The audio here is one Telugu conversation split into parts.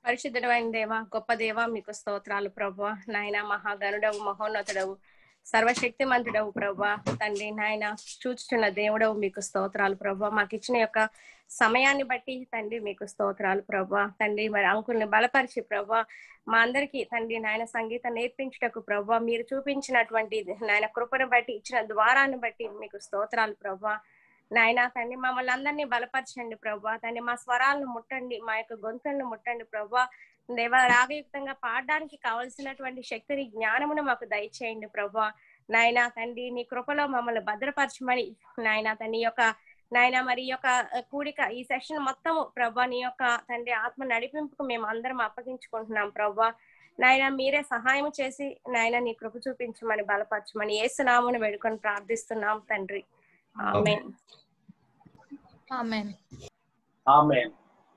పరిశుద్ధుడైన దేవ, గొప్ప దేవ, మీకు స్తోత్రాలు ప్రభువా. నాయన మహాగణుడవు, మహోన్నతుడవు, సర్వశక్తిమంతుడవు ప్రభువా. తండ్రి నాయన చూచుచున్న దేవుడవు, మీకు స్తోత్రాలు ప్రభువా. మాకు ఇచ్చిన యొక్క సమయాన్ని బట్టి తండ్రి మీకు స్తోత్రాలు ప్రభువా. తండ్రి మరి అంకుల్ని బలపరిచి ప్రభువా, మా అందరికీ తండ్రి నాయన సంగీతం నేర్పించుటకు ప్రభువా, మీరు చూపించినటువంటి నాయన కృపను బట్టి, ఇచ్చిన ద్వారాన్ని బట్టి మీకు స్తోత్రాలు ప్రభువా. నాయన తండ్రి మమ్మల్ని అందరినీ బలపరచండి ప్రభా. తండ్రి మా స్వరాలను ముట్టండి, మా యొక్క గొంతులను ముట్టండి ప్రభా. దేవ రాగయుక్తంగా పాడడానికి కావలసినటువంటి శక్తిని, జ్ఞానమును మాకు దయచేయండి ప్రభా. నాయన తండ్రి నీ కృపలో మమ్మల్ని భద్రపరచమని నాయన తండ్రి యొక్క నాయన మరి యొక్క కూడిక ఈ సెషన్ మొత్తము ప్రభా నీ యొక్క తండ్రి ఆత్మ నడిపింపుకు మేము అందరం అప్పగించుకుంటున్నాం ప్రభా. నాయన మీరే సహాయం చేసి నాయన నీ కృప చూపించమని బలపరచమని యేసునామమును వేడుకొని ప్రార్థిస్తున్నాం తండ్రి. ఆమేన్. ఆమేన్. ఆమేన్.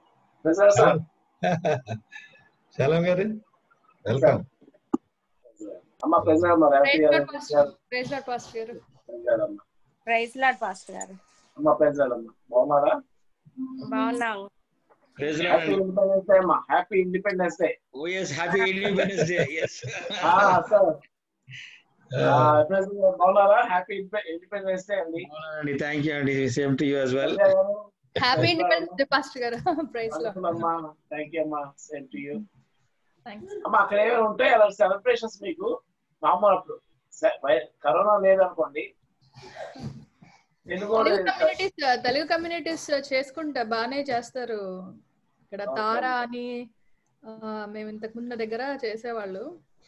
శలం గారు వెల్కమ్. అమ్మ ప్రెసిడెంట్ మరి ప్రైజ్ లార్డ్ పాస్టర్ గారు. ప్రైజ్ లార్డ్ పాస్టర్ గారు. అమ్మ ప్రెసిడెంట్ అమ్మ బాగున్నారా? బాగున్నాము. Praise Lord. Happy Independence Day అమ్మ. Happy Independence Day. Oh yes, happy Independence Day. Yes. Sir president బాగున్నారా? హ్యాపీ ఇండిపెండెన్స్ డే అండి. అవునండి, థ్యాంక్ యూ అండి. Same to you as well. Happy Independence Day pastor గారు. Praise Lord. అమ్మా థ్యాంక్ యూ అమ్మా. Same to you. థాంక్స్. అమ్మ అక్కడ ఏమైనా ఉంటాయి అలా సెలబ్రేషన్స్ మీకు మామూలు అప్పుడు కరోనా లేదనుకోండి తెలుగు కమ్యూనిటీస్ చేసుకుంటా బానే చేస్తారు. ఇక్కడ తారా అని మేము ఇంతకు ముందు దగ్గర చేసేవాళ్ళు.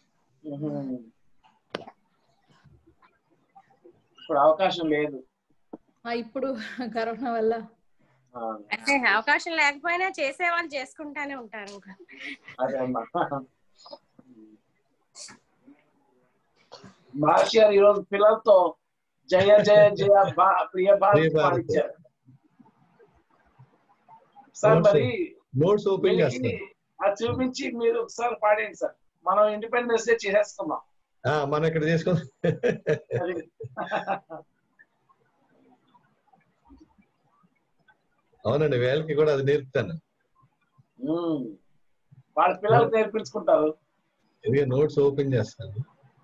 ఇప్పుడు అవకాశం లేదు. ఇప్పుడు కరోనా వల్ల అంటే అవకాశం లేకపోయినా చేసే వాళ్ళు చేసుకుంటానే ఉంటారు. అదే అమ్మా. మహర్షి గారు ఈరోజు పిల్లలతో జయ జయ జయ ప్రియ భారత్ పాడించారు. సార్ మరి నోట్స్ ఓపెన్ చేస్తారు. అది చూపించి మీరు ఒకసారి పాడండి సార్. మనం ఇండిపెండెన్స్ డే చేసేసుకున్నాం. మనం ఇక్కడ చేసుకుందాం. అవునండి, వీళ్ళకి కూడా అది నేర్పుతాను. వాళ్ళ పిల్లలకు నేర్పించుకుంటారు. ఇది నోట్స్ ఓపెన్ చేస్తాను.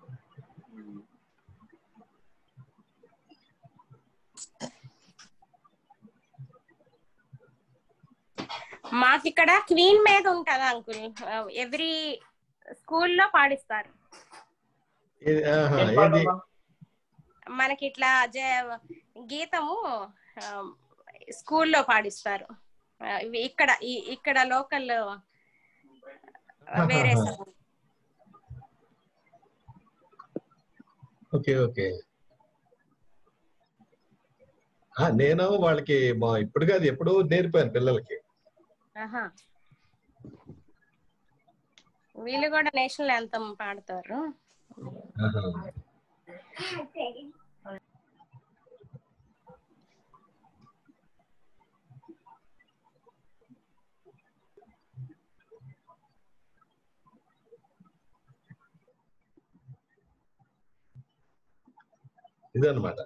మాకు ఇక్కడ క్వీన్ మీద ఉంటది అంకుల్, ఎవ్రీ స్కూల్లో పాడిస్తారు. మనకి ఇట్లా గీతము స్కూల్లో పాడిస్తారు. ఇక్కడ లోకల్ వేరే. Okay okay. నేను వాళ్ళకి ఇప్పుడు కాదు ఎప్పుడో నేర్పాను పిల్లలకి. వీళ్ళు కూడా నేషనల్ యాంథమ్ పాడతారు. ఇదన్నమాట.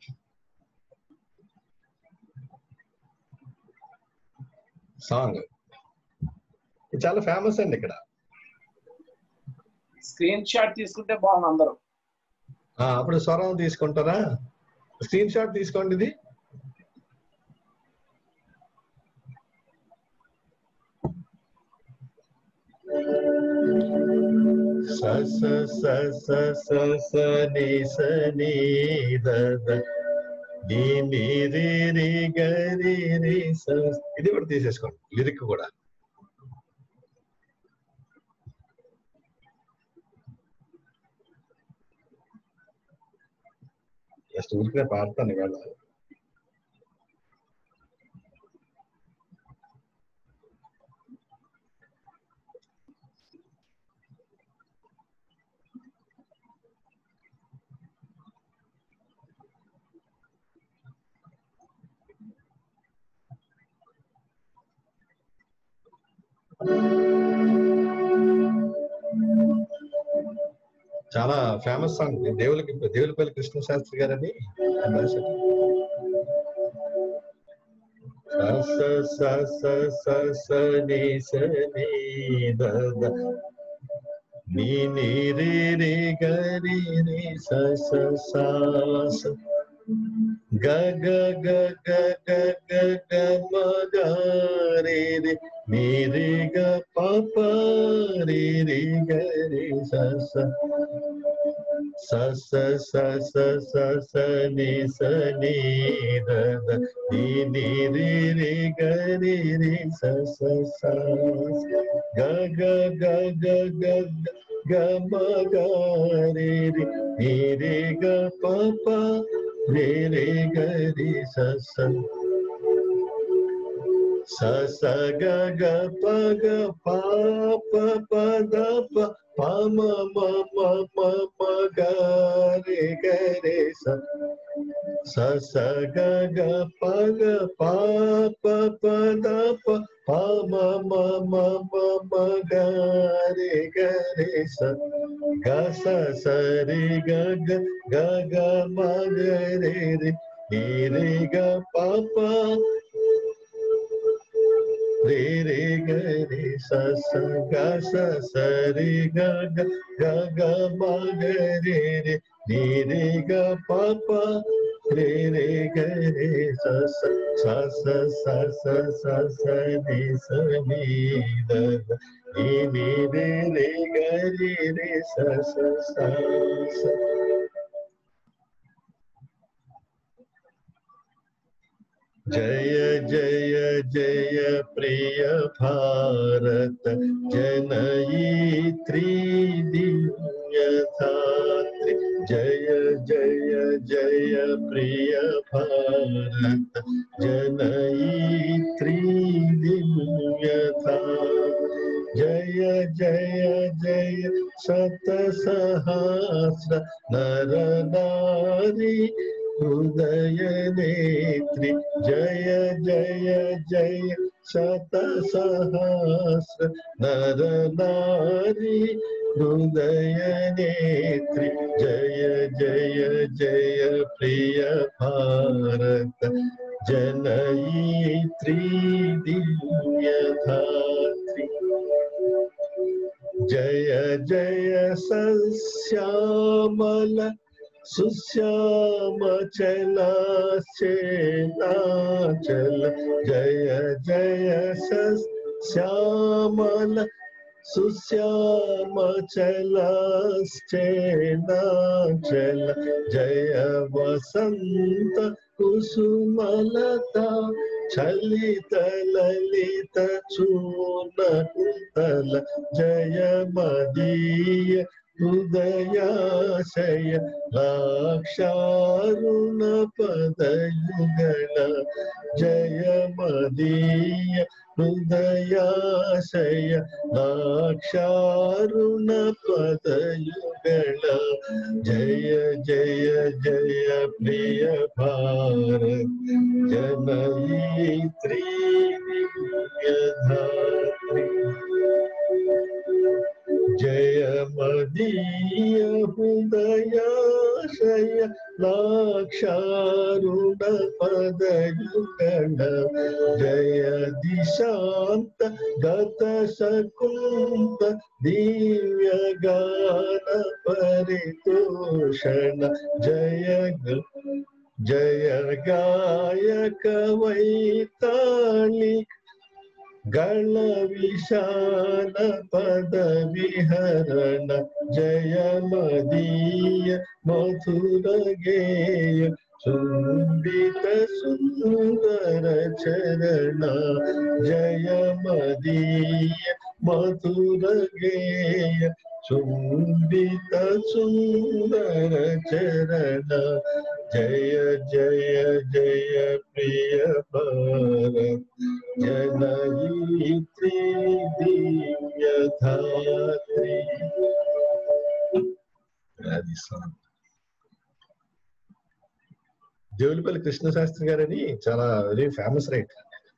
సాంగ్ చాలా ఫేమస్ అండి ఇక్కడ. స్క్రీన్ షాట్ తీసుకుంటే బాగుంది అందరూ. అప్పుడు స్వరం తీసుకుంటారా? స్క్రీన్ షాట్ తీసుకోండి. ఇది ఇది కూడా తీసేసుకోండి, లిరిక్ కూడా. జస్ట్ ఊరికే పాడతాను ఇవాళ. చాలా ఫేమస్ సాంగ్. దేవులపల్లి కృష్ణ శాస్త్రి గారని రాశారు. స స స స స ని స ని ద ద ని ని రి రి గ రి రి స స స స గ గ గ గ గ గ గ మ గ రి రి ని రి గ ప ప రి రి గ రి స స స స స స స స ని స ని ద ద ని ని రి రి గ రి రి స స స గ గ గ గ గ గ మ గ రి రి ని రి గ ప ప రి రి గ రి స స స స గ గ ప గ ప ప ప ద ప ప మ మ మ మ మ గ రి గ రి స స స గ గ ప గ ప ప ప ద ప ప మ మ మ మ మ గ రి గ రి స గ స స రి గ గ గ గ మ గ రి రి ని రి గ ప ప రే రే గ రే స స గ స స రే గ గ గ గ మ గ రే రే ని రే గ ప ప రే రే గ రే స స స స స స స స ని స ని ద ద ని ని రే రే గ రే రే స స స స జయ జయ జయ ప్రియ భారత జనయిత్రీ దివ్యధాత్రి జయ జయ జయ ప్రియ భారత జనయిత్రీ దివ్యధాత్రి జయ జయ జయ శత సహస్ర నర నారీ హృదయ నేత్రి జయ జయ జయ శత సహస్ర నర నారీ హృదయ నేత్రి జయ జయ జయ ప్రియ భారత జనయిత్రీ దివ్యధాత్రి జయ జయ సశ్యామల సుశ్యామ చలాచల జయ జయ శ్యామల సుశ్యామ చలాచల జయ వసంత కుసుమలత చలిత లలిత చూర్ణ కుంతల జయ మదీయ హృదయాశయ లాక్షారుణ పదయుగళ జయ మదీయ హృదయాశయ లాక్షారుణ పదయుగళ జయ జయ జయ ప్రియ భారత జనయిత్రీ దివ్యధాత్రి జయ మదీయ హృదయాశయ లాక్షారుణ పదయుగళ జయ దిశాంత గత శకుంత దివ్య గాన పరితోషణ జయ జయ గాయక వైతాళిక గళ విశాల పద విహరణ జయ మదీయ మధుర గేయ సుందిత సుందర చరణ జయ మదీయ మధుర గేయ సుందిత సుందర చరణ జయ జయ జయ ప్రియ భారత జనయిత్రీ దివ్యధాత్రి. దేవులపల్లి కృష్ణశాస్త్రి గారని చాలా వెరీ ఫేమస్ రైట్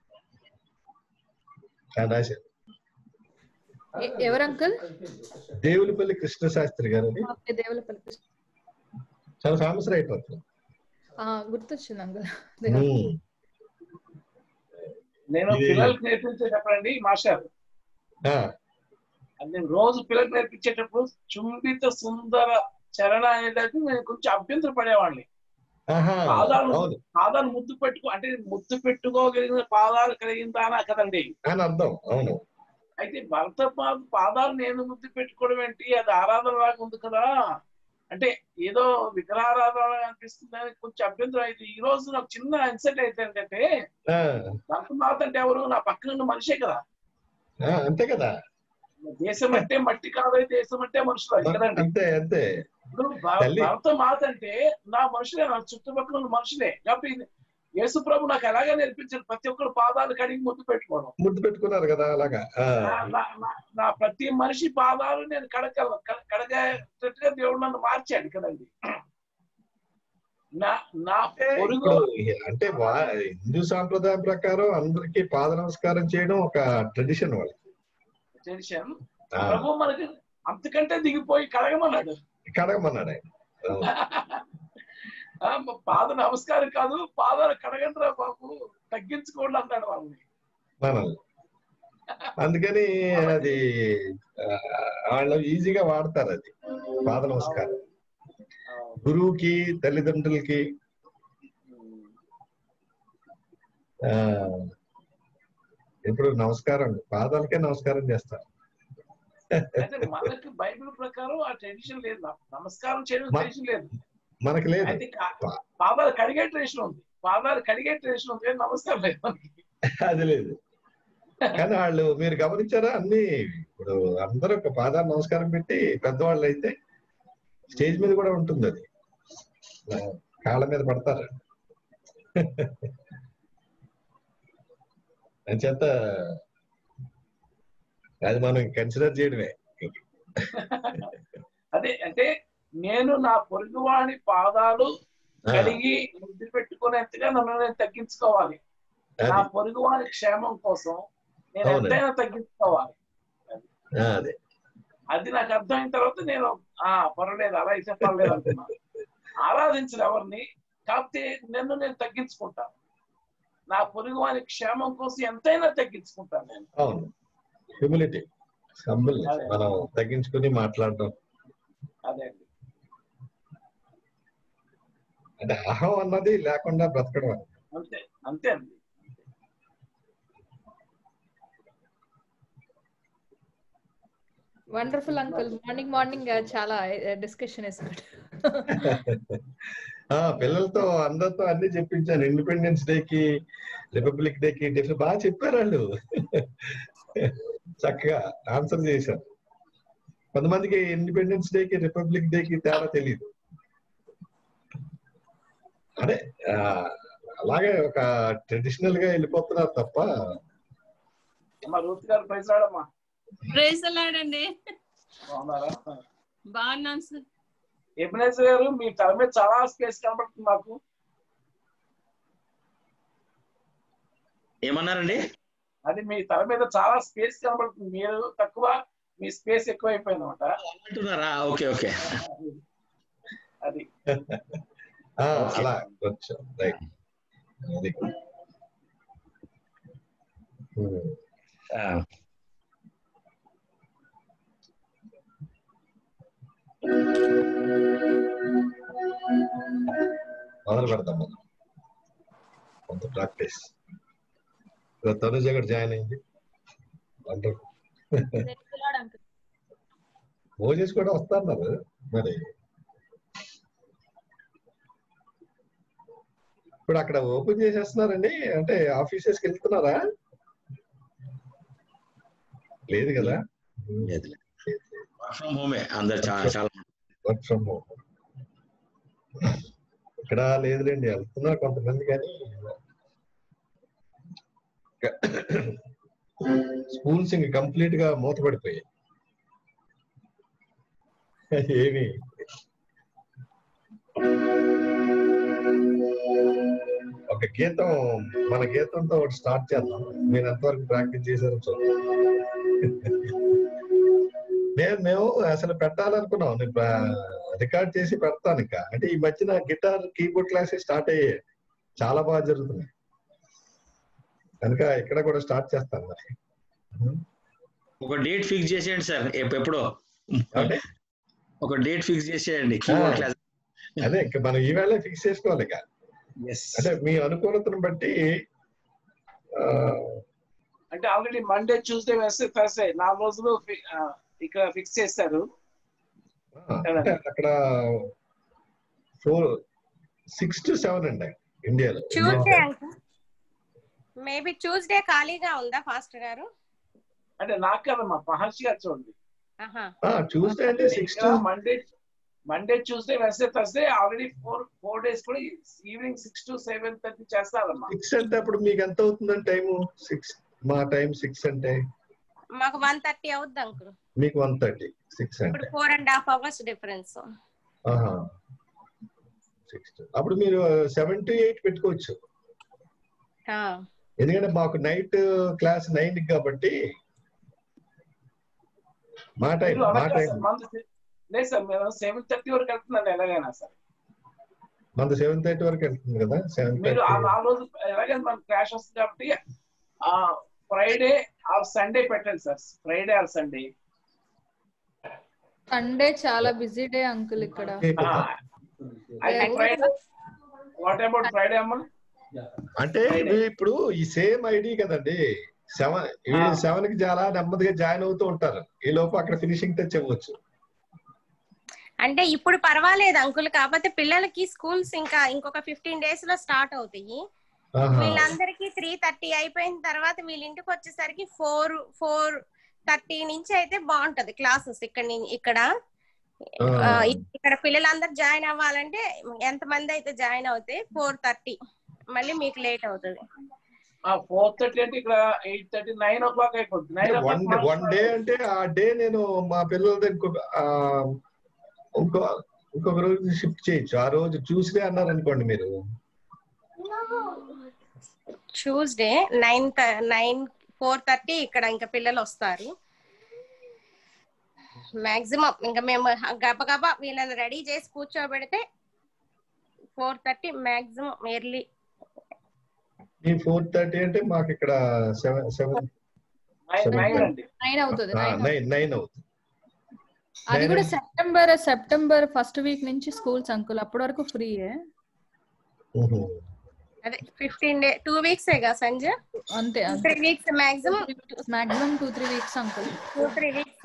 రాశారు. ఎవరు అంకుల్? దేవులపల్లి కృష్ణశాస్త్రి గారని దేవులపల్లి చాలా ఫేమస్ రైటర్. గుర్తొచ్చింది అంకుల్. నేను పిల్లలకి నేర్పించేటప్పుడండి మాస్టర్, నేను రోజు పిల్లలకి నేర్పించేటప్పుడు చుంబిత సుందర చరణ అనేదానికి నేను కొంచెం అభ్యంతర పడేవాడిని. పాదాలు ముద్దు అంటే ముద్దు పెట్టుకోగలిగిన పాదాలు కలిగిందా కదండి అని అర్థం. అవును. అయితే భర్త పాదాలు నేను ముద్దు పెట్టుకోవడం ఏంటి, అది ఆరాధన లాగా ఉంది కదా, అంటే ఏదో విగ్రహారాధన అనిపిస్తుంది అని కొంచెం అభ్యంతరం అయితే. ఈ రోజు నాకు చిన్న ఇన్సెట్ అయితే ఏంటంటే, భర్త మాత అంటే ఎవరు, నా పక్కన ఉన్న మనిషే కదా. అంతే కదా. దేశం అంటే మట్టి కాదు, దేశం అంటే మనుషులు కదండి. అంతే అంతే. ఇప్పుడు భర్త మాత అంటే నా మనుషులే, నా చుట్టుపక్కల ఉన్న మనుషులే. కాబట్టి యేసు ప్రభు నాకు ఎలాగే నేర్పించారు, ప్రతి ఒక్కరు పాదాలు కడిగి ముద్దు పెట్టుకోవడం. ముద్దు పెట్టుకున్నారు కదా అలాగా. నా ప్రతి మనిషి పాదాలు నేను కడగేటట్టుగా దేవుడు నన్ను మార్చాడు కదండి. అంటే హిందూ సాంప్రదాయం ప్రకారం అందరికి పాద నమస్కారం చేయడం ఒక ట్రెడిషన్ వాళ్ళకి. ట్రెడిషన్. ప్రభు మనకి అంతకంటే దిగిపోయి కడగమన్నాడు. పాద నమస్కారం కాదు, పాదాలు కడగండి బాబు, తగ్గించుకోండి అన్నాడు వాళ్ళని. అందుకని అది వాళ్ళు ఈజీగా వాడతారు అది పాద నమస్కారం. గురువుకి, తల్లిదండ్రులకి, ఎప్పుడు నమస్కారం, పాదాలకే నమస్కారం చేస్తారు. మనకి బైబిల్ ప్రకారం ఆ ట్రెడిషన్ లేదు, నమస్కారం చేయడం ట్రెడిషన్ లేదు మనకి. లేదు. పాదాలు కడిగే ట్రెడిషన్ ఉంది, నమస్కారం లేదు మనకి. అది లేదు. కానీ వాళ్ళు, మీరు గమనించారా, అన్ని ఇప్పుడు అందరూ ఒక పాదాలు నమస్కారం పెట్టి, పెద్దవాళ్ళు అయితే స్టేజ్ మీద కూడా ఉంటుంది, అది కాళ్ళ మీద పడతారు. అంచేత అది మనం కన్సిడర్ చేయడమే. అదే అంటే నేను నా పొరుగువాడి పాదాలు కడిగి ముద్దు పెట్టుకునేంతగా నన్ను నేను తగ్గించుకోవాలి. నా పొరుగువాడి క్షేమం కోసం నేను ఎంతైనా తగ్గించుకోవాలి. అది నాకు అర్థమైన తర్వాత నేను పర్వాలేదు, అలా అయితే పర్లేదు అంటున్నాను. ఆరాధించను ఎవరిని, కాకపోతే నన్ను నేను తగ్గించుకుంటాను. నా పొరుగువాడి క్షేమం కోసం ఎంతైనా తగ్గించుకుంటాను నేను. అవును, హ్యూమిలిటీ, మనం తగ్గించుకుని మాట్లాడటం. అదే అండి, అంటే అహం అన్నది లేకుండా బ్రతకడం. అంతే అంతే అండి. వండర్ఫుల్ అంకుల్, మార్నింగ్ చాలా డిస్కషన్ వేసుకుంటా. పిల్లలతో అందరితో అన్ని చెప్పించాను. ఇండిపెండెన్స్ డేకి, రిపబ్లిక్ డేకి బాగా చెప్పారు వాళ్ళు. చక్కగా ఆన్సర్ చేశారు. కొంతమందికి ఇండిపెండెన్స్ డేకి, రిపబ్లిక్ డేకి తేడా తెలియదు. అదే అలాగే ఒక ట్రెడిషనల్ గా వెళ్ళిపోతున్నారు తప్ప. ప్రైజ్ అలాడండి. బాగున్నాను సార్. ఎబినేజర్ గారు, మీ తల మీద చాలా స్పేస్ కనబడుతుంది నాకు. ఏమన్నారండి? అది మీ తల మీద చాలా స్పేస్ కనబడుతుంది, మీరు తక్కువ, మీ స్పేస్ ఎక్కువ అయిపోయింది అనమాట. ఓకే ఓకే, అది అలా కొంచెం రైట్. మొదలు పెడతాం మనం, కొంత ప్రాక్టీస్. తనుజ కూడా జాయిన్ అయింది. మోజెస్ కూడా వస్తున్నారు మరి. ఇప్పుడు అక్కడ ఓపెన్ చేసేస్తున్నారండి, అంటే ఆఫీసెస్కి వెళ్తున్నారా? లేదు కదా, వర్క్ ఫ్రమ్ హోమే అందరు. చాలా వర్క్ ఫ్రమ్ హోమ్ ఇక్కడ లేదులేండి, వెళ్తున్నారు కొంతమంది. కానీ స్కూల్స్ ఇంక కంప్లీట్ గా మూతపడిపోయాయి. ఏమి ఒక గీతం, మన గీతంతో ఒకటి స్టార్ట్ చేద్దాం. మీరు ఎంతవరకు ప్రాక్టీస్ చేశారో చూద్దాం. మేము అసలు పెట్టాలనుకున్నాం, రికార్డ్ చేసి పెడతాను ఇంకా. అంటే ఈ మధ్యన గిటార్, కీబోర్డ్ క్లాసెస్ స్టార్ట్ అయ్యాయి, చాలా బాగా జరుగుతున్నాయి. కనుక ఇక్కడ కూడా స్టార్ట్ చేస్తాను మరి. ఒక డేట్ ఫిక్స్ చేసేయండి సార్, ఎప్పుడో అంటే ఒక డేట్ ఫిక్స్ చేసేయండి కీబోర్డ్ క్లాస్. అదే ఇంకా మనం ఈవేళ ఫిక్స్ చేసుకోవాలి ఇక. అంటే మీ అనుకూలతను బట్టి అంటే already Monday, Tuesday, Wednesday, Thursday 4 రోజులు ఇక్కడ ఫిక్స్ చేస్తారు. అంటే అక్కడ 6 to 7 అండి ఇండియాలో. ట్యూస్డే అంకుల్, మేబీ ట్యూస్డే ఖాళీగా ఉందా ఫాస్టర్ గారు? అంటే నాకు కదమ్మా, మహర్షి గారు చూడండి. ట్యూస్డే అంటే 6 to Monday, Tuesday, Wednesday, Thursday already 4 days కూడా ఈవినింగ్ 6 to 7:30 చేస్తారమ్మా. 6 అంటే అప్పుడు మీకు ఎంత అవుతుందండి టైము? 6 మా టైం 6 అంటే మాకు 1:30 అవుద్ది అంకుల్. మీకు 1:30. 6 అంటే 4.5 hours డిఫరెన్స్. 6 అప్పుడు మీరు 7 to 8 పెట్టుకోవచ్చు. ఎందుకంటే మాకు నైట్ క్లాస్ 9 కాబట్టి మా టైం లేదు సార్, మేము 7:30 వరకు వెళ్తున్నాను ఎలాగైనా సార్. మన 7:30 వరకు వెళ్తుంది కదా. మీరు ఆ 4 రోజులు ఎలాగైనా మనకు క్లాష్ వస్తుంది కాబట్టి ఫ్రైడే ఆర్ సండే పెట్టండి sir. Friday or Sunday. Sunday చాలా బిజీ డే అంకుల్ ఇక్కడ. వాట్ అబౌట్ ఫ్రైడే అమ్మా? అంటే ఇప్పుడు ఈ సేమ్ ఐడి కదండి. 7కి చాలా నెమ్మదిగా జాయిన్ అవుతూ ఉంటారు. ఈ లోపు అక్కడ ఫినిషింగ్ టచ్ ఇవ్వచ్చు. అంటే ఇప్పుడు పర్వాలేదు అంకుల్, కాకపోతే పిల్లలకి స్కూల్స్ ఇంకా ఇంకొక 15 days లో స్టార్ట్ అవుతాయి. వీళ్ళందరికీ 3:30 అయిపోయిన తర్వాత వీళ్ళ ఇంటికి వచ్చేసరికి 4:30 నుంచి అయితే బాగుంటది క్లాసెస్. ఇక్కడ పిల్లలందరూ జాయిన్ అవ్వాలంటే ఎంత మంది అయితే జాయిన్ అవుతాయి 4:30, మళ్ళీ మీకు లేట్ అవుతుంది. 4:30 అంటే ఇక్కడ 8:30, 9 o'clock అయిపోతుంది. 9 o'clock వన్ డే అంటే ఆ డే నేను మా పిల్లల ఇంకొక రోజు షిఫ్ట్ చేయొచ్చు. ఆ రోజు ట్యూస్డే అన్నారు అనుకోండి మీరు. ట్యూస్డే 4:30 ఇక్కడ ఇంకా పిల్లలు వస్తారు. మాక్సిమం ఇంకా మేము గబగబా వీళ్ళని రెడీ చేసి కూర్చోబెడితే 4:30 మాక్సిమం ఎర్లీ. 4:30 అంటే మాకు ఇక్కడ 9 అవుతుంది. 9 అవుతుంది. అది కూడా సెప్టెంబర్ ఫస్ట్ వీక్ నుంచి స్కూల్స్ అంకుల్. అప్పటి వరకు ఫ్రీయే. అదే 15 days 2 weeks సంజయ్. అంతే 3 weeks maximum 2-3 weeks uncle. 2-3 weeks.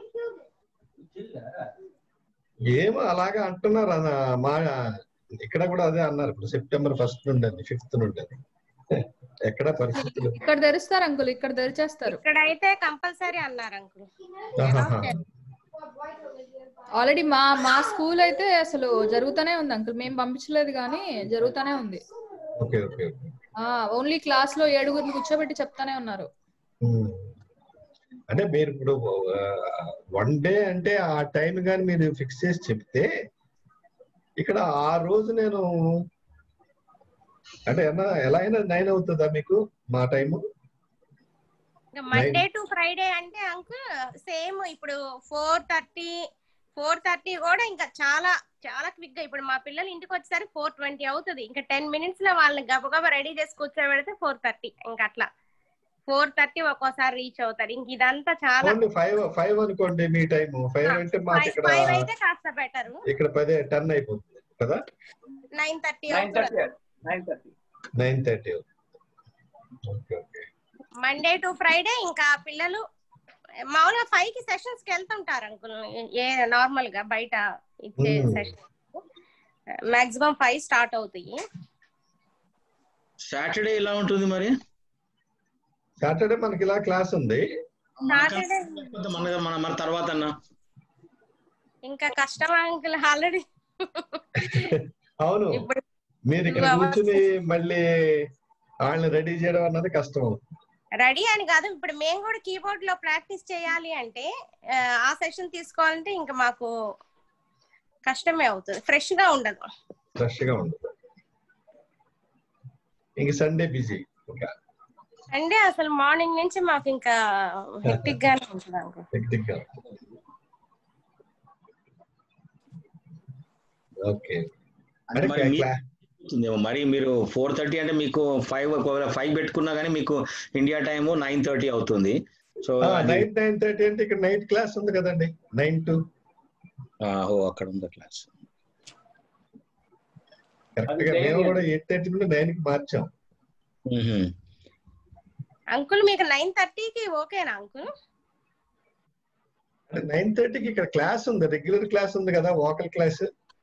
ఏమో అలాగా అంటున్నారు. మా ఇక్కడ కూడా అదే అన్నారు. ఇప్పుడు September 1st నుండి 5th నుండి. ఎక్కడ పరిస్థితులు ఇక్కడ తెరుస్తారు అంకుల్, ఇక్కడ తెరిచేస్తారు. ఇక్కడ అయితే కంపల్సరీ అన్నారు అంకుల్. ఆల్రెడీ మా స్కూల్ అయితే అసలు జరుగుతూనే ఉంది అంకుల్. మేము పంపించలేదు కానీ జరుగుతూనే ఉంది. ఓన్లీ క్లాస్ లో 7 కూర్చోబెట్టి చెప్తానే ఉన్నారు. అంటే మీరు ఇప్పుడు 1 డే అంటే ఆ టైం కానీ మీరు ఫిక్స్ చేసి చెప్తే ఇక్కడ ఆ రోజు నేను అంటే ఎలా అయినా 9 అవుతుందా మీకు మా టైము? మండే టు ఫ్రైడే అంటే అంకుల్ సేమ్. ఇప్పుడు 4:30 కూడా ఇంకా చాలా చాలా క్విక్ గా. ఇప్పుడు మా పిల్లలు ఇంటికి వచ్చేసరికి 4:20 అవుతుంది. ఇంకా 10 minutes లో వాళ్ళని గబగబా రెడీ చేసి కూర్చోబెడితే 4:30. ఇంకా అట్లా 4:30 ఒక్కోసారి రీచ్ అవుతారు. ఇంక ఇదంతా చాలా 5 అనుకోండి మీ టైం. 5 అంటే మాకు ఇక్కడ 5 అయితే కాస్త బెటర్. ఇక్కడ 10 అయిపోతుంది కదా. 9:30 మండే టు ఫ్రైడే. ఇంకా పిల్లలు మామూలుగా 5కి సెషన్స్ కి వెళ్తుంటారు అంకుల్. నార్మల్ గా బయట ఇచ్చే సెషన్ మాక్సిమం 5 స్టార్ట్ అవుతాయి. సాటర్డే ఇలా ఉంటుంది మరి. సాటర్డే మనకి ఇలా క్లాస్ ఉంది. మన తర్వాత ఇంకా కష్టం అంకుల్ ఆల్రెడీ. అవును, మీరు ఇక్కడ కూర్చుని మళ్ళీ వాళ్ళని రెడీ చేయడం అన్నది కష్టం. రెడీ అని కాదు, ఇప్పుడు మేము కూడా కీబోర్డ్ లో ప్రాక్టీస్ చేయాలి అంటే ఆ సెషన్ తీసుకోవాలంటే ఇంకా మాకు కష్టమే అవుతుంది. ఫ్రెష్ గా ఉండదు. ఇంక సండే బిజీ. సండే అసలు మార్నింగ్ నుంచి మాకు ఇంకా హెక్టిక్ గానే ఉంటుంది అంకుల్. మరి మీరు 4:30 అంటే మీకు 5 ఒకవేళ 5 పెట్టుకున్నా కానీ మీకు ఇండియా టైము 9:30 అవుతుంది. సో నైట్ 9:30 అంటే ఇక్కడ నైట్ క్లాస్ ఉంది కదండి 9 to. అక్కడ ఉంది క్లాస్. కరెక్ట్ గా మేము కూడా 8:30 నుండి 9 కి మార్చాం. అంకుల్ మీకు 9:30కి ఓకేనా అంకుల్? అంటే 9:30కి ఇక్కడ క్లాస్ ఉంది, రెగ్యులర్ క్లాస్ ఉంది కదా, వోకల్ క్లాస్.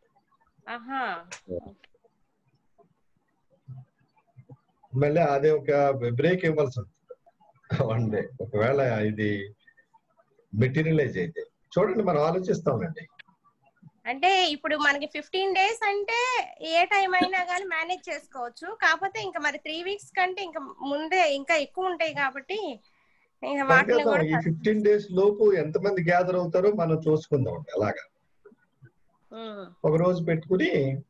మళ్ళీ అదే ఒక బ్రేక్ ఇవ్వాల్సి ఉంటుంది 1 day ఒకవేళ ఇది మెటీరియలైజ్ అయితే. చూడండి మనం ఆలోచిస్తామండి. అంటే ఇప్పుడు మనకి 15 days అంటే ఏ టైం అయినా కానీ మేనేజ్ చేసుకోవచ్చు. కాకపోతే ఇంకా మరి 3 weeks కంటే ఇంకా ముందే ఇంకా ఎక్కువ ఉంటాయి కాబట్టి వాటిని కూడా ఈ 15 days లోపు ఎంతమంది గ్యాదర్ అవుతారో మనం చూసుకుందాం అలాగా. ఒక రోజు పెట్టుకుని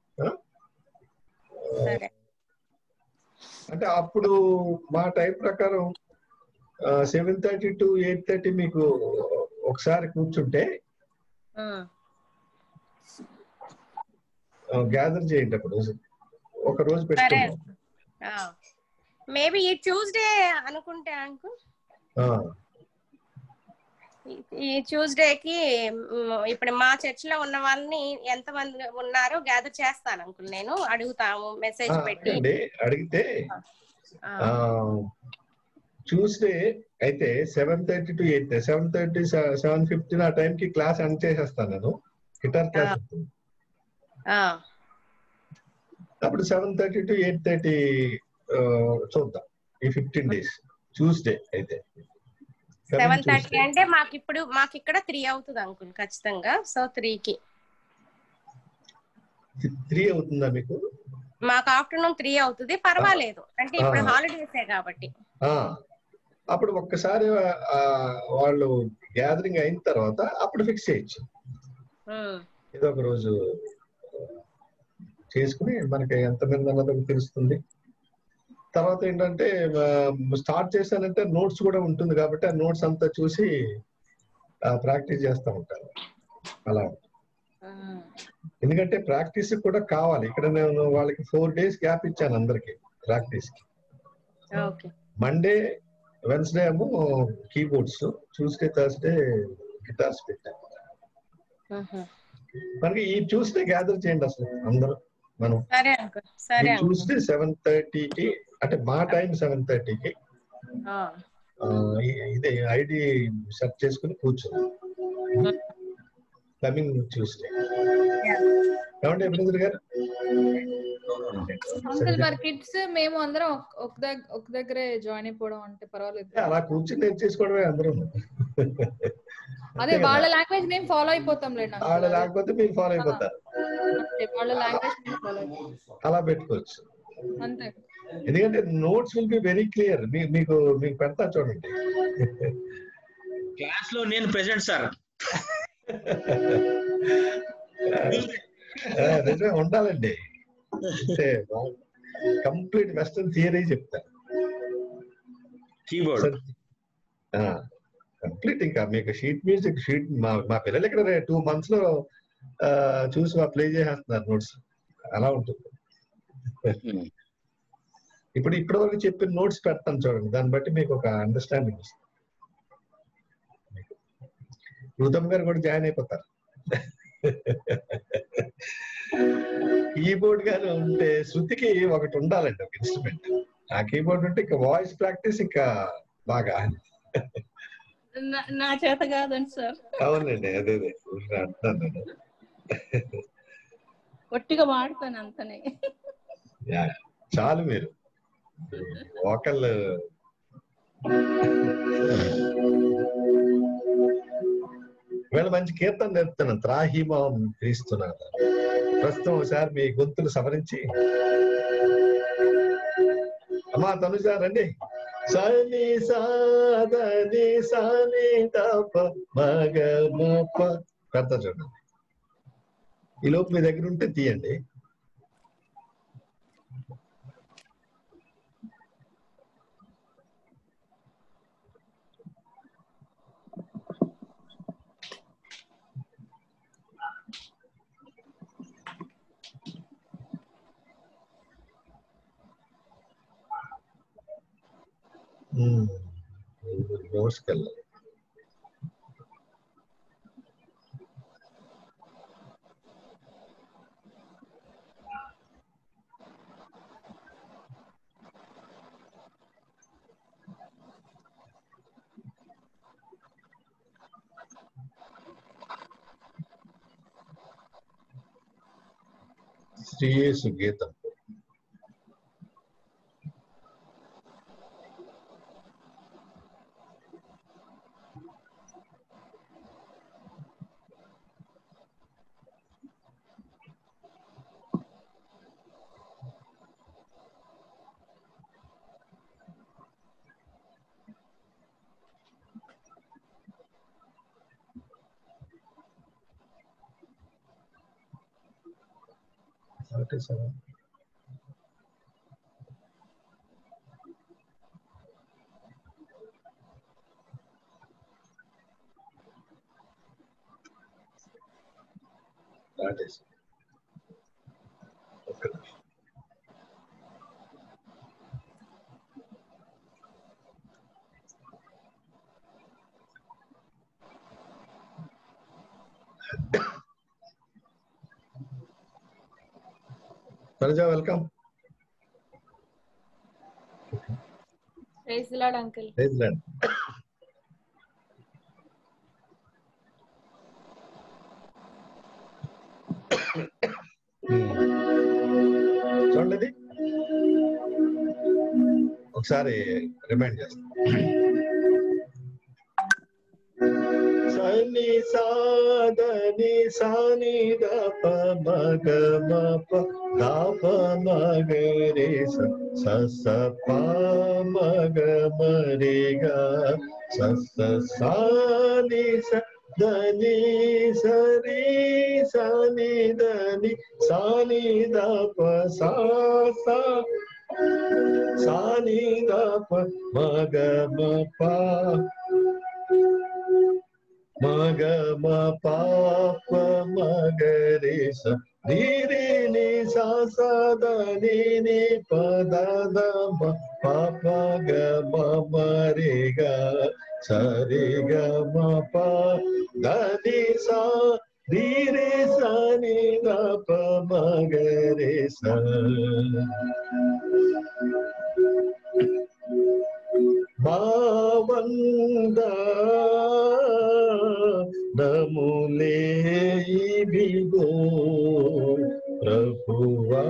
అంటే అప్పుడు మా టైం ప్రకారం 7:30 to 8:30 మీకు ఒకసారి కూర్చుంటే గ్యాదర్ చేయండి. అప్పుడు ఒక రోజు పెట్టుకుందాం. మేబీ ఈ ట్యూస్డే అనుకుంటే అంకుల్, ఈ ట్యూస్డేకి ఇప్పుడు మా చర్చ్ లో ఉన్న వాళ్ళని ఎంత మంది ఉన్నారో గ్యాదర్ చేస్తాను అంకుల్. నేను అడుగుతాము మెసేజ్ పెట్టి. అడిగితే ట్యూస్డే అయితే 7:30 to 8, 7:30, 7:15 ఆ టైంకి క్లాస్ ఎండ్ చేసేస్తాను నేను. గిటార్ క్లాస్ ఉంటుంది. అప్పుడు 7:30 to 8:30 చూద్దాం ఈ 15 days. ట్యూస్డే అయితే 7:30 అంటే మాకు ఇక్కడ 3 అవుతుంది అంకుల్ ఖచ్చితంగా. సో 3కి 3 అవుతుందా మీకు? మాకు ఆఫ్టర్నూన్ 3 అవుతుంది. పర్వాలేదు, అంటే ఇప్పుడు హాలిడేసే కాబట్టి. అప్పుడు ఒక్కసారి వాళ్ళు గ్యాదరింగ్ అయిన తర్వాత అప్పుడు ఫిక్స్ చేయొచ్చు. ఏదో ఒక రోజు చేసుకుని మనకి ఎంతమంది అన్నది తెలుస్తుంది. తర్వాత ఏంటంటే స్టార్ట్ చేశానంటే నోట్స్ కూడా ఉంటుంది కాబట్టి ఆ నోట్స్ అంతా చూసి ప్రాక్టీస్ చేస్తూ ఉంటాను. అలా ఎందుకంటే ప్రాక్టీస్ కూడా కావాలి. ఇక్కడ నేను వాళ్ళకి 4 days గ్యాప్ ఇచ్చాను అందరికి ప్రాక్టీస్ కి. మండే, వెన్స్డే ఏమో కీబోర్డ్స్, ట్యూస్డే, థర్స్డే గిటార్స్ పెట్టాను. మనకి ఈ ట్యూస్డే గ్యాదర్ చేయండి అసలు అందరూ. మనం ట్యూస్డే 7:30కి అంటే మా టైం 7:30కి ఇదే ఐడి సెట్ చేసుకుని కూర్చున్నాం. Coming Tuesday. ఏమండి అభినందన్ గారు? అంకుల్ మరి కిడ్స్ మేము అందరం ఒక దగ్గరే జాయిన్ అయిపోవడం అంటే పర్వాలేదు. అలా కూర్చుని నేర్చేసుకోవడమే అందరూ. అదే వాళ్ళ లాంగ్వేజ్ మేము ఫాలో అయిపోతాం లేండి. వాళ్ళ లేకపోతే మీరు ఫాలో అయిపోతారు. వాళ్ళ లాంగ్వేజ్ మేము ఫాలో అయిపోతాం. అలా పెట్టుకోవచ్చు అంతే. ఎందుకంటే notes will be very clear. మీకు పెడతా చూడండి. క్లాస్ లో నేను ప్రెసెంట్ సార్. నిజమే ఉండాలండి. అంటే కంప్లీట్ వెస్టర్న్ థియరీ చెప్తారు. Keyboard complete. ఇంకా మీకు షీట్ మ్యూజిక్ షీట్ మా పిల్లలు ఇక్కడ 2 months లో చూసి ప్లే చేసేస్తున్నారు నోట్స్. అలా ఉంటుంది. ఇప్పటి వరకు చెప్పిన నోట్స్ పెడతాను చూడండి. దాన్ని బట్టి మీకు ఒక అండర్స్టాండింగ్ వస్తుంది. రుదమ్ గారు కూడా జాయిన్ అయిపోతారు. కీబోర్డ్ గారు ఉంటే శృతికి ఒకటి ఉండాలండి, ఒక ఇన్స్ట్రుమెంట్. ఆ కీబోర్డ్ ఉంటే ఇంకా వాయిస్ ప్రాక్టీస్ ఇంకా బాగా. నా చేత కాదండి సార్. అవునండి, అదే అంటున్నాను నేను. ఒట్టిగా వాడుతాను అంతనే. చాలు మీరు వోకల్. వీళ్ళ మంచి కీర్తన నేర్పుతున్నాను. త్రాహిమం క్రీస్తున్నారు. ప్రస్తుతం ఒకసారి మీ గొంతులు సవరించి. అమ్మా తనుజ రండి. సని సాదని సని తప మగ మప పెడతా చూడండి. ఈ లోపు మీ దగ్గర ఉంటే తీయండి. నోట్స్కి వెళ్ళాలి. శ్రీయేసు గీతం. Welcome. Praise the lord uncle. Praise lord. చూడండి, ఒకసారి రిమైండ్ చేస్తాను. సని సాదని సాని దప మగ మప దాప మగరే సస ప మగ మరిగా సస సాని సని సరి సని దని సాని దప సా సాని దప మగ మప మగ మ పాప మగరే స ధీరే ని సా సా ద ని ని ప ద ద మ పాప గ మ మ రే గ స రే గ మ ప ద ని సా ధీరే స ని ద ప మగరే స. భావంద నములే ఇవిగో ప్రభువా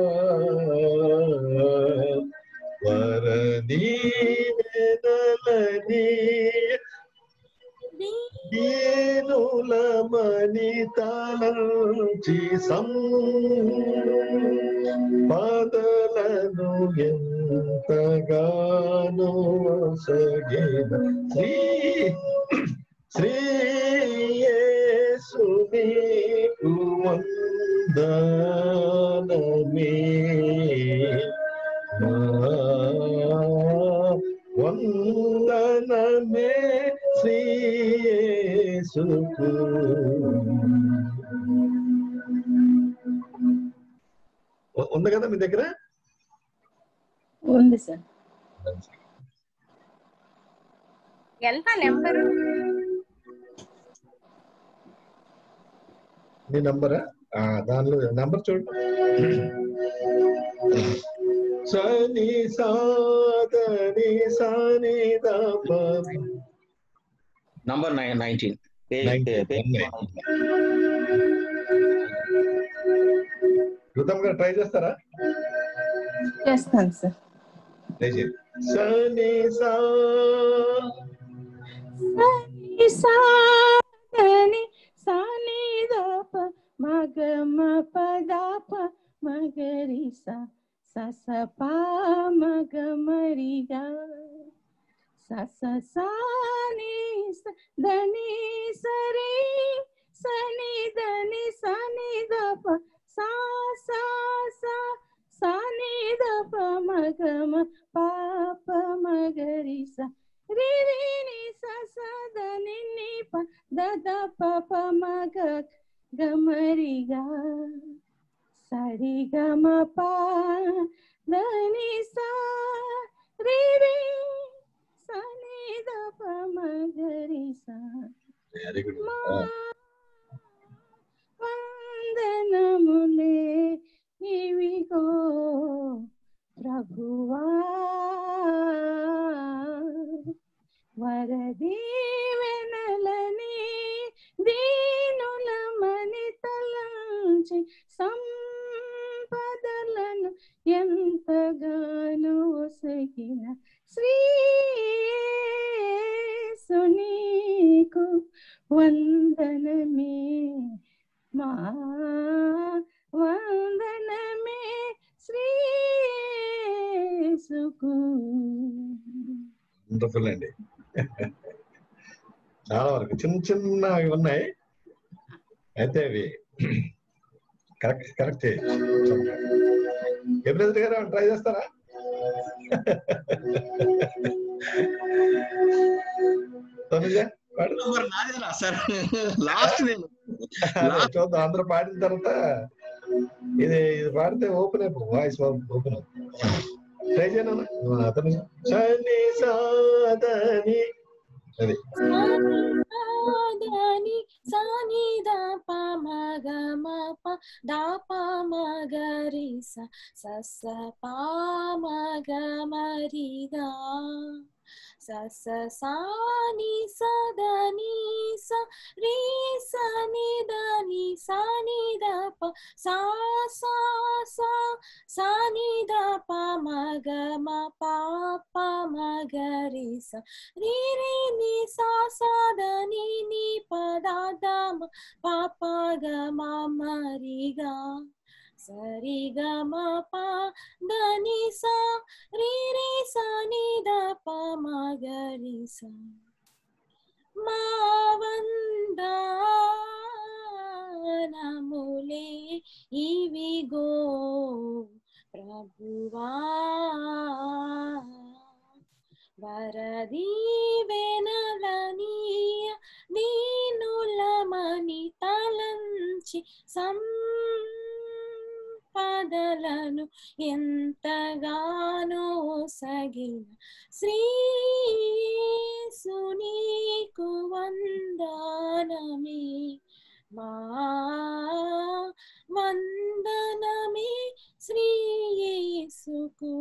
వరదీనలని దీనులమని తలంచి సంపదలను ఎంతగానో సగిన శ్రీ యేసు నీకు వందనమే వందనమే శ్రీ యేసుకు. ఉంది కదా మీ దగ్గర? ఉంది సార్. ఎంత నెంబరు? మీ నంబరా? దానిలో నంబర్ చూడండి. సని సాదని సాని దప నంబర్ 19. రుతం గారు ట్రై చేస్తారా? చేస్తాను సార్. ట్రై చేయండి. సని సాని సాని దప మగ మ పదాప మగరి సా సస పా మగ మరిగా సస సాని దని సరి సని దని సని దప సా సా సా సాని దప మగ మ పాప మగరి సా రి రి ని స స ద ని ని ప ద ద ప ప మగ గమరి గా సరి గ మ ప ద ని సా రి రి దప మగరి సా. Very good. వందనములే ఇవిగో ప్రభువా, వరదీవెనలని దీనులమని తలంచి సంపదలను ఎంతగానో ఒసగిన శ్రీయేసు నీకు వందనమే, మా వందనమే శ్రీయేసుకు. వండర్ఫుల్ అండి. చాలా వరకు చిన్న చిన్న అవి ఉన్నాయి, అయితే అవి కరెక్ట్ ఎబ్రదర్ గారు ట్రై చేస్తారా? చూద్దాం, అందరూ పాడిన తర్వాత ఇది పాడితే ఓపెన్ అయిపో, వాయిస్ ఓపెన్ అవుతుంది. ట్రై చేయను అతను సని సాదని అది సాని దప మగ మప దప మగరి స స ప మగ మరిగా స సాని సదని స రి సని దని సాని దప సా సా సా సాని దప మగ మప ప మగరి స రి రి ని సా సా దని ని పద ద మ ప ప గ మ రి గా సరి గ మ ప ద ని సా రి రి సా ని ద ప మ గ రి సా. మా వందనములే ఇవిగో ప్రభువా, వరదీవెనలనీయ దీనులమని తలంచి సంపదలను ఎంతగానో సగిన శ్రీయేసు నీకు వందనమే, మా వందనమే శ్రీయేసుకు.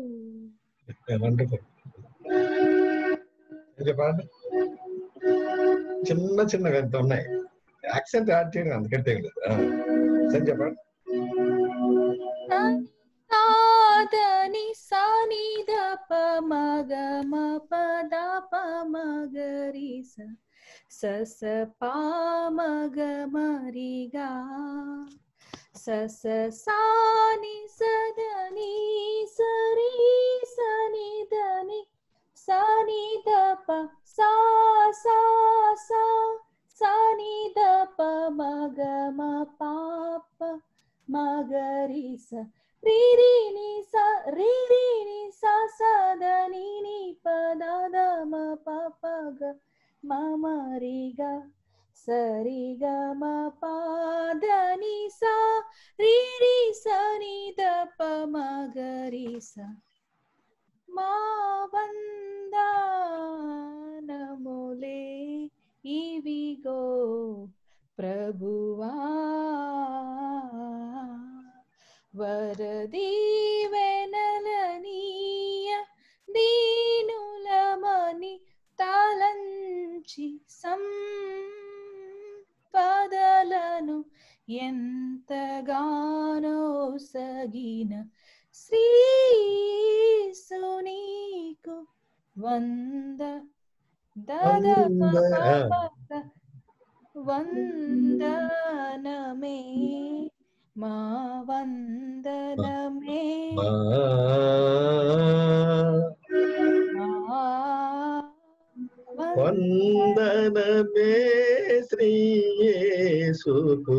చెప్పండి. చిన్న చిన్నగా ఎంత ఉన్నాయి, యాక్సెంట్ యాడ్ చేయడం అందుకంటే ఏం లేదు. సరే చెప్పండి. దని సాని దప మగ మప దప మగరి స స ప మగ మరిగా స సాని సదని సరి సని దని సాని దప సా సా సా సాని దప మగ మప మగరి స రి రి ని సా సా దని ని పద ద మ ప ప గ మ మ రి గ సరి గ మ ప ద ని సా రి రి స ని ద ప మ గ రి స. మా వందనములే ఇవిగో ప్రభువా, వరదీవెనలనీయ దీనులమని తలంచి సంపదలను ఎంతగానో సగిన శ్రీయేసు నీకు వందనమే, మా వందనమే, వందనమే శ్రీయేసుకు.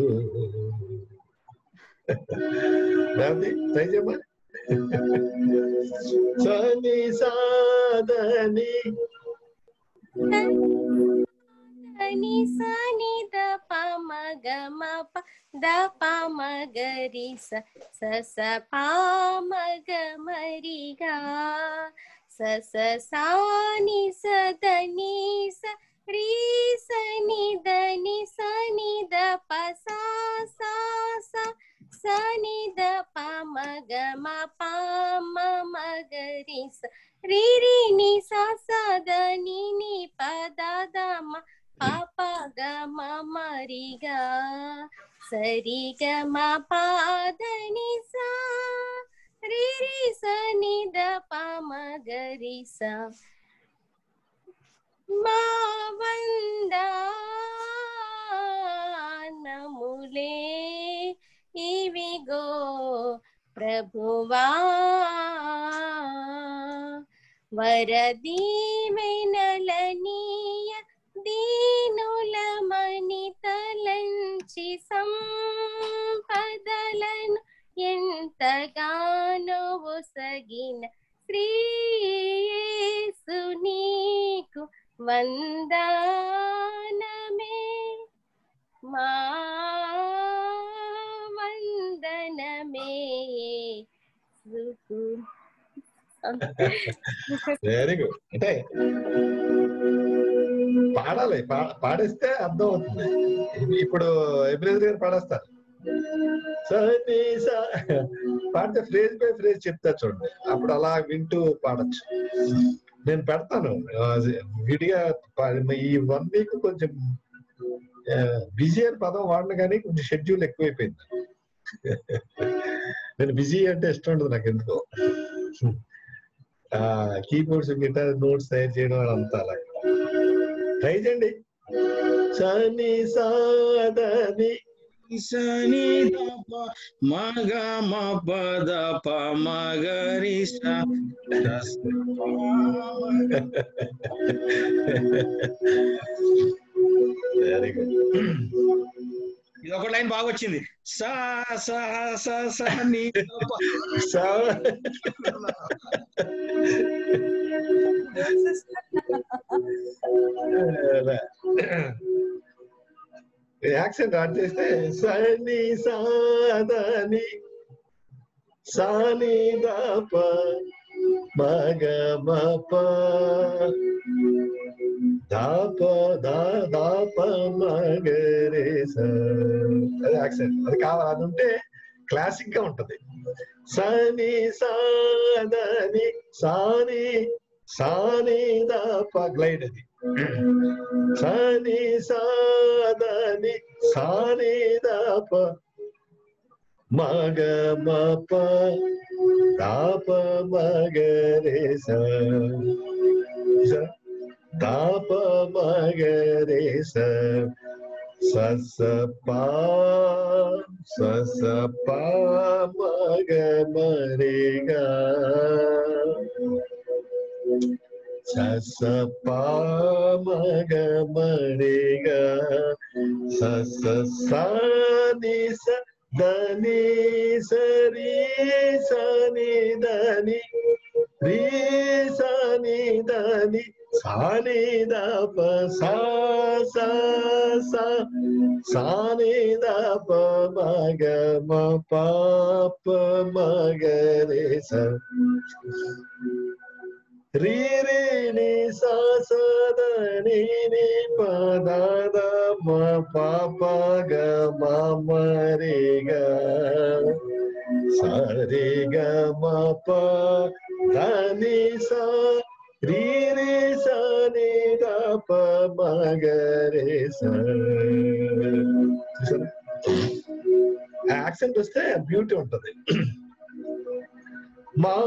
సని సాదని ని సని ద ప మగ మప ద ప మగరి స స ప మగ మరిగా స స సా ని స ద ని స రి స ని ద ని స ని ద ప సా సా సా స ని ద ప మ గ మ ప మ మ గ రి స రి రి ని స స ద ని ని ప ద ద మ ప ప గ మ మ రి గ స రి గ మ ప ద ని స రి రి స ని ద ప మ గ రి స మా వందనములే ఇవిగో ప్రభువా వరదీవెనలనీయ దీనులమని తలంచి సంపదలను ఎంతగానో ఒసగిన శ్రీ యేసు నీకు వందనమే మా వందనమే వెరీ గుడ్. అంటే పాడాలి, పాడేస్తే అర్థం అవుతుంది. ఇప్పుడు ఎబ్రేజర్ గారు పాడేస్తారు, పాడితే ఫ్రేజ్ బై ఫ్రేజ్ చెప్తా చూడండి, అప్పుడు అలా వింటూ పాడచ్చు. నేను పెడతాను విడిగా. ఈ 1 వీక్ కొంచెం బిజీ అని పదం వాడిన కానీ కొంచెం షెడ్యూల్ ఎక్కువైపోయింది. నేను బిజీ అంటే ఇష్టం ఉండదు నాకు ఎందుకో. కీబోర్డ్స్, గిటార్, నోట్స్ తయారు చేయడం అంతా అలా ట్రై చేయండి. సని సాదని సని ద ప మగ మ పద ప మగరి స. Very good. ఇది ఒక లైన్ బాగా వచ్చింది. సా సా సా సా ని యాక్సెంట్ యాడ్ చేస్తే సని సాదని సాని దప మగ మప దాప దాప మగరే స. అది యాక్సెంట్, అది కావాలి. అది ఉంటే క్లాసిక్ గా ఉంటది. సని సాదని సాని సాని దప గ్లైడ్. అది సని సాదని సాని దప మగ మప దాప మగరే స. దాప మగరే స. స స పా స స పా మగ మరే గ. స స పా మగ మరే గ. స స సా ని స దని సరి సని దని రి సని దని సాని దప సా సా సా సాని దప మగ మ పాప మగరే స. రి రి ని సా సా ద ని ని ప ద ద మ ప ప గ మ మ రే గ. స రే గ మ ప ద ని సా రి రి స ని ద ప మ గ రే స. యాక్సెంట్ వస్తే బ్యూటీ ఉంటది. మా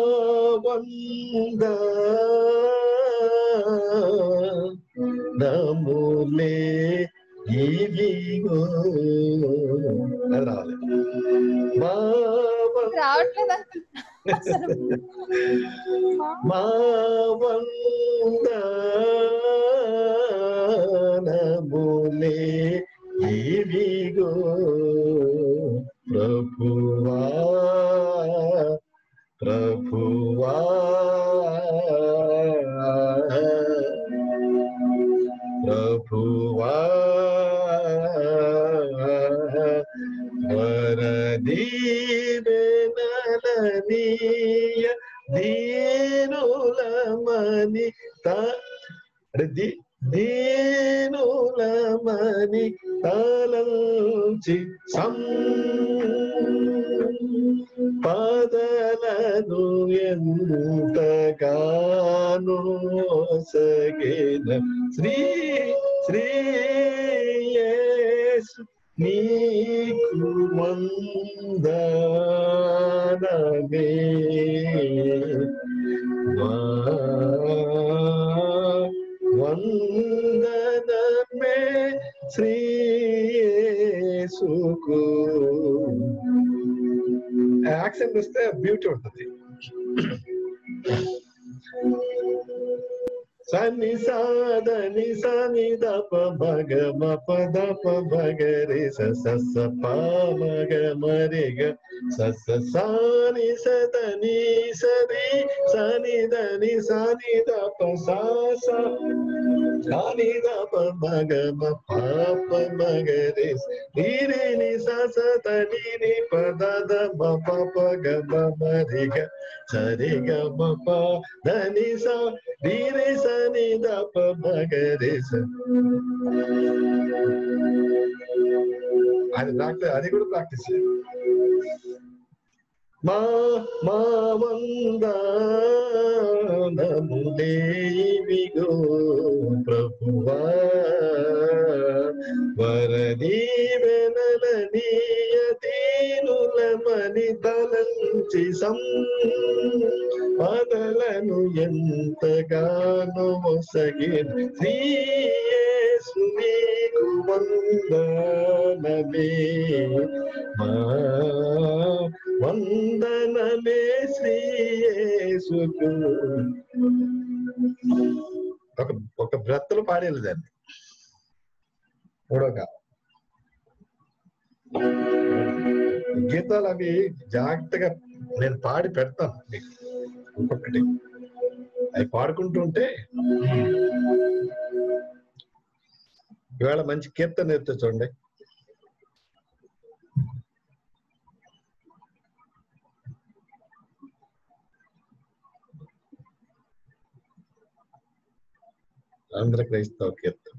వందనములే ఇవిగో. అది రావాలి. మా మా వందనములే ఇవిగో ప్రభువా ప్రభువా ప్రభువా వరదీవెనలనీయ దీనులమ పదమని తలంచి పదలను ఎంతగానో సగిన శ్రీ యేసు నీకు వందనమే వందనమే శ్రీ యేసుకు. యాక్సెంట్ వస్తే బ్యూటీ ఉంటుంది. సని సాదని సని దప భగ మపద భగ రే స ప మగ మరిగ స సాని సదని సరి సని దని సని దప సా సాని దప భగ మ పాప మగ రే రి ని స దని ని పద ద మ ప గ మ మరిగ సరి గ మ ప దని స రి రే సని దప భగ రే స. అది కూడా ప్రాక్టీస్ చేయాలి. మా వందనములేవిగో ప్రభువా వరదీవెనలనీయతీనులమని తలంచి సంపదలను ఎంతగానో సగిన శ్రీ యేసు నీకు వందనమే వందనమే శ్రీ యేసుకు. ఒక బ్రతులు పాడేది దాన్ని మూడోగా. గీతాలు అవి జాగ్రత్తగా నేను పాడి పెడతాను మీకు ఒక్కొక్కటి. అవి పాడుకుంటుంటే ఇవాళ మంచి కీర్తన నేర్చుకో చూడండి. ఆంధ్ర క్రైస్తవ కీర్తన.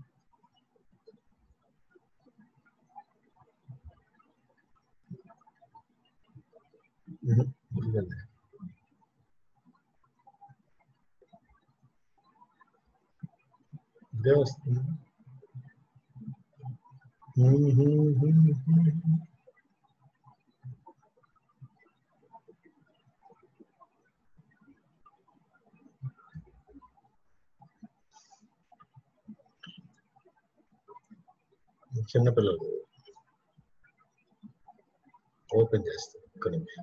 ఇదే వస్తుంది. చిన్నపిల్లలు ఓపెన్ చేస్తారు. ఒక్క నిమిషం.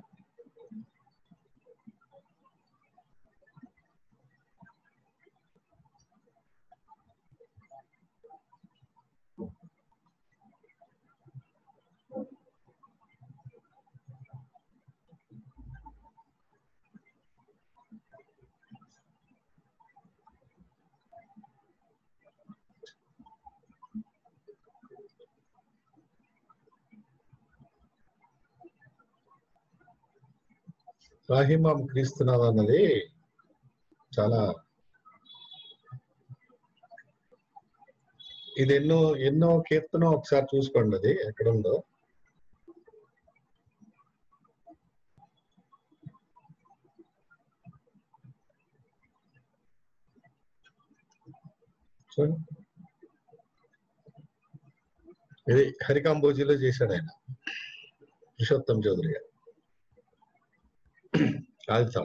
రాహిమాం క్రీస్తునాథ్ అన్నది చాలా, ఇది ఎన్నో కీర్తన ఒకసారి చూసుకోండి. అది ఎక్కడ ఉందో చూడండి. ఇది హరికాంబోజీలో చేశాడు ఆయన, పురుషోత్తం చౌదరి గారు. కాల్చాం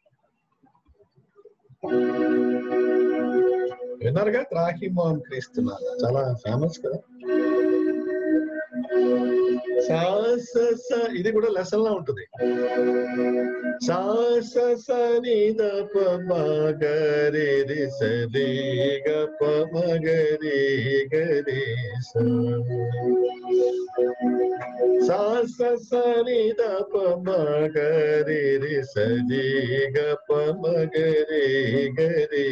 విన్నారుగా రాహిమాం క్రీస్తునాథ్, చాలా ఫేమస్ కదా. ఇది కూడా లెసన్ లా ఉంటుంది. సాసని దప మగరి రి సరి గ ప మగరి గరి సాసని దప మగరి రి సరి గ ప మగరి గరి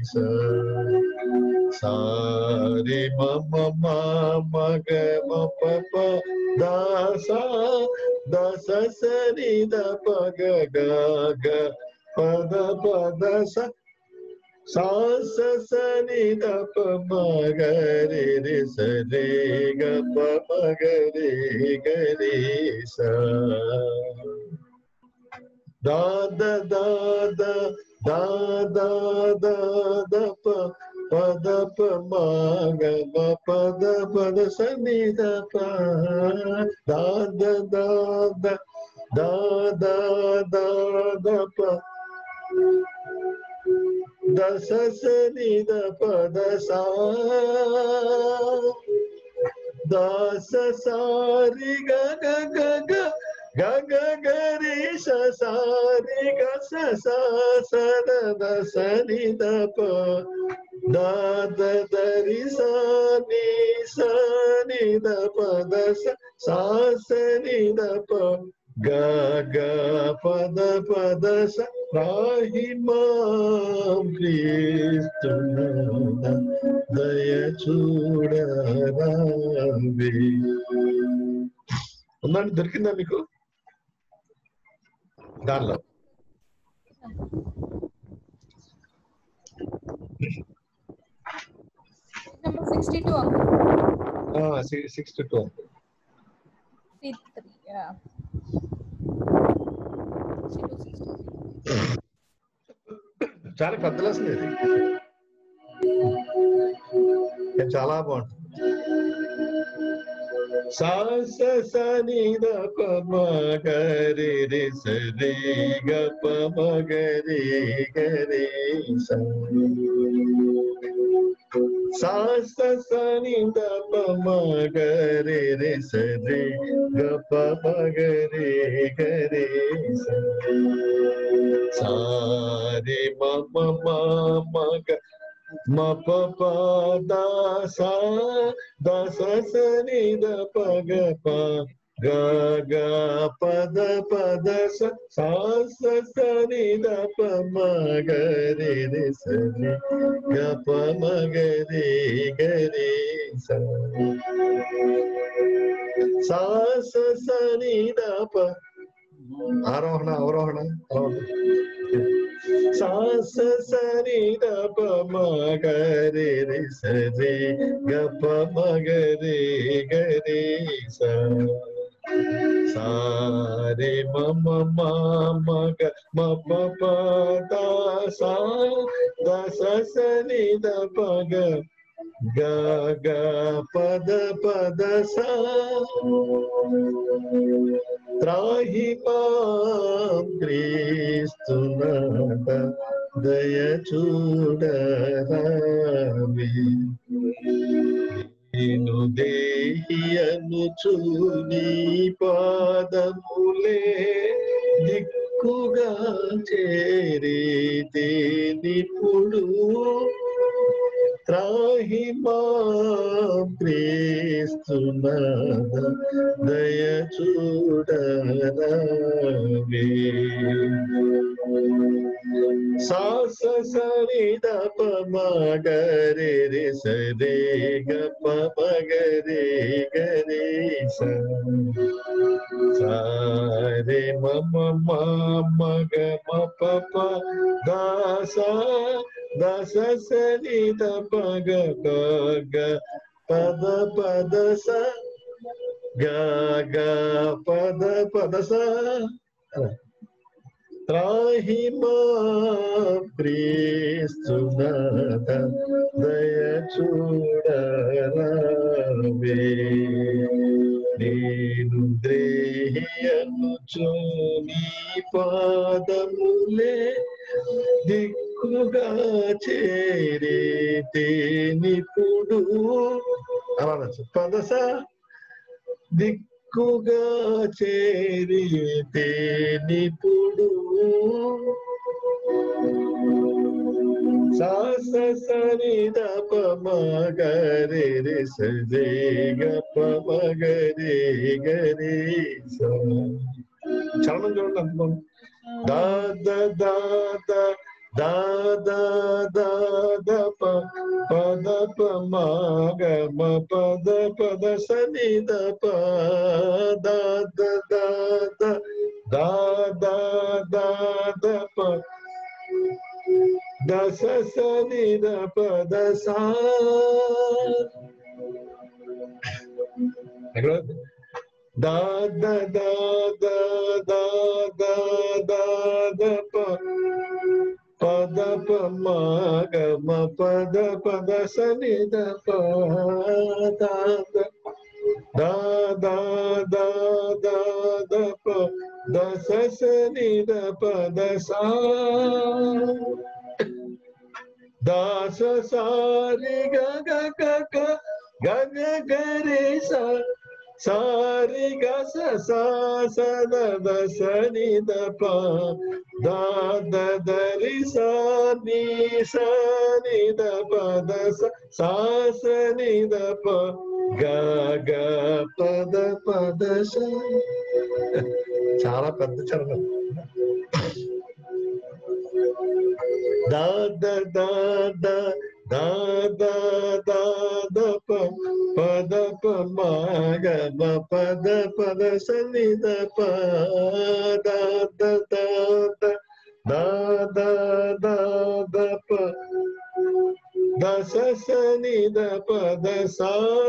సారి మమ మగ మ ప దాస దస సరి ద పగ గ పద పద స sa sa sa ni da pa ma ga re re sa re ga pa ma ga re sa da da da da da da da da pa pa da pa ma ga ma pa da sa ni da pa da da da da da da da da pa da sa sa ni da pa da sa da sa sa ri ga ga ga ga ga ga ga ri sa sa ri ga sa sa sa da da sa ni da pa da da da ri sa ni da pa da sa sa ni da pa ga ga pa da sa రాహిమాం క్రీస్తునాథ దయ చూడరావే. ఉందండి, దొరికిందా మీకు దానిలో? Number 62. 62. 63. Yeah. 62, 63. చాలా పెద్ద లెసన్ ఇది, చాలా బాగుంటుంది. సా స ని ద ప మ గ రి రి స రి గ ప మ గ రి సా sa sa sa ni da pa ma ga re sa re ga pa ma ga re sa sa re ma ma ma ma ga ma pa pa da sa sa ni da pa ga ga ga pa da sa sa ni da pa ma ga re sa re ga pa ma ga re sa sa ni da pa ఆరోహణ అవరోహణ sa sa ni da pa ma ga re sa re ga pa ma ga re sa sa re ma ma ma ma ga ma pa pa da sa sa ni da pa ga ga ga pa da sa त्राहि मां क्रीस्तुनाथ दय చూడరావే. నేను దేహి అనుచు నీ పాదములే దిక్కుగా చేరితే నిపుడు త్రాహి మాం క్రీస్తునాథ దయ చూడరావే. సా స స ని ద ప మ గ రే స రే గ ప మ గ రే సా sa re ma ma ma ma ga ma pa pa da sa sa ni da pa ga ga pa da sa ga ga pa da sa त्राहि मां क्रीस्तुनाथ दय చూడరావే. నేను ద్రేహి అనుచు నీ పాదములే దిక్కుగా చేరితే నిపుడు అలా పదస దిక్కుగా చేరితే నిపుడు sa sa sa ni da pa ma ga re sa re ga pa ma ga re sa చరణం చూడండి అంత దా దా దా దా దా దా దా దా ప పద ప మా గ మ పద పద స ని ద ప దా దా దా దా దా దా దా ద ప దశ స ని ద ప ద సా దా ద ద ద ద ద ద ద ప పద ప మ గ మ పద పద స ని ద ప ద ద ద ద ద ద ప ద స స ని ద ప ద సా దాస సారి గ గ గ గ గ గ గ రే సా సారి గ స సా స ద ద స ని ద ప దా ద ద రి సా ని సా ని ద ప ద స సా స ని ద ప గ గ ప ద ప ద స. చాలా పెద్ద చరణం. దా ద ద ద దా ద ద ద ప పద ప మ గ మ పద పద స ని ద ప దా ద ద ద దా ద ద ద ప ద స స ని ద ప ద సా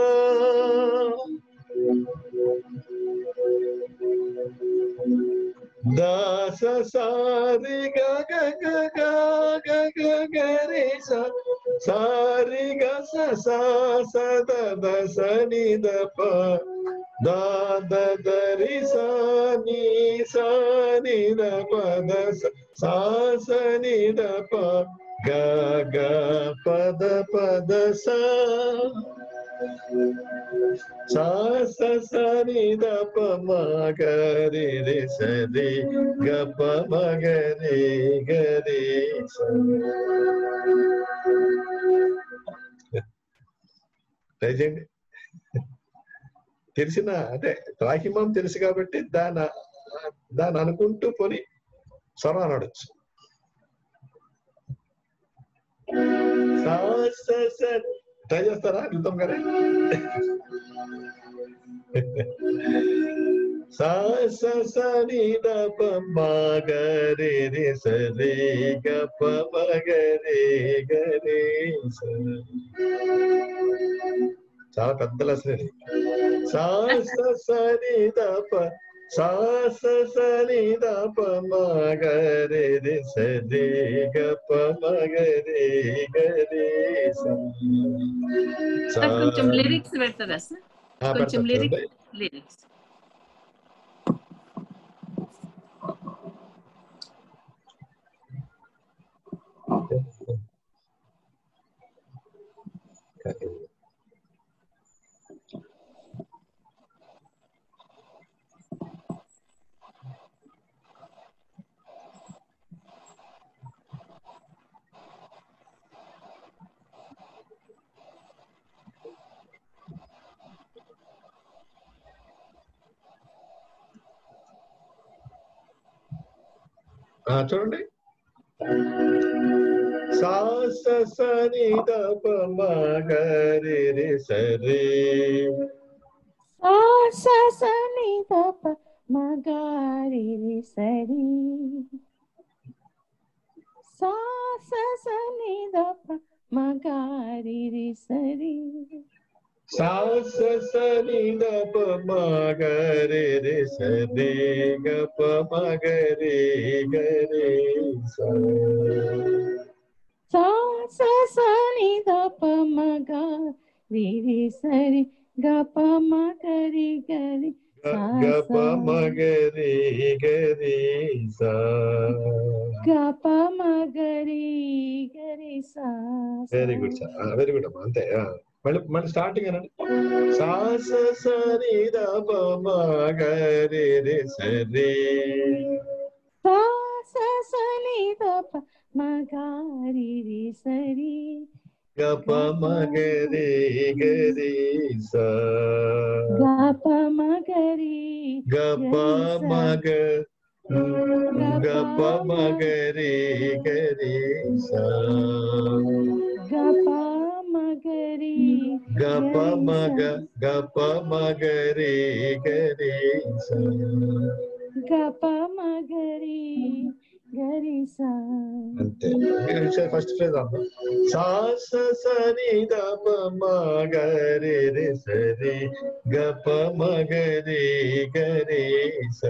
దాస సారి గ గ గ గ గ గ గ రే సా సారి గ స సా స ద ద స ని ద ప దా ద ద రి సా ని సా ని ద ప ద స సా స ని ద ప గ గ పద పద సా సా స స ని ద ప మ గ రి రి స రి గ ప మ గ రి గ రి స. ట్రై చేయండి. తెలిసిన అంటే రాహిమం తెలుసు కాబట్టి దాన్ని అనుకుంటూ పోని స్వరం అనొచ్చు. సా స స ట్రై చేస్తారా అడుగుతాం కదా. సా స స ని ద ప మ గ రి రి స రి గ ప మ గ రి గ రి స. చాలా పెద్ద లెసన్. సా స స ని ద ప సా స స ని ద ప మ గ రి రి స రి గ ప మ గ రి గ రి స. కొంచెం లిరిక్స్ పెడతారా సార్? కొంచెం లిరిక్స్ చూడండి. సా స స ని ద ప మ గ రి రి స రి సా స స ని ద ప మ గ రి రి స రి సా స స ని ద ప మ గ రి రి స రి సా స స ని ద ప మ గ రి రి స రి గ ప మ గ రి గ రి స. సా స స ని ద ప మ గ రి రి స రి గ ప మ గ రి గ రి గ ప మ గ రి గ రి స. గ ప మ గ రి గ రి స. Very good sir, very good అమ్మా. అంతే. మళ్ళీ స్టార్టింగ్ అనండి. సా స స ని ద ప మ గ రి రి స రి సా స స ని ద ప మ గ రి రి స రి గ ప మ గ రి గ రి స. గ ప మ గ రి గ ప మ గ గ ప మ గ రి గ రి స. గ ప మ గ రి గ ప మ గ గ ప మ గ రి గ రి స. గ ప మ గ రి గరి సా. అంతే. ఫస్ట్ ఫ్రేజ్ అమ్మ. సా స స ని ద ప మ గ రి రి స రి గ ప మ గ రి గ రి సా.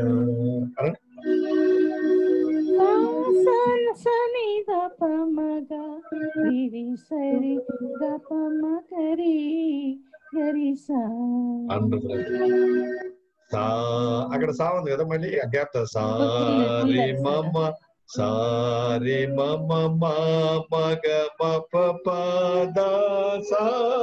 స ని ద ప మ గ రి రి స రి గ ప మ గ రి గరి సా. సా అక్కడ సా ఉంది కదా, మళ్ళీ గ్యాప్. సారి మమ సారి మమ మగ మప పద సా.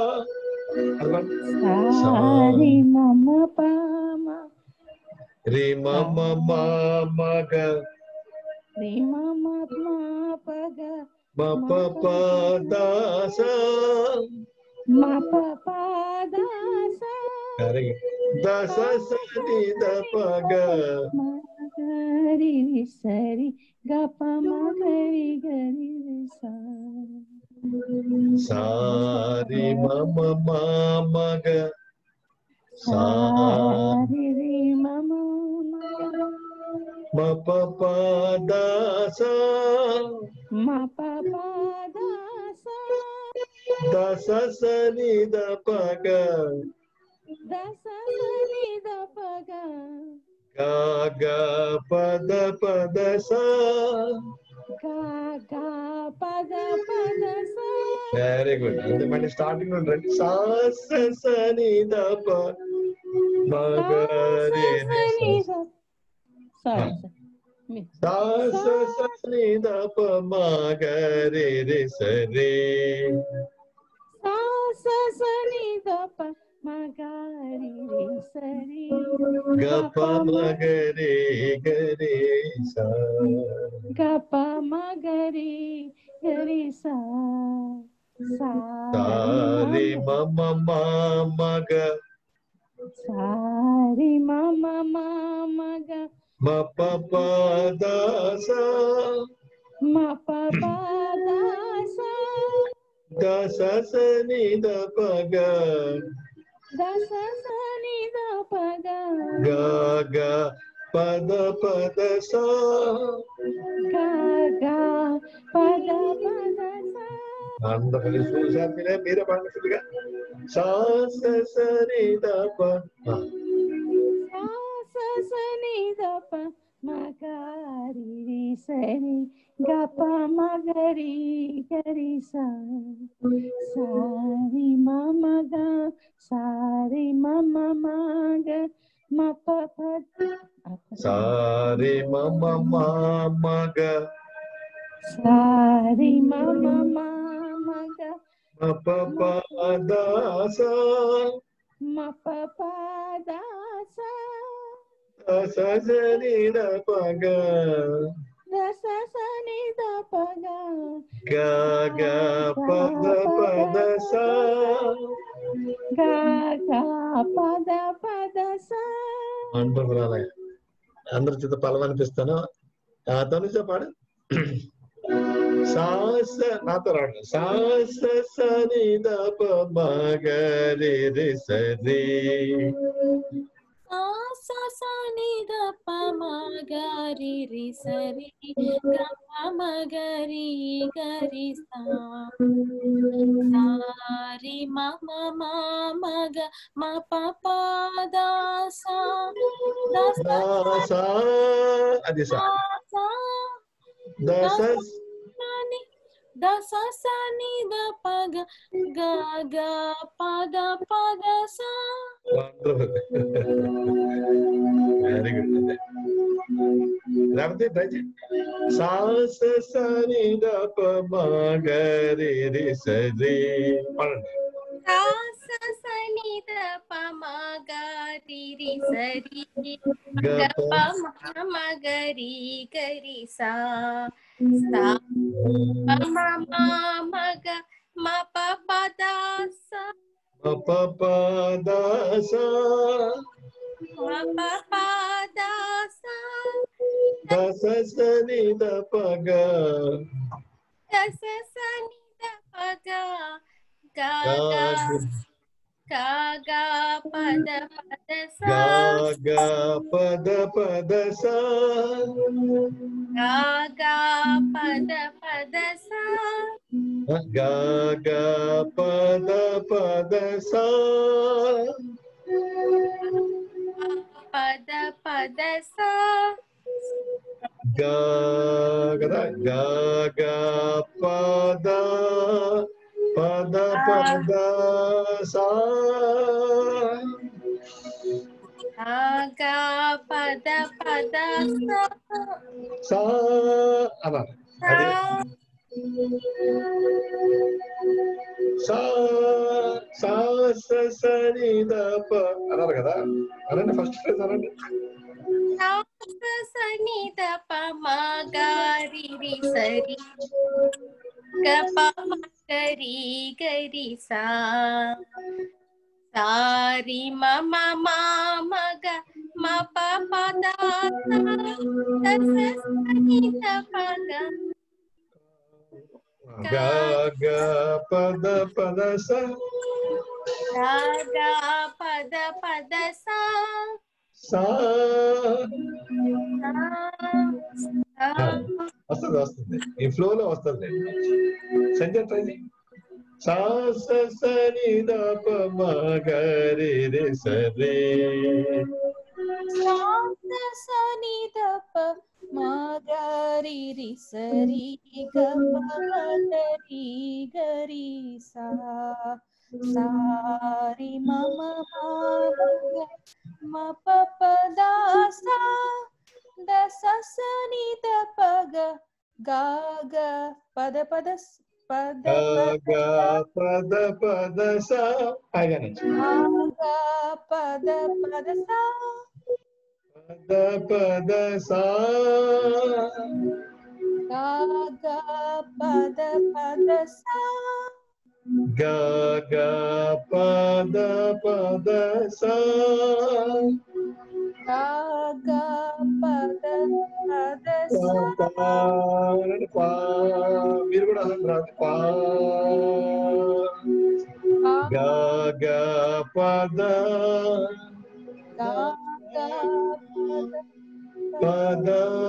సారి మమ పమ రి మమ మగ రి మమ పగ మప పద సా. మప పద సా. దశ సరి ద పగ గరి సరి గ ప మ గరి గరి సా. సారి మమ మగ సారి రి మమ మప పద సా. మప పద సా. దశ సరి ద పగ దశ సరి ద పగ గ గ పద పద సా. గ గ పద పద సా. Very good. అంటే మళ్ళీ స్టార్టింగ్ నుండి సా స స ని ద ప మ గ రి రి సా. సా స స ని ద ప మ గ రి రి స రి. సా స స ని ద ప మ గ రి రి స రి గ ప మ గ రి గ రి సా. గ ప మ గ రి గ రి సా. సారి మమ మగ సారి మమ మగ మప పద సా. మప పద సా. దశ స ని ద పగ దశ స ని ద పగ గ గ పద పద సా. గ గ పద పద సా. అందరి చూసారు మీరే పండుగగా. సా స స ని ద ప సా స స ని ద ప మ గ రి రి స రి గ ప మ గ రి గ రి సా. సారి మమ గ సారి మమ మగ మ ప పద. సారి మమ మగ సారి మమ మగ మప పద సా. మప పద సా. దశ స ని ద పగ దశ స ని ద పగ గ గ పద పద సా. గ గ పద పద సా. అంటున్నారా? అందరి చేత పలవనిపిస్తాను. తనుజ పాడు. సాస నాతో రాడు. సాస స ని ద ప మ గ రి రి స రి. సా స ని ద ప మ గ రి రి స రి గ ప మ గ రి గ రి సా. సారి మ మ మ మ గ మ ప ప ద సా. సా అది సా. దశ దశ స ని ద ప గ గ గ పద పద సా. Very good. లేకపోతే ట్రై చేయి. సా స స ని ద ప మ గ రి రి స రి. పడండి. సా స స ని ద ప మ గ రి రి స రి గ ప మ గ రి గ రి సా. సా మ మ మ గ మ ప ప ద సా. మప పద సా. మ ప ప ద సా. దశ స ని ద పగ దశ స ని ద ప గ గ గ గా గా పద పద సా గా పద పద సా గా గా పద పద సా గా పద పద సా పద పద సా గా కదా గా పద పద పద సా గా పద పద సా సా అన్నారు. అది సా సా సరి ద ప అన్నారు కదా. అనండి ఫస్ట్ ఫ్రేజ్ అనండి. సని ద ప మా గా రి రి సరి గ ప మ గరి గరి సా సారి మ మ మ మ గ మ ప ప ద స సని ద ప గ గా పద పద సా గా పద పద సా సా వస్తుంది వస్తుంది ఈ ఫ్లో లో వస్తుంది. సంజయ్ ట్రై సా సరి ద ప మ గరి రి సరి సని ద ప మా గరి రి సరి గ ప మ గరి గరి సా సారి మ మ మ ప ప ద సా ద స సని ద ప గ గా గ పద పద పద గా పద పద సా గా పద పద సా పద పద సా గా పద పద సా గా పద పద సా గా పద పద సా మీరు కూడా అసలు రాదు. గా పద పద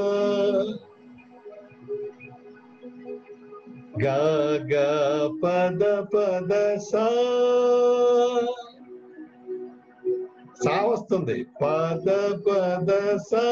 గా పద పద సా సా వస్తుంది. పద పద సా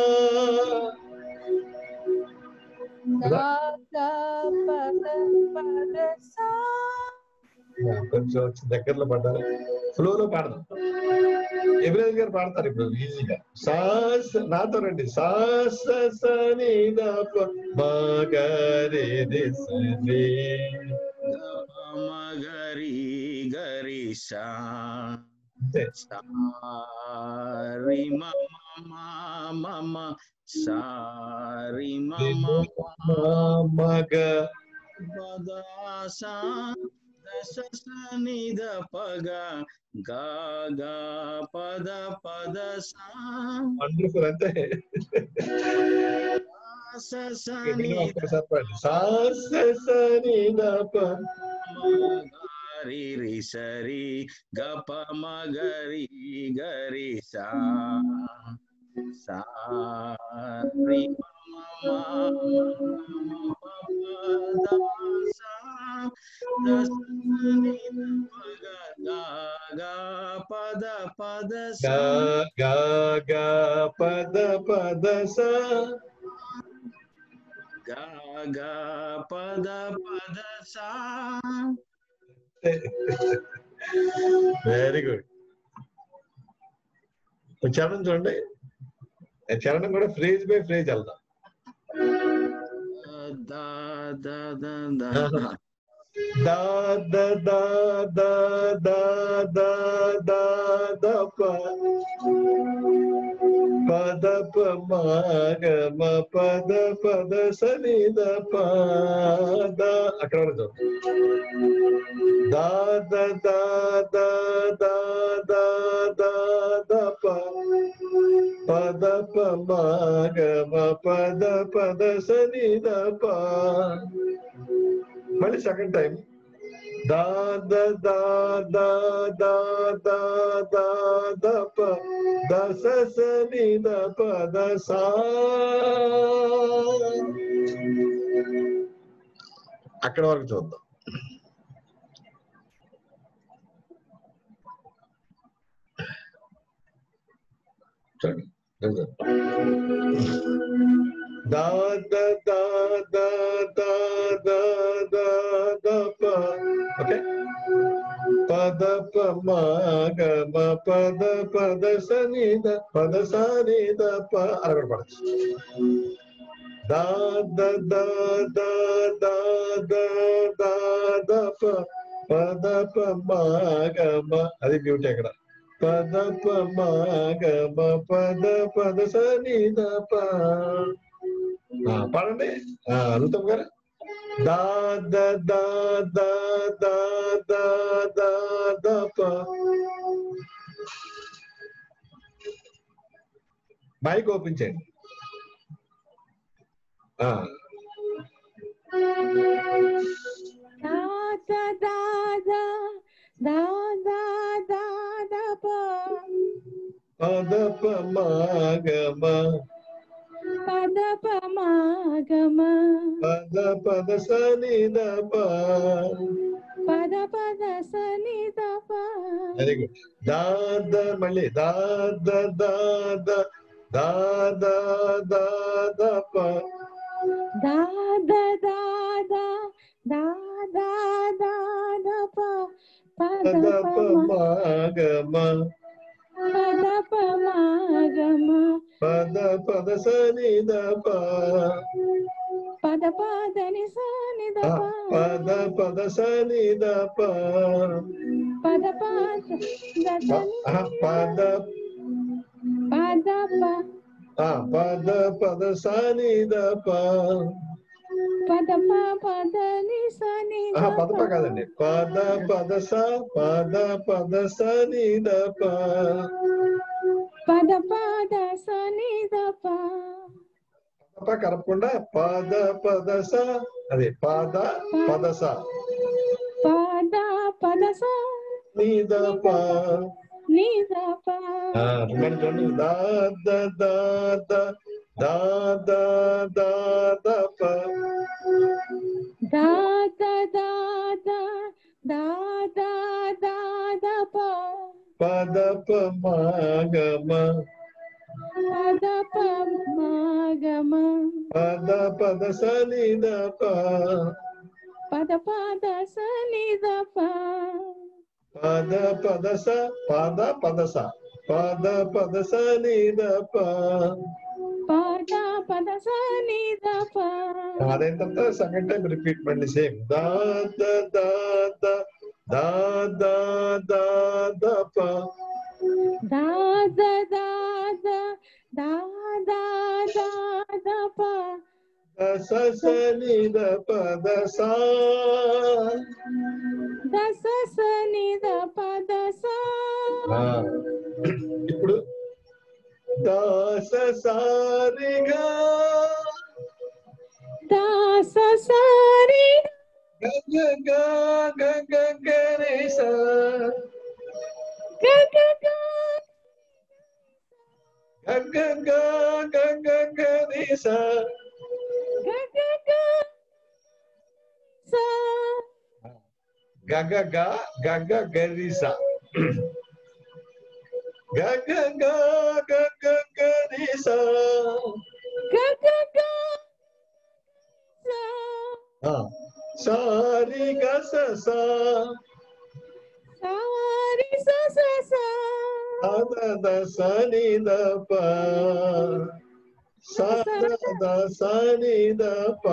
పద పద సా కొంచెం దగ్గరలో పడ్డారు. ఫ్లో లో పాడదాం. ఎబ్రాజ్ గారు పాడతారు ఇప్పుడు ఈజీగా. సా నాతో రండి. సా సని ద ప మ గరి రి సరి మ గరి గరి సా సారి మ మ మ సారి మ మగ పద సా దశ సని ద పగ గా గా పద పద సా వండర్ఫుల్. అంతే సని సా సని ద ప గరి రి సరి గ ప మ గరి గరి సా సారి మ మ ప ద సా ద సని ద పగ గా గా పద పద సా గా పద పద సా గా గా పద పద సా. Very good. చరణం చూడండి. చరణం కూడా ఫ్రేజ్ బై ఫ్రేజ్ వెళ్దాం. దా దా దా దా దా ద దా దా దా దా దా ద ప పద ప మ గ మ పద పద సని ద ప ద అక్కడ వరకు దా ద దా దా దా దా దా ద ప పద ప మ గ మ పద పద సని ద ప. మళ్ళీ సెకండ్ టైం దా ద దా దా దా దా దా ద ప ద స స ని ద ప ద సా. అక్కడ వరకు చూద్దాం. చూడండి దా ద దా దా దా దా దా ద ప. ఓకే, పద ప మ గ మ పద పద స ని ద పద స ని ద ప అలా కూడా పడచ్చు. దా ద దా దా దా దా దా ద ప పద ప మ గ మ. అది బ్యూటీ అక్కడ. పద ప మ గ మ పద పద స ని ద ప. పాడండి అనుతమ్ గారు. దా ద దా దా దా దా దా ద ప. మైక్ ఓపెన్ చేయండి. పద ప మ గ మ పద ప మ గ మ పద పద స ని ద ప పద పద స ని ద ప. Very good. దా ద మళ్ళీ దా ద దా ద దా ద దా ద ప. దా ద దా దా దా దా దా ద ప పద ప మ గ మ పద ప మ గ మ పద పద స ని ద ప పద పద ని స ని ద ప పద పద స ని ద ప పద పద ద స ని పద పద ప పద పద స ని ద ప పద ప పద ని స ని ద పద ప కాదండి. పద పద స పద పద స ని ద ప పద పద స ని ద ప. పద కలపకుండా పద పద స. అదే పద పద స పద పద స ని ద ప. ని ద ప. చూడండి దా ద దా ద దా ద దా ద ప. దా ద దా ద దా ద దా ద ప. పద ప మ గ మ పద ప మ గ మ పద పద స ని ద ప పద పద స ని ద ప. పద పద స పద పద స పద పద స ని ద ప. పద పద స ని ద ప. అదైన తర్వాత సెకండ్ టైం రిపీట్ మళ్ళీ సేమ్ దా ద దా ద దా ద దా ద ప. దా ద దా ద దా ద దా ద ప. స స ని ద ప ద సా. ద స స ని ద ప ద సా. ఇప్పుడు దా స సా రి గ దా స స రి గ గ గ గ గ రి స గ గ గ గ గ గ గ గ రి స గ గ గ స గ గ గ గ గ గ రి స గ గ గ గ గ గ రి స గ గ గ స సా రి గ స స సా రి స స స ద ద స ని ద ప స ద ద స ని ద ప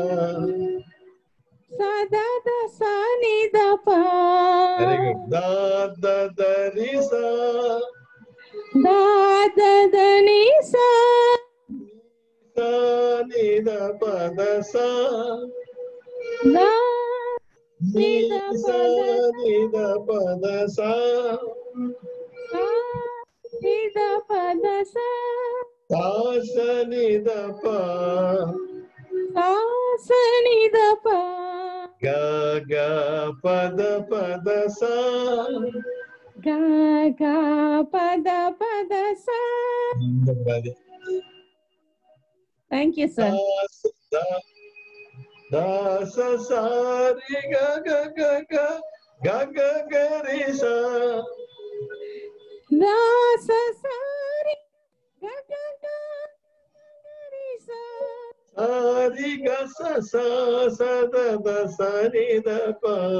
స ద ద స ని ద ప. Very good. దా ద ద రి స దా ద ద ని స స ని ద ప ద స దా ని ని ద స ప ద ని ద ప ద స సా ని ద ప ద స సా స ని ద ప సా స ని ద ప. గ గ పద పద సా గా గా పద పద సా. Thank you sir. దాస సారి గ గ గ గ గ గ గరి సా దాస సారి గ గ గ గరి సా సారి గ స స స ద ద సరి ద ప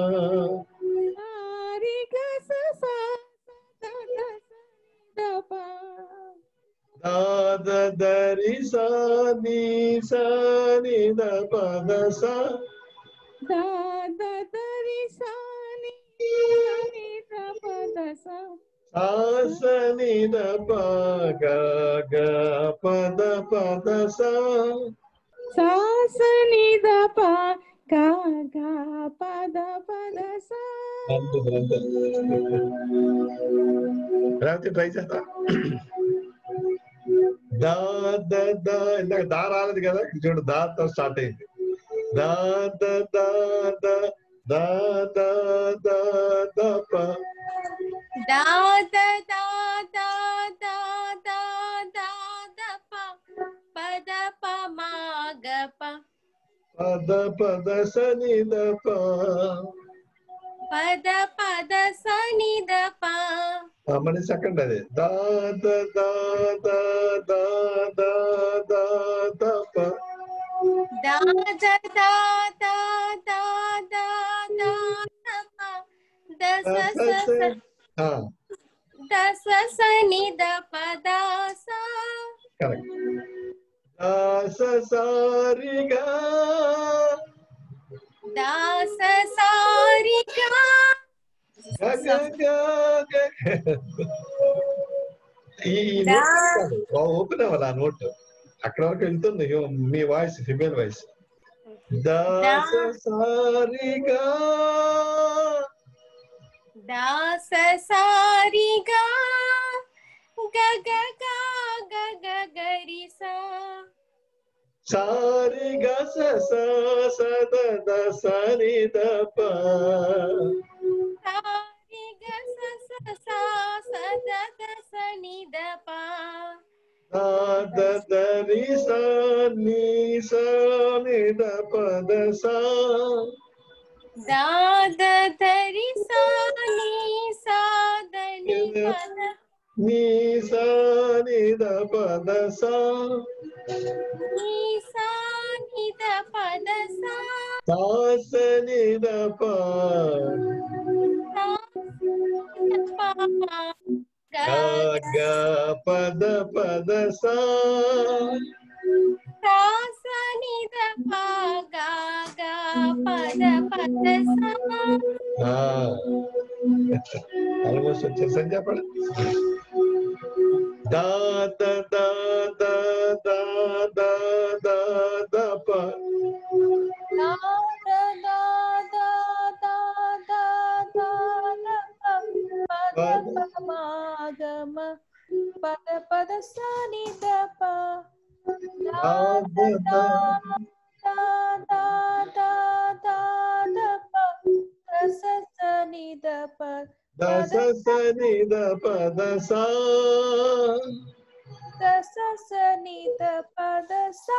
సారి గ స స ద ద సరి ద ప దా ద ద రి సా ని సా ని ద ప ద సా దా ద ద రి సా ని ని ద ప ద సా సా స ని ద ప గ గ ప ద సా సా స ని ద ప గ గ ప ద సా. అంతే రాత్రి ట్రై చేస్తా. దా ద ద ఇందాక దా రాలేదు కదా, చూడు దాతో స్టార్ట్ అయింది. దా ద ద ద దా ద ద ద ప దా ద దా దా దా దా దా ద ప పద ప మా గ ప పద పద స ని ద ప పద పద స ని ద ప. మళ్ళీ సెకండ్ అది దా ద దా దా దా దా దా ద ప దా ద దా దా దా దా దా ద ప ద స స స ద స స ని ద ప ద స. కరెక్ట్. దాస సారి గా దాస సారి గా గ గ గ ఈ నోట్ ఓపెన్ అవ్వాలి. ఆ నోట్ అక్కడ వరకు వెళ్తుంది మీ వాయిస్, ఫిమేల్ వాయిస్. దాస సారి గా దాస సారి గా గ గ గ గ గ గరి సా సారి గ స స స ద ద సరి ద ప సారి గ స స సా స ద ద స ని ద ప దా ద ద రి స ని స ని ద ప ద సా దా ద ద రి సా ని సా ద ని ప ద ని సా ని ద ప ద సా ని సా ని ద ప ద సా సా స ని ద ప సా ని ద ప గ గ ప ద సా సా స ని ద ప గ గ ప ద సా. ఆల్మోస్ట్ వచ్చేసని చెప్పండి. దా ద ద ద ద ద ద ద ప దా ద దా దా దా దా దా ద ప పద ప మా గ మ పద పద స ని ద ప దా ద దా దా దా దా దా ద ప ద స స ని ద ప ద స స ని ద ప ద సా ద స స ని ద ప ద సా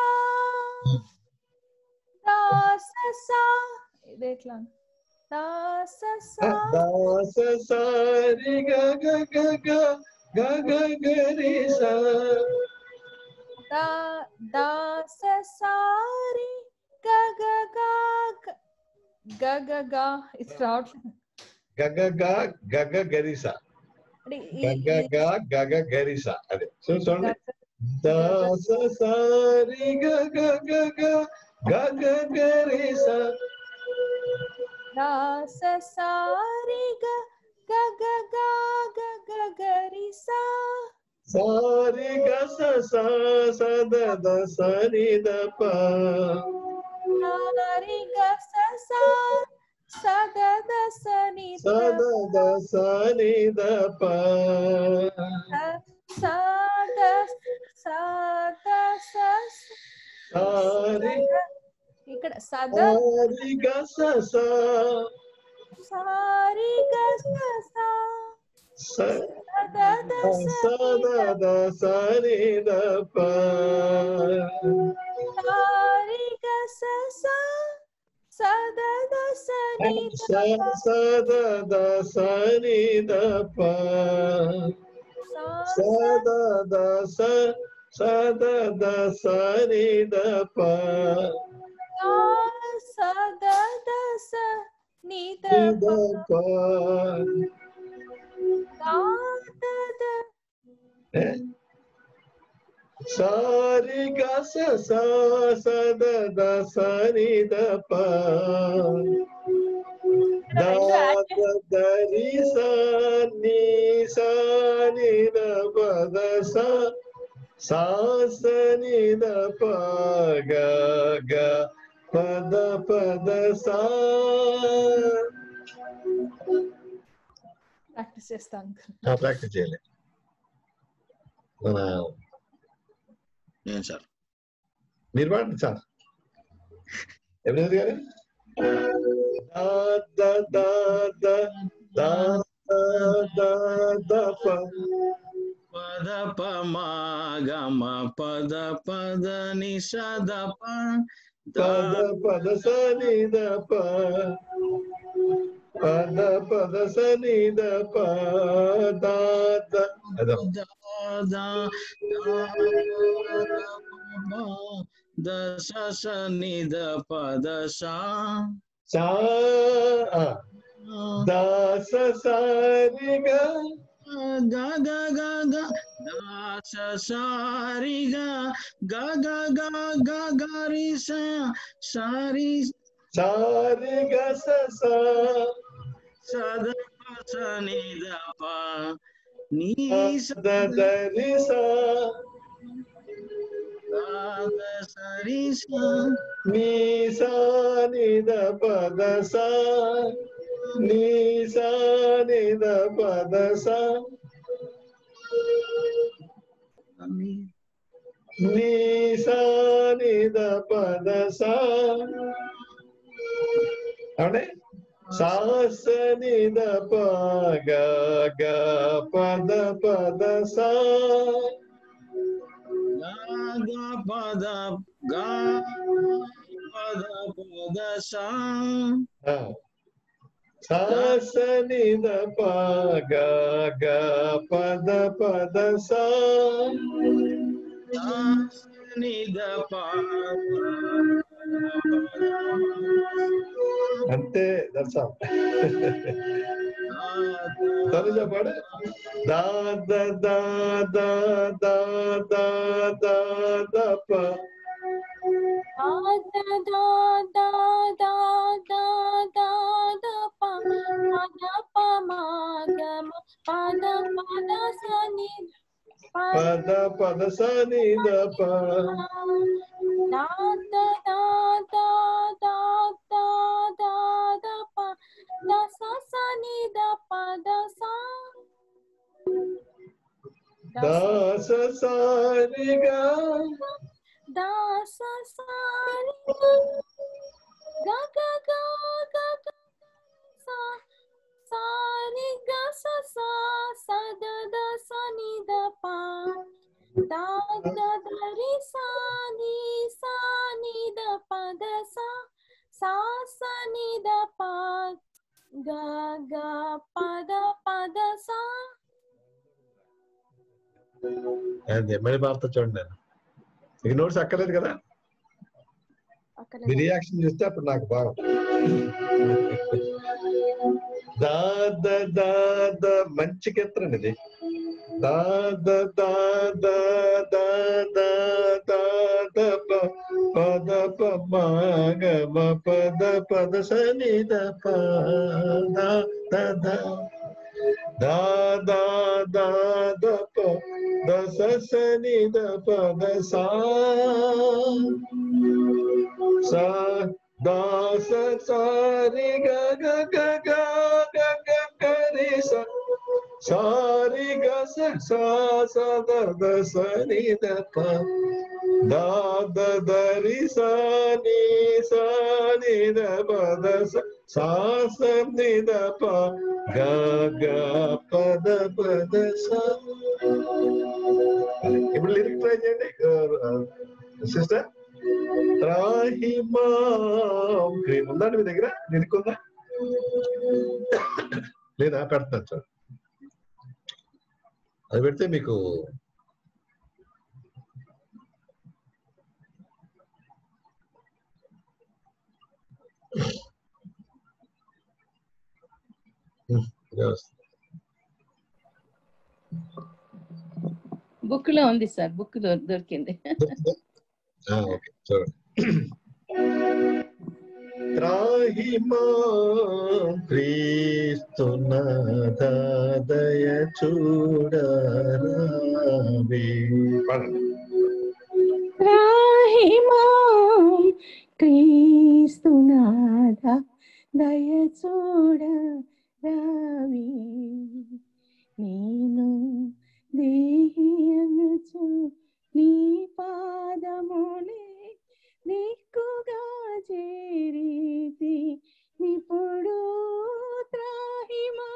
దా స సా. ఇది ఎట్లా? దా స సా దా స సా రి గ గ గ గ గ గ గ రి సా దా దా స సా రి గ గ గ గ గ గ. ఇది రావట్లేదు. గ గ గ గ గ గ రి సా అంటే గ గ గ గ గ గ రి సా. అదే చూడండి. దా స సా రి గ గ గ గ గ గ గ రి సా దా స సా రి గ గ గ గ గ గ గ రి సా సా రి గ స సా స ద ద స ని ద ప సా రి గ స సా స ద ద స ని స ద ద స ని ద ప సా ద సా ద స సారి ఇక్కడ సద సారి గ స సా సారి గససా సదద సదద సని దప సారి గససా సదద సని సదద సని దప సదద సదద సని దప సదద సని దప సారి గస సదద సని దప దరి సని సని దపద సాసని దప గ గ పద పద సా ప్రాక్టీస్ చేస్తాను. ప్రాక్టీస్ చేయాలి సార్. మీరు పాడండి సార్. ఎవరు గారు పద ప మా గ మ పద పద ని స ద ప పద పద సని దప పద పద సని దప దాద ద స స ని ద ప ద సా సా దా స సారి గ గ గ గ గ ద స సారి గ గ గ గ గ గ రి స సారి సారి గ స సా సద ప స ని ద ప ని స ద రి సా ద స రి స ని సా ని ద ప ద సా ని సా ని ద ప ద సా ని సా ని ద ప ద సా అవునే సాస ని ద ప గ గ పద పద సా గ పద గ పద పద సా సాస ని ద ప గ గ పద పద సా ని ద ప అంతే దర్శా తనుజ పాడు దా ద దా దా దా దా దా ద ప పద పద సని ద ప దాస సారి గ దాస సారి గ గ గ గ గ సా సారి గ స సా సద ద స ని ద ప దా ద ద రి సా ని ద ప ద సా సా స ని ద ప గ గ పద పద సా. అది మళ్ళీ పాడతా చూడండి. నేను మీకు నోట్స్ అక్కర్లేదు కదా, మీ రియాక్షన్ చూస్తే అప్పుడు నాకు బాగా దాద దాద మంచి కీర్తన ఇది. దాద దాద దాద దాద పద ప గ మ పద పద సని ద ప దా ద దా దా దా ద ప ద స సని ద ప ద సా సా దా స సా రి గ గ గ గ గ గ గ రి స సారి గస సద సని దప దాద దరి సని సని దప దస సాస ని దప గ గ పద పద స. ఇప్పుడు లిరిక్ ట్రై చేయండి సిస్టర్. రాహిమా ఉందండి మీ దగ్గర? లిరిక్ ఉందా లేదా? పెడతాను సార్, అది పెడితే మీకు బుక్ లో ఉంది సార్, బుక్ దొరికింది. ఓకే చూడండి. త్రాహిమా క్రీస్తునాథ దయ చూడరావే. త్రాహిమా క్రీస్తునాథ దయ చూడరావే. నేను దేహియనుచు నీ పాదమునే దిక్కుగా చేరితి నిపుడు. త్రాహిమా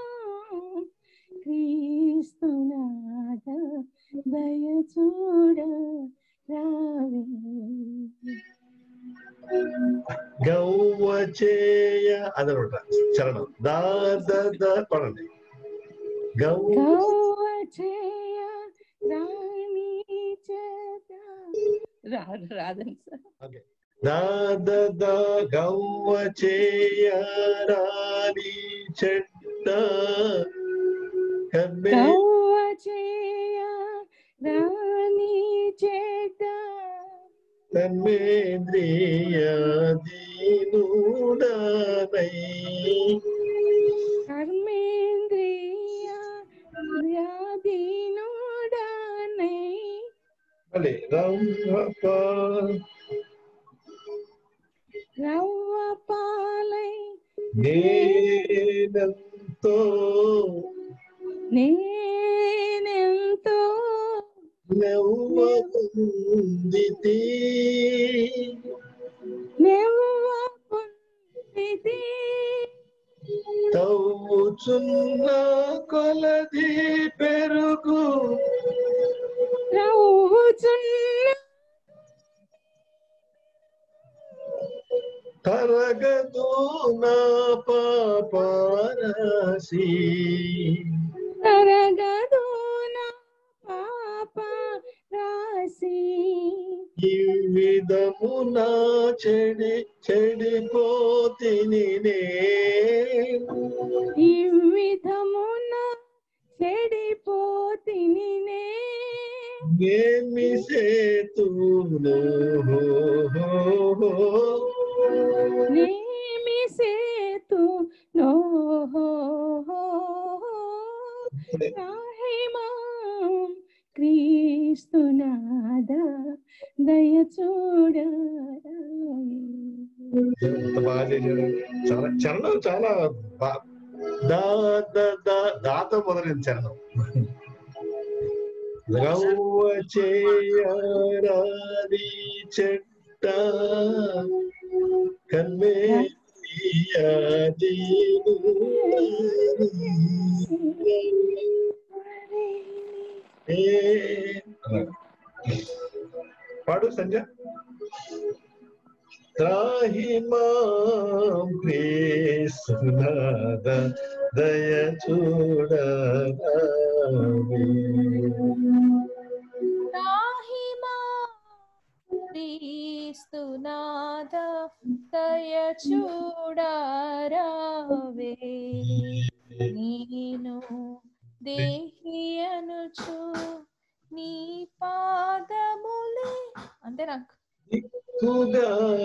క్రీస్తునాథ దయ చూడరావే. గౌవ చేయ అదనమాట చరణం. ద పడండి. గౌవ చేయ రాణి చేత రాదండి సార్. ద గౌవ చేయ రాణి చెట్ట గౌవ చేయ రాణి చేత కర్మేంద్రియాధీనుడనై కర్మేంద్రియాధీనుడనై రవ్వ పాలై నేనెంతో నెవ్వకుందితి తవ్వుచున్న కొలది పెరుగు తరగదు నా పాపరాశి. తరగదు నా పాపరాశి. ఈ విధమున చెడిపోతిని ఈ విధమున చెడిపోతిని ఏమి సేతును నేమి సేతు నోహో రాహిమా క్రీస్తునాథ దయ చూడరావే. బాగా చేశారు. చాలా చరణం చాలా దాత మొదలైన చరణం. గౌవ చేయరాని చెట్ట కర్మేంద్రియాధీను పాడు సంజయ్. త్రాహిమాం క్రీస్తునాథ దయ చూడరావే. త్రాహిమా క్రీస్తునాథ దయ చూడరావే. నేను దేహియనుచు నీ పాదములే. అంతే నాకు. దిక్కుగా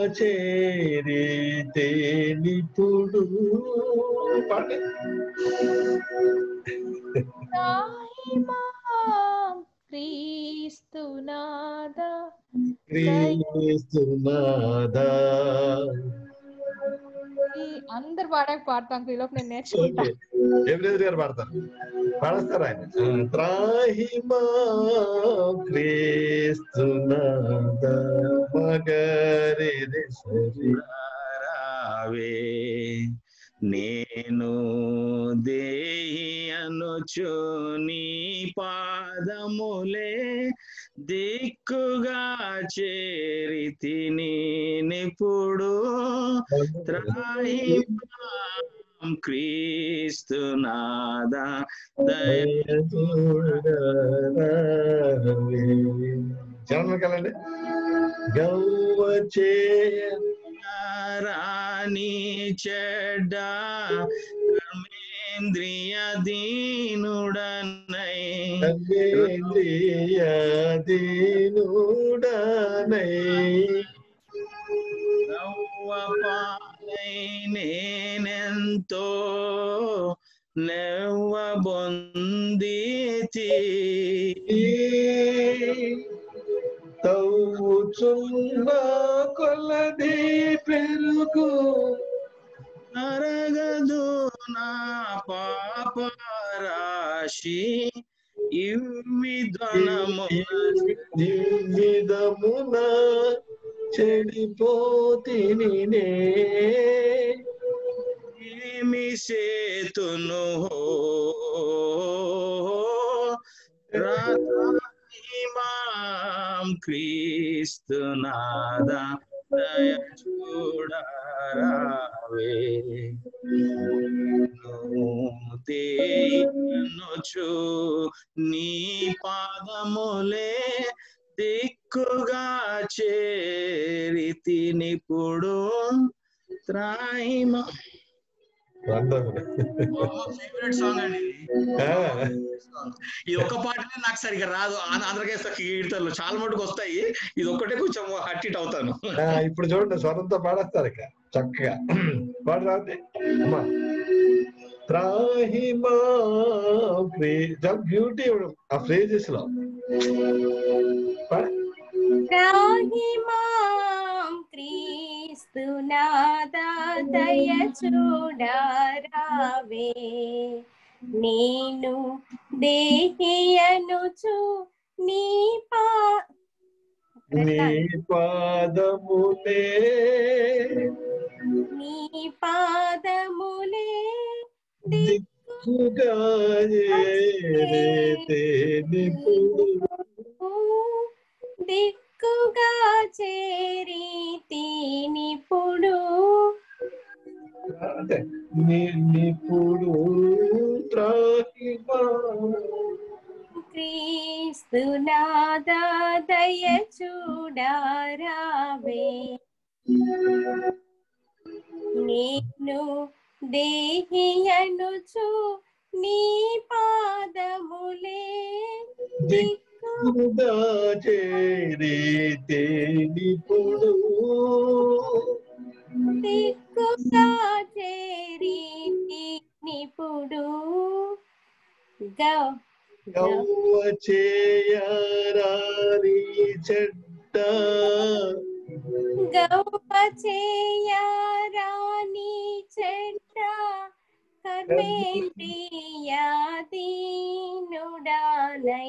చేరితే నిపుడు త్రాహిమా క్రీస్తునాథ క్రీస్తునాథ అందరు పాడతాం ఈలోపు నేను నేర్చుకుంటా. ఎబ్రేజ్ గారు పాడస్తారు ఆయన. త్రాహిమా క్రీస్తునాథ మగరి సరిరావే నేను దేహి అనుచు నీ పాదములే దిక్కుగా చేరితిని నిపుడు త్రాహిమా క్రీస్తునాథ చరణకాలండి. గౌవ చేయరాని చెడ్డ కర్మేంద్రియ దీనుడనై నవ్వపాలై నేనెంతో నెవ్వబొందితి తవ్వుచున్న కొలది పెరుగు నరగదు నా పాపరాశి ఇవ్విధమున చెడిపోతిని ఏమి సేతును రామాం క్రీస్తునాథ దయ చూడరావే నొచ్చు నీ పాదములే దిక్కుగా చేరితి నిపుడు త్రాహిమా. ఫేవరెట్ సాంగ్ అండి ఇది. ఒక్క పాటనే నాకు సరిగ్గా రాదు, ఆంధ్రకేశ కీర్తనలు చాలా మటుకు వస్తాయి, ఇది ఒక్కటే కొంచెం హట్టిట్ అవుతాను. ఇప్పుడు చూడండి స్వరంతో పాడేస్తారు ఇక చక్కగా పాడు రాదు. త్రాహిమా బ్యూటీ ఆ ఫ్రేజెస్ లో త్రాహిమాం క్రీస్తునాథ దయ చూడరావే నేను దేహియనుచు నీ పాదములే దిక్కుగా దిక్కుగా చేరితి నిపుడు నిపుడు త్రాహిమా క్రీస్తునాథ దయ చూడరావే నేను దేహియనుచు నీ పాదములే దిక్కుగా చేరితే నిపుడు దిక్కుగా చేరితి నిపుడు గౌవ చేయరాని చెడ్డ గౌవ చేయరాని చెడ్డ కర్మేంద్రియాధీనుడానై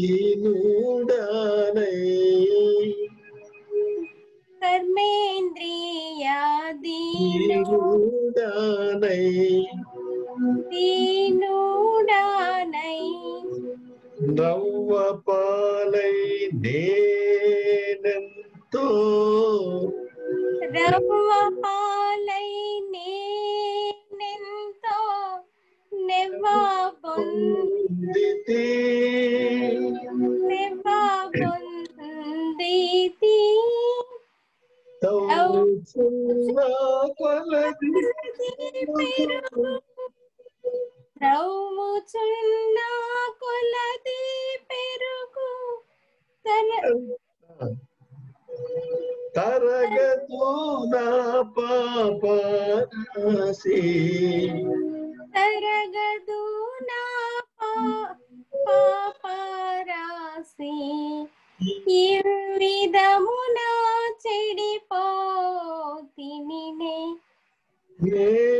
కర్మేంద్రియాధీనుడానై నవ్వ పాలై నేనెంతో నెవ్వబొందితి తవ్వుచున్న కొలది పెరుగు తరగదు నా పాపరాశి తరగదు నా పాపరాశి ఈ విధమున చెడిపోతిని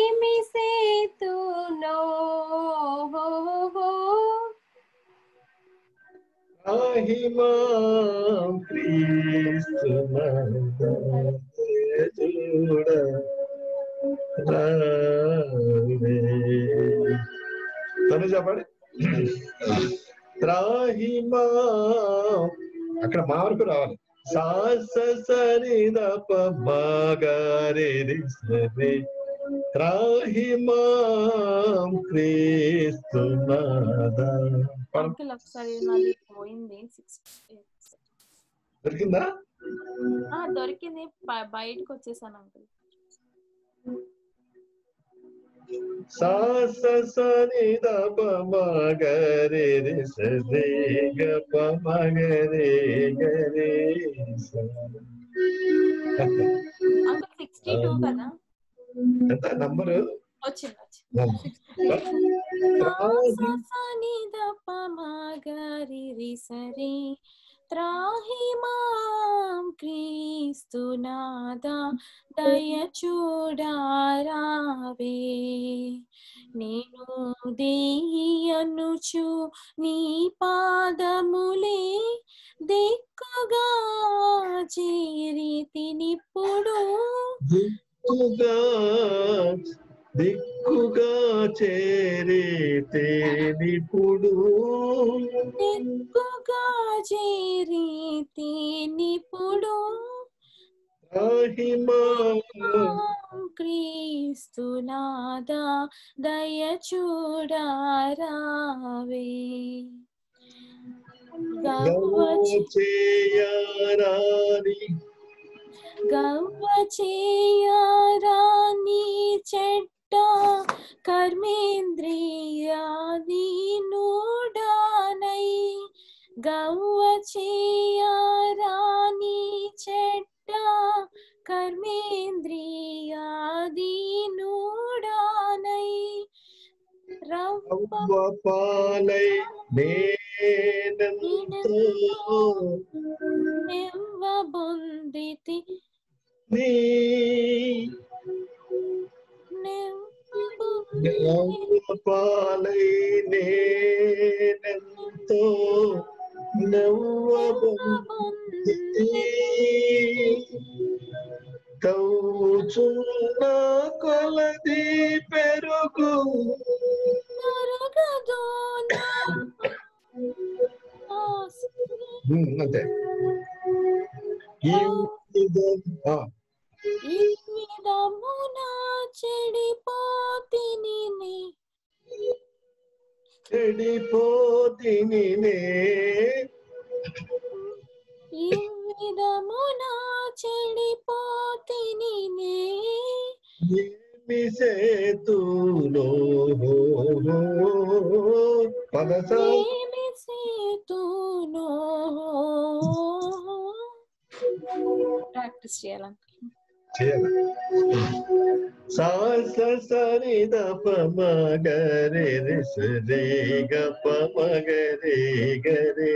ఏమి సేతునో రాహిమాం క్రీస్తునందు చూడ రావే. తను చెప్పండి. రాహిమా అక్కడ మా వరకు రావాలి. సాస సరిదప బాగారే సరే రాహిమాం క్రీస్తునాద. అంకుల్ ఒకసారి నాది పోయింది. దొరికిందా? దొరికింది, బయటకు వచ్చేసాను అంకుల్. సాస సరిదప మగరే సరే గప మగరే గరే. అంకుల్ 62 కదా? ఎంత నంబరు? వచ్చింది. త్రాహిమాం క్రీస్తునాదా దయ చూడారావే. నేను దేయనుచు నీ పాదములే దిక్కుగా చేరితినిప్పుడు. దిక్కుగా చేరితేనిప్పుడు. దిక్కుగా చేరితేనిప్పుడు. క్రీస్తునాదా దయ చూడారావే. గవ్వ చేయరాని చెట్ట కర్మేంద్రియాధీనుడానై. గవ్వ చేయరాని చెట్ట కర్మేంద్రియాధీనుడానై. రవ్వ పాలై నెవ్వబొందితి పాలై నేనెంతో నవ్వబొందితి. కౌచున్న కొలది పెరుగు అంతే. ఈ విధమున చెడిపోతిని ఈ విధమున చెడిపోతిని ఏమి సేతులో ఏమి సేతునో. ప్రాక్టీస్ చేయాలి. సాస సరిద పమగరే సరే గప మగరే గరే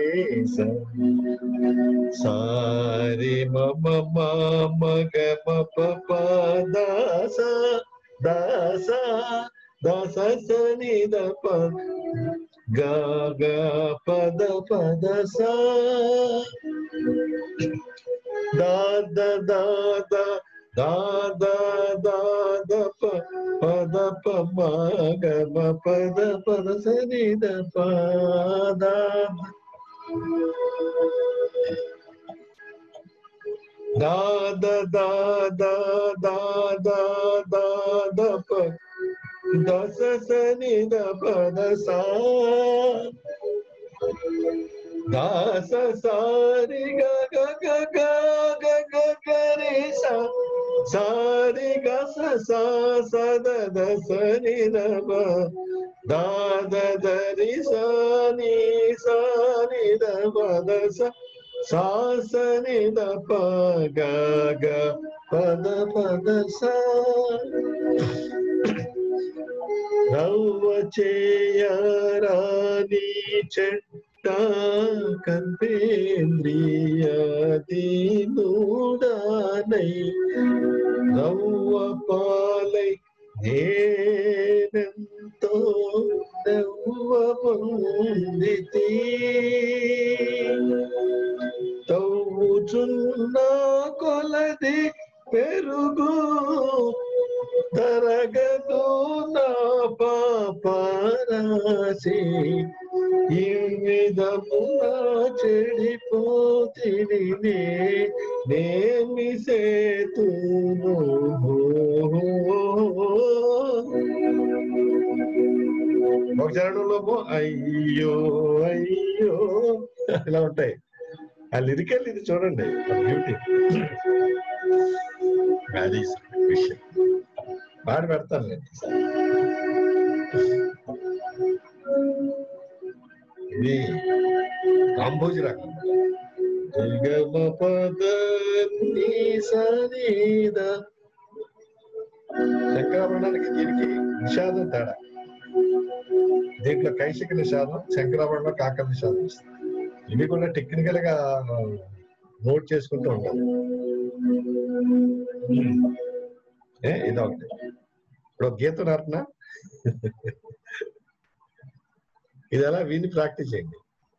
సారి మమ మగ మప దాస దాస దాస సరిద ప గ పద పద సా దాద దాద దాద దాద పద పమ గమ పద పద సరిద పద దాద దాద దాద దాద ప దశ సరిద పద సా దాస సారి గ గ గ గ గ గ గ రే సా సారి గ స సా స ద ద స ని ద ప దా ద ద రి సా ని సా ని ద ప ద స సా స ని ద ప గ గ ప ద ప ద స. రవ్వ చేయరాని చెట్ట కర్మేంద్రియాధీనుడానై. రవ్వ పాలై నేనెంతో పొందితి తవ్వుచున్న కొలది పెరుగు తరగదు నా పాపరాశి ఈ విధమున చెడిపోతిని నేమి సేతును ఒక చరణంలో అయ్యో అయ్యో ఇలా ఉంటాయి. ఆ లిరికల్ ఇది చూడండి, బ్యూటీ. అది విషయం పాడి పెడతాను. ఇది కాంబోజి రకం. శంకరాభరణానికి దీనికి నిషాదం తేడా. దీంట్లో కైశిక నిషాదం, శంకరాభరణంలో కాకర నిషాదం వస్తుంది. ఇవి కూడా టెక్నికల్ గా నోట్ చేసుకుంటూ ఉండాలి. ఇదొకటి. ఇప్పుడు గీత నాటిన ఇది ఎలా విని ప్రాక్టీస్ చేయండి.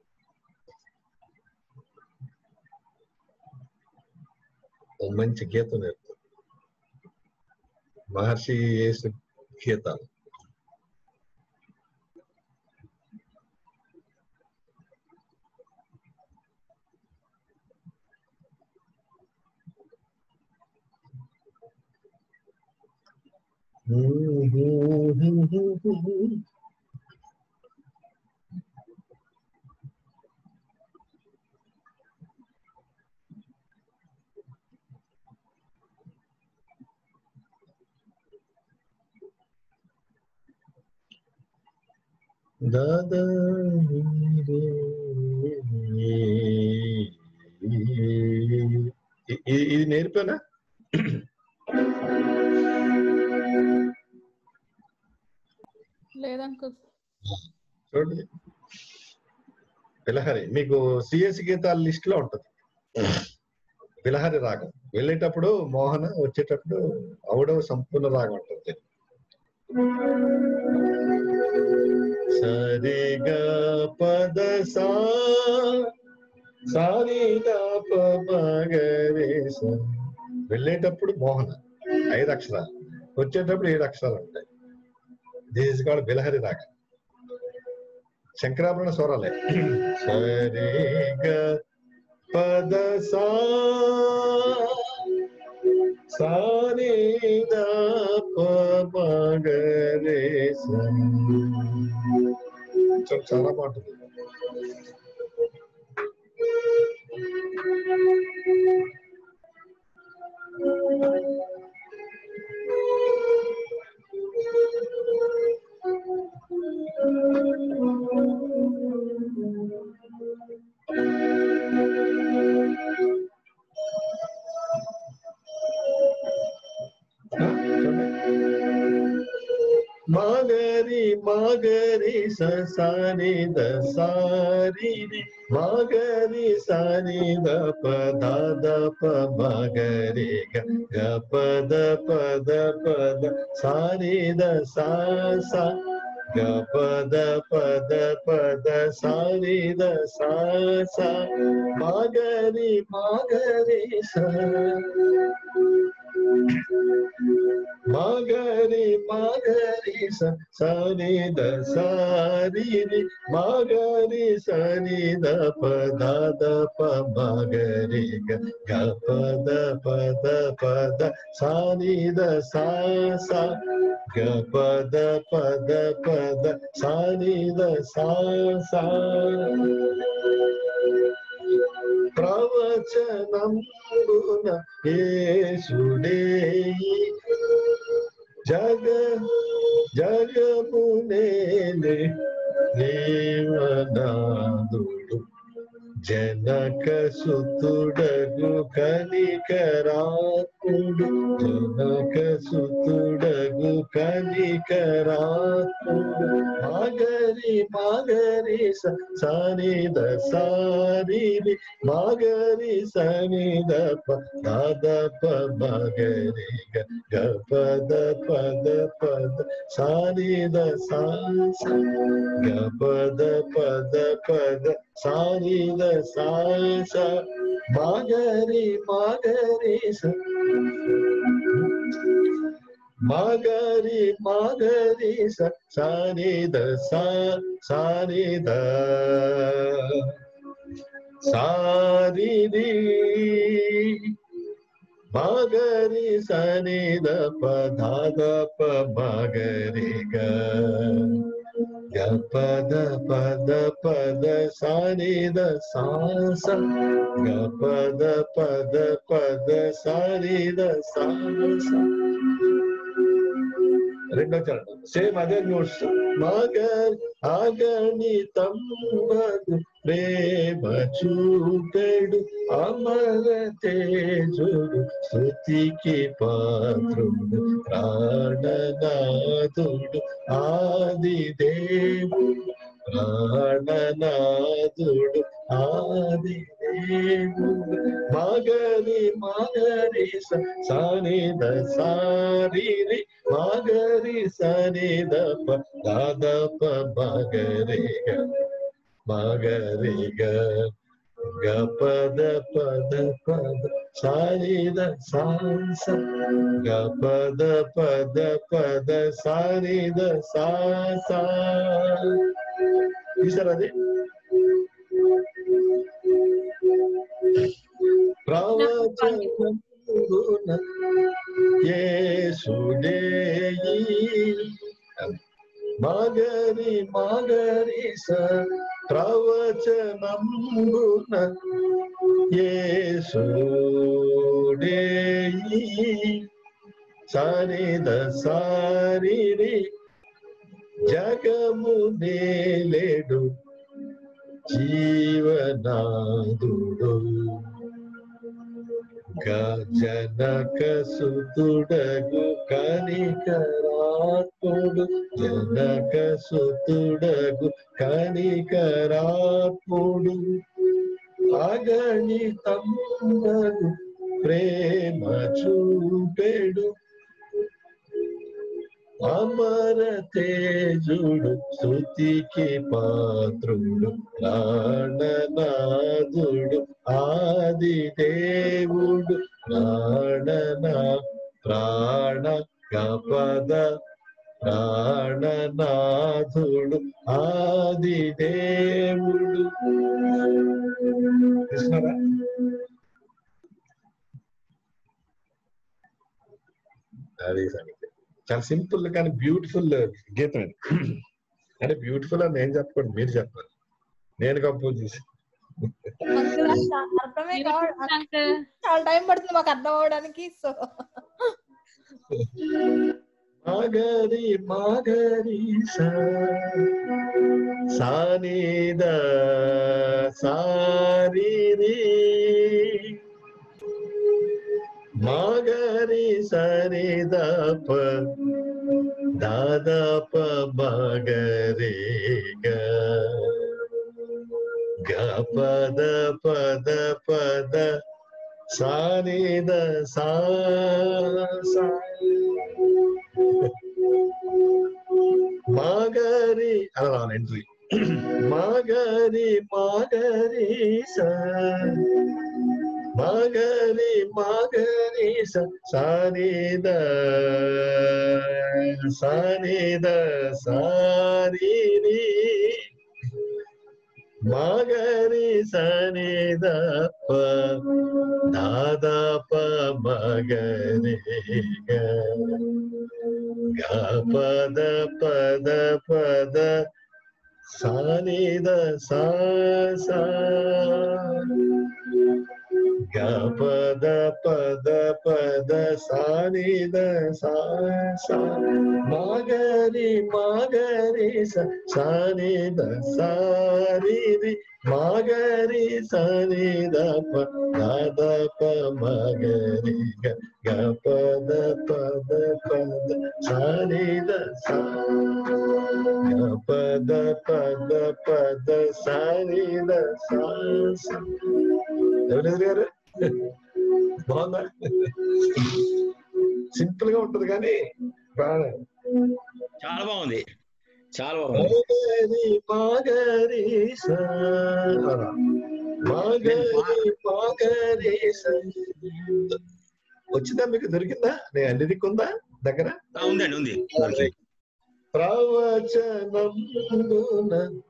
మంచి గీత నేర్పు. మహర్షి వేసిన గీతాలు. దాదా ఇది నేర్పానా? చూడండి, బిలహరి మీకు సిఎస్ గీతాల లిస్ట్ లో ఉంటది. బిలహరి రాగం వెళ్ళేటప్పుడు మోహన, వచ్చేటప్పుడు ఔడవ సంపూర్ణ రాగం ఉంటుంది. సరిగా పద సారిగా పగరే. వెళ్ళేటప్పుడు మోహన 5 అక్షరాలు, వచ్చేటప్పుడు 7 అక్షరాలు ఉంటాయి. దిస్ ఇస్ కాల్డ్ బిలహరి రాగం. శంకరాభరణ స్వరాలే. సరిగా పద సారిగా పగరే. చాలా బాగుంటుంది. మాగరి మాగరి సని ద సారి మాగరి సని ద పద ద ప మగరి గ పద పద పద సారి ద సా సా గ పద పద పద సారి ద సా సా మాగరి మాగరి మాగరి మాగరి సని ద సారి మాగరి సని ద పద ద ప మగరి గ పద పద పద సాని ద సా సా గ పద పద పద సాని ద సా సా. ప్రవచనంబున యేసుడే జగమునేలే దేవనాదుడు జనక సుతుడగు కనికరాత్మ జనక సుతుడగు కనికరాత్ముడు మాగరి మాగరి సనిద సారిని మాగరి సనిద పద మగరి గపద పద పద సానిద గపద పద పద సానిద సాస మాగరి మాగరి మాగరి మాగరి సానిద సానిద సారిది మాగరి సనిద పద మగరి గపద పద పద సానిద సాస గపద పద పద సానిద సాస. రెండో చరణం సేమ్ అదే నోట్స్. మగర్ అగణితం బదు ప్రేమ చూపెడు అమర తేజుడు స్తుతికి పాత్రుడు ప్రాణనాథుడు ఆది దేవుడు ప్రాణనాథుడు ఆది దేవుడు మగరి మగరి సనిద సారిరి మగరి సనిద పద మగరి మగరి గపద పద పద సానిద సాస గపద పద పద సానిద సాస. చూసారు అది ప్రవచన యేసుదేయి మగరి మగరి స ప్రవచనంబున యేసుదేయి సనిద సారిరి జగము నేలేడు జీవనాదుడు జనక సుతుడగు కనికరాత్ముడు జనక సుతుడగు కనికరాత్ముడు అగణితంబగు ప్రేమ చూపెడు అమర తేజుడు స్తుతికి పాత్రుడు ప్రాణనాథుడు ఆది దేవుడు ప్రాణ గపద ప్రాణనాథుడు ఆది దేవుడు. అది సంగతి. చాలా సింపుల్ కానీ బ్యూటిఫుల్ గీతం అది. అంటే బ్యూటిఫుల్ అని నేను చెప్పండి, మీరు చెప్పాలి. నేను కంపోజ్ చేసి అర్థమే చాలా టైం పడుతుంది మాకు అర్థం అవడానికి. సో మాగరి మాగరి సానిద సారిరి మాగరి సరిద దాదాప మగరి గపద పద పద సానిద సా మాగరి అలా ఎంట్రీ మాగరి మాగరి స మాగరి మాగరి సానిద సానిద సారిని మాగరి సనిద దాదాప మగరి గపద పద పద సానిద సా గ పద పద పద సాని ద సా సా మగరి మగరి సాని ద సారి రి మగరి సని ద ప ద ప మగరి గ పద పద పద సాని ద సా గ పద పద పద సాని ద సా సా. గారు బాగుందా? సింపుల్ గా ఉంటది కానీ చాలా బాగుంది, చాలా బాగుంది. మాగరి వచ్చిందా మీకు? దొరికిందా? నేను అన్ని దిక్కుందా దగ్గర? ఉందండి, ఉంది. ప్రవచనంబున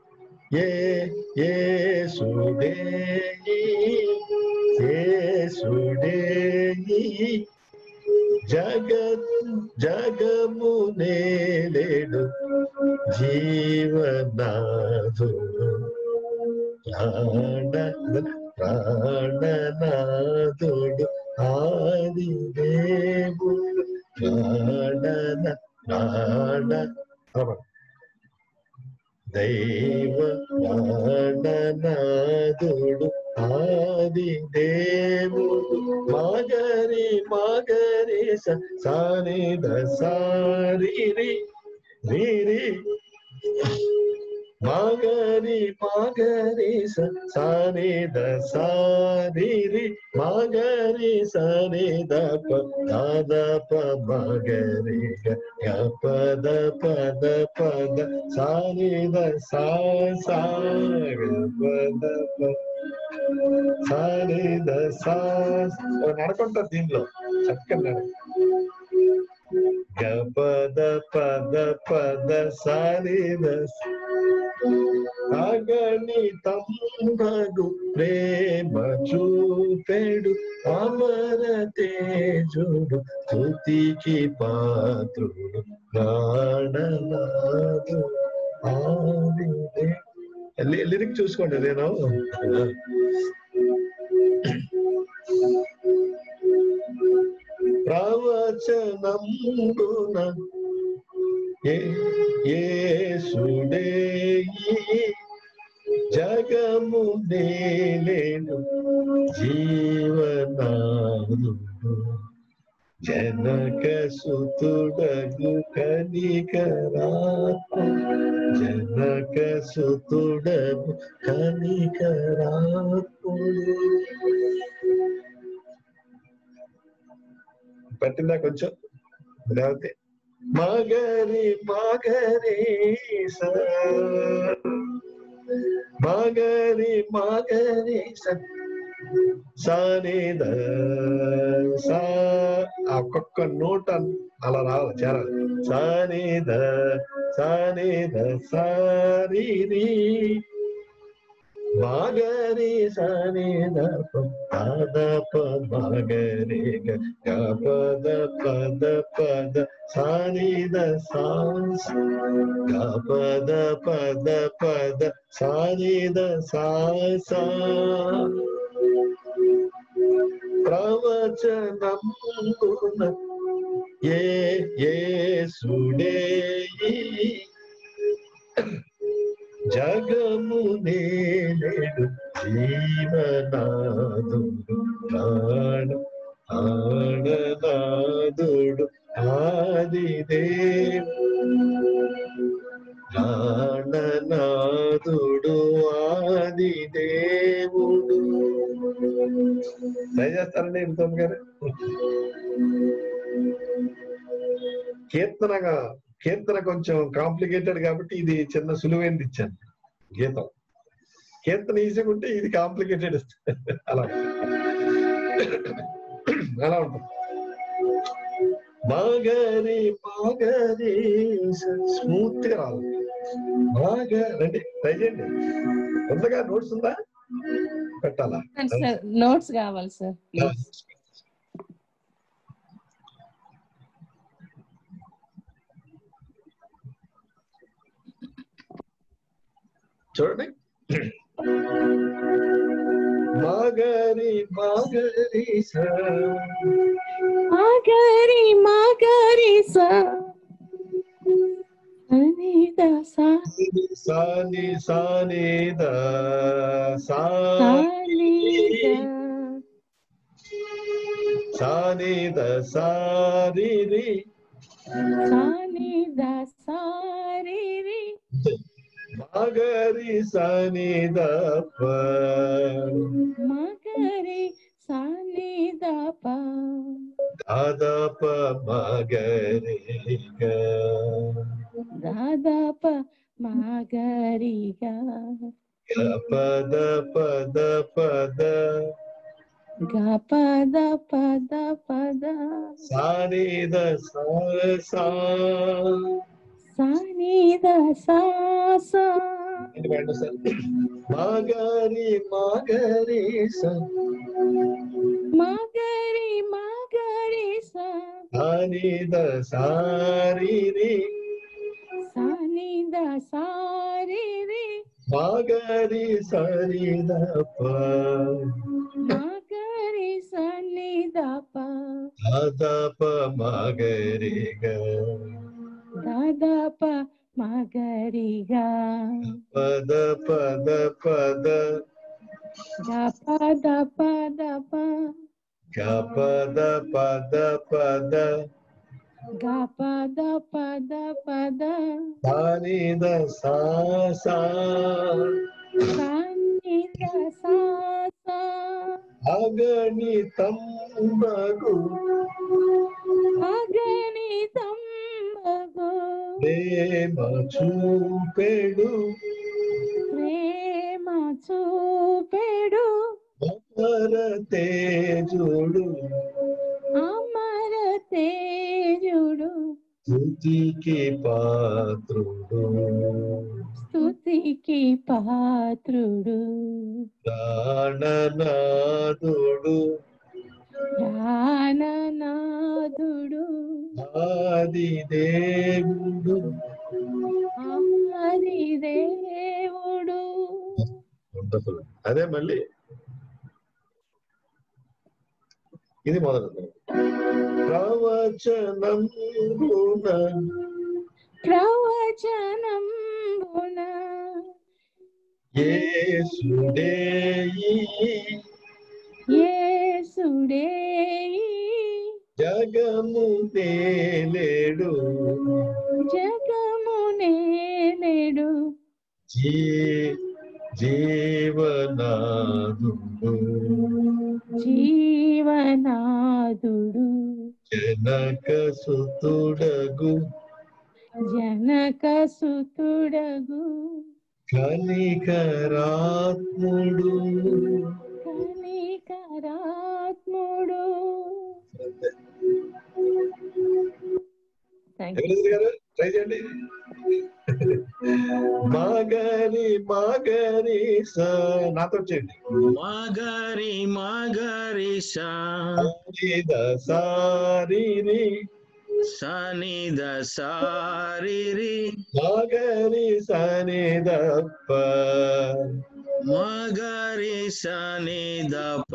యేసుదేయి జగమునేలేడు జీవనాథుడు ప్రాణనాథుడు ఆదిదేవుడు దైవ ప్రాణనాథుడు ఆదిదేవుడు మగరి మగరి సాని ద సారి రి రి రి మగరి మగరి సాని ద సారి రి మగరి సని ద ప ద ప మగరి గ పద పద పద సాని ద సా సా పద ప సాని ద సా. నడకుంటారు దీనిలో చక్కగా. గ పద పద పద సాని ద అగణితంబగు ప్రేమ చూపెడు అమర తేజుడు స్తుతికి పాత్రుడు ప్రాణనాథుడు ఆదిదే. లిరిక్ చూసుకోండి. నేను ప్రవచనంబున యేసుదేయి జగమునేలేడు జీవనాథుడు జనక సుతుడగు కనికరాత్ముడు జనక సుతుడగు కనికరాత్ముడు. పట్టిందా కొంచెం? లేకపోతే మగరి మగరి మగరి మగరి సాని ద సా. ఒక్కొక్క నోట్ అలా రావాలి, చేరాలి. సాని ద సారి రి మగరి సని ద పద ప మగరి గ పద పద పద సాని ద సా గ పద పద పద సాని ద సా సా. ప్రవచనంబున యేసుదేయి జగమునేలేడు జీవనాథుడు ప్రాణనాథుడు ప్రాణనాథుడు ఆదిదేవుడు. ట్రై చేస్తారండి ఇంతమ్మ గారు? కీర్తన కొంచెం కాంప్లికేటెడ్ కాబట్టి ఇది చిన్న సులువైనది ఇచ్చాను. గీతం కీర్తన ఈజీగా ఉంటే ఇది కాంప్లికేటెడ్ అలా అలా ఉంటుంది. మగరి మగరి స్మూత్ గా రాదు. రండి ట్రై చేయండి. కొంతగా నోట్స్ ఉందా? పెట్టాలా? నోట్స్ కావాలి సార్. చూడండి. మగరి మగరి సా మగరి మగరి సా సనిద సా సాని సానిద సనిద సానిద సారిరి సనిద సారిరి మగరి సనిద ప మగరి సనిద ప దాదప మగరి గ దాదప మగరి గ పద పద పద గ పద పద పద సానిద సా సా సనిద సా సా మగరి మగరి సా మగరి మగరి సా సానిద సారిరి సనిద సారిరి మగరి సనిద ప మగరి సనిద ప దాదప మగరి గ దాదప మగరి గ పద పద పద గ పద పద ప గ పద పద పద గ పద పద పద సానిద సా సా సనిద సా సా అగణితం బగు అగణితం బగు ప్రేమ చూపెడు ప్రేమ చూపెడు అమర తేజుడు అమర తేజుడు స్తుతికి పాత్రుడు స్తుతికి పాత్రుడు ప్రాణనాథుడు ప్రాణనాథుడు ఆది దేవుడు ఆది దేవుడు. వండర్ఫుల్. అదే మళ్ళీ ఇది మొదలు ప్రవచనంబున ప్రవచనంబున యేసుడే యేసుడే జగము నేలేడు జగము నేలేడు జీవనాదుడు జీవనాదుడు జనక సుతుడగు జనక సుతుడగు కనికరాత్ముడు కనికరాత్ముడు. గారు ట్రై చేయండి. మగరి మగరి సా నాతో చేయండి. మగరి మగరి సా సనిద సారిరి సనిద సారిరి మగరి సనిద ప మగరి సనిద ప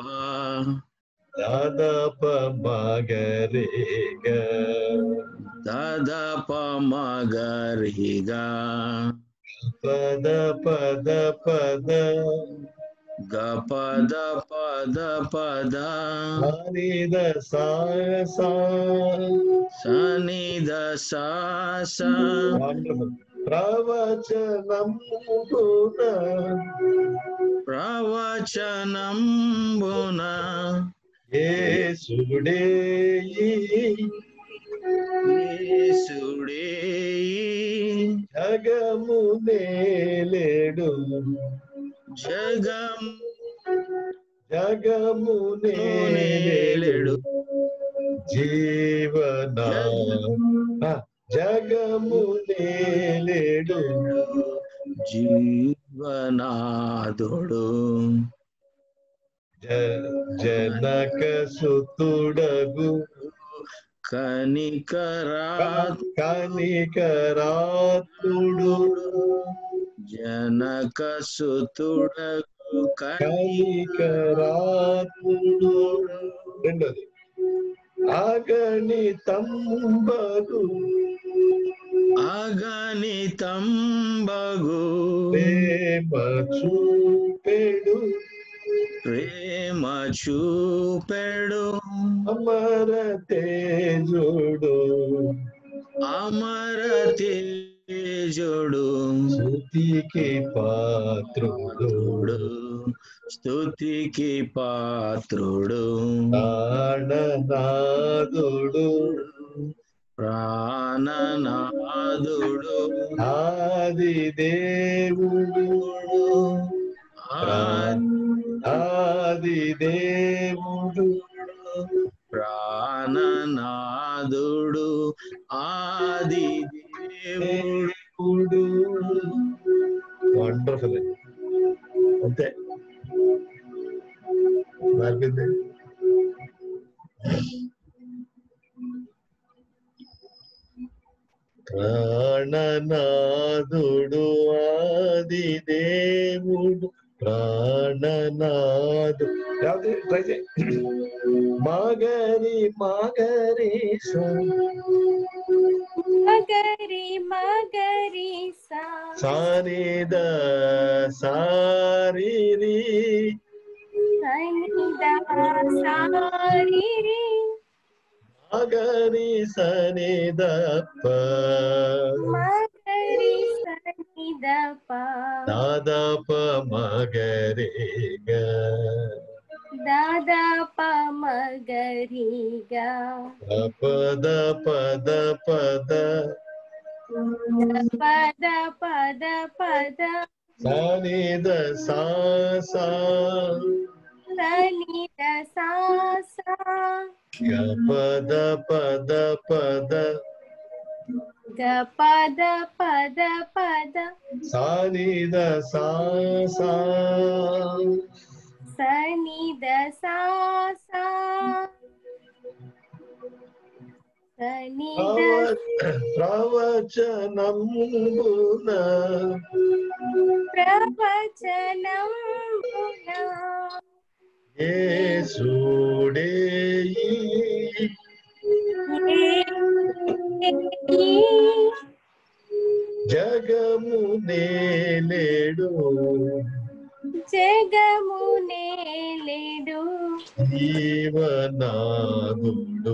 దాదప మగరి గ దాదప మగరి గ పద పద పద గ పద పద పద సనిద సా సా సనిద సా సా వండర్ఫుల్. ప్రవచనంబున ప్రవచనంబున యేసుడే యేసుడే జగము నేలేడు జగము నేలేడు జీవనా జగము నేలేడు జీవనాథుడు జనక సుతుడగు కనికరాత్ముడు కనికరాత్ముడు జనక సుతుడగు కనికరాత్ముడు. రెండోది అగణితంబగు అగణితంబగు ప్రేమ చూపెడు ప్రేమ చూపెడు అమర తేజుడు అమర తేజుడు స్తుతికి పాత్రుడు స్తుతికి పాత్రుడు ప్రాణనాథుడు ప్రాణనాథుడు ఆది దేవుడు ఆది దేవుడు ప్రాణనాథుడు ఆది దేవుడు. వండర్ఫుల్ అంతే మారింది. ప్రాణనాథుడు ఆది దేవుడు ప్రాణనాథు. ట్రై చేయి. మాగరి మాగరి మగరి మగరి సా సానిద సారిరి సనిద సారిరి మగరి సనిదప్ప మగరి సనిదప దాదాప మగరిగా దాదాప మగరిగా పద పద పద పద పద పద సానిద సా సా సనిద సా సా పద పద పద గ పద పద పద సానిద సా సా సనిద సా సా సనిద ప్రవచనంబున ప్రవచనంబున యేసుడే జగము నేలేడు జగము నేలేడు జీవనాదుడు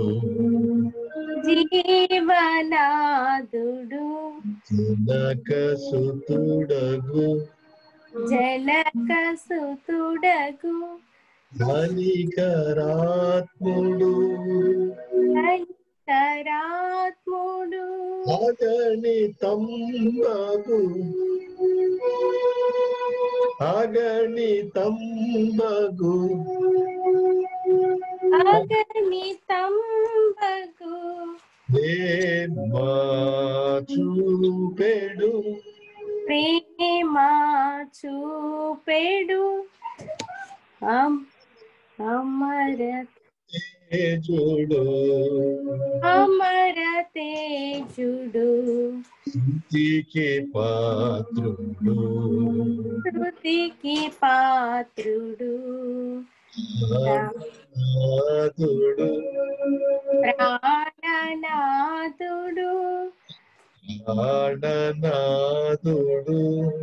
జీవనాదుడు జనక సుతుడగు జనక సుతుడగు కనికరాత్ముడు కనికరాత్ముడు అగణితంబగు అగణితంబగు అగణితంబగు ప్రేమ చూపెడు ప్రేమ చూపెడు అమర తేజుడు అమర తేజుడు స్తుతికి పాత్రుడు శృతికి పాత్రుడు నాథుడు ప్రాణనాథుడు ప్రాణనాథుడు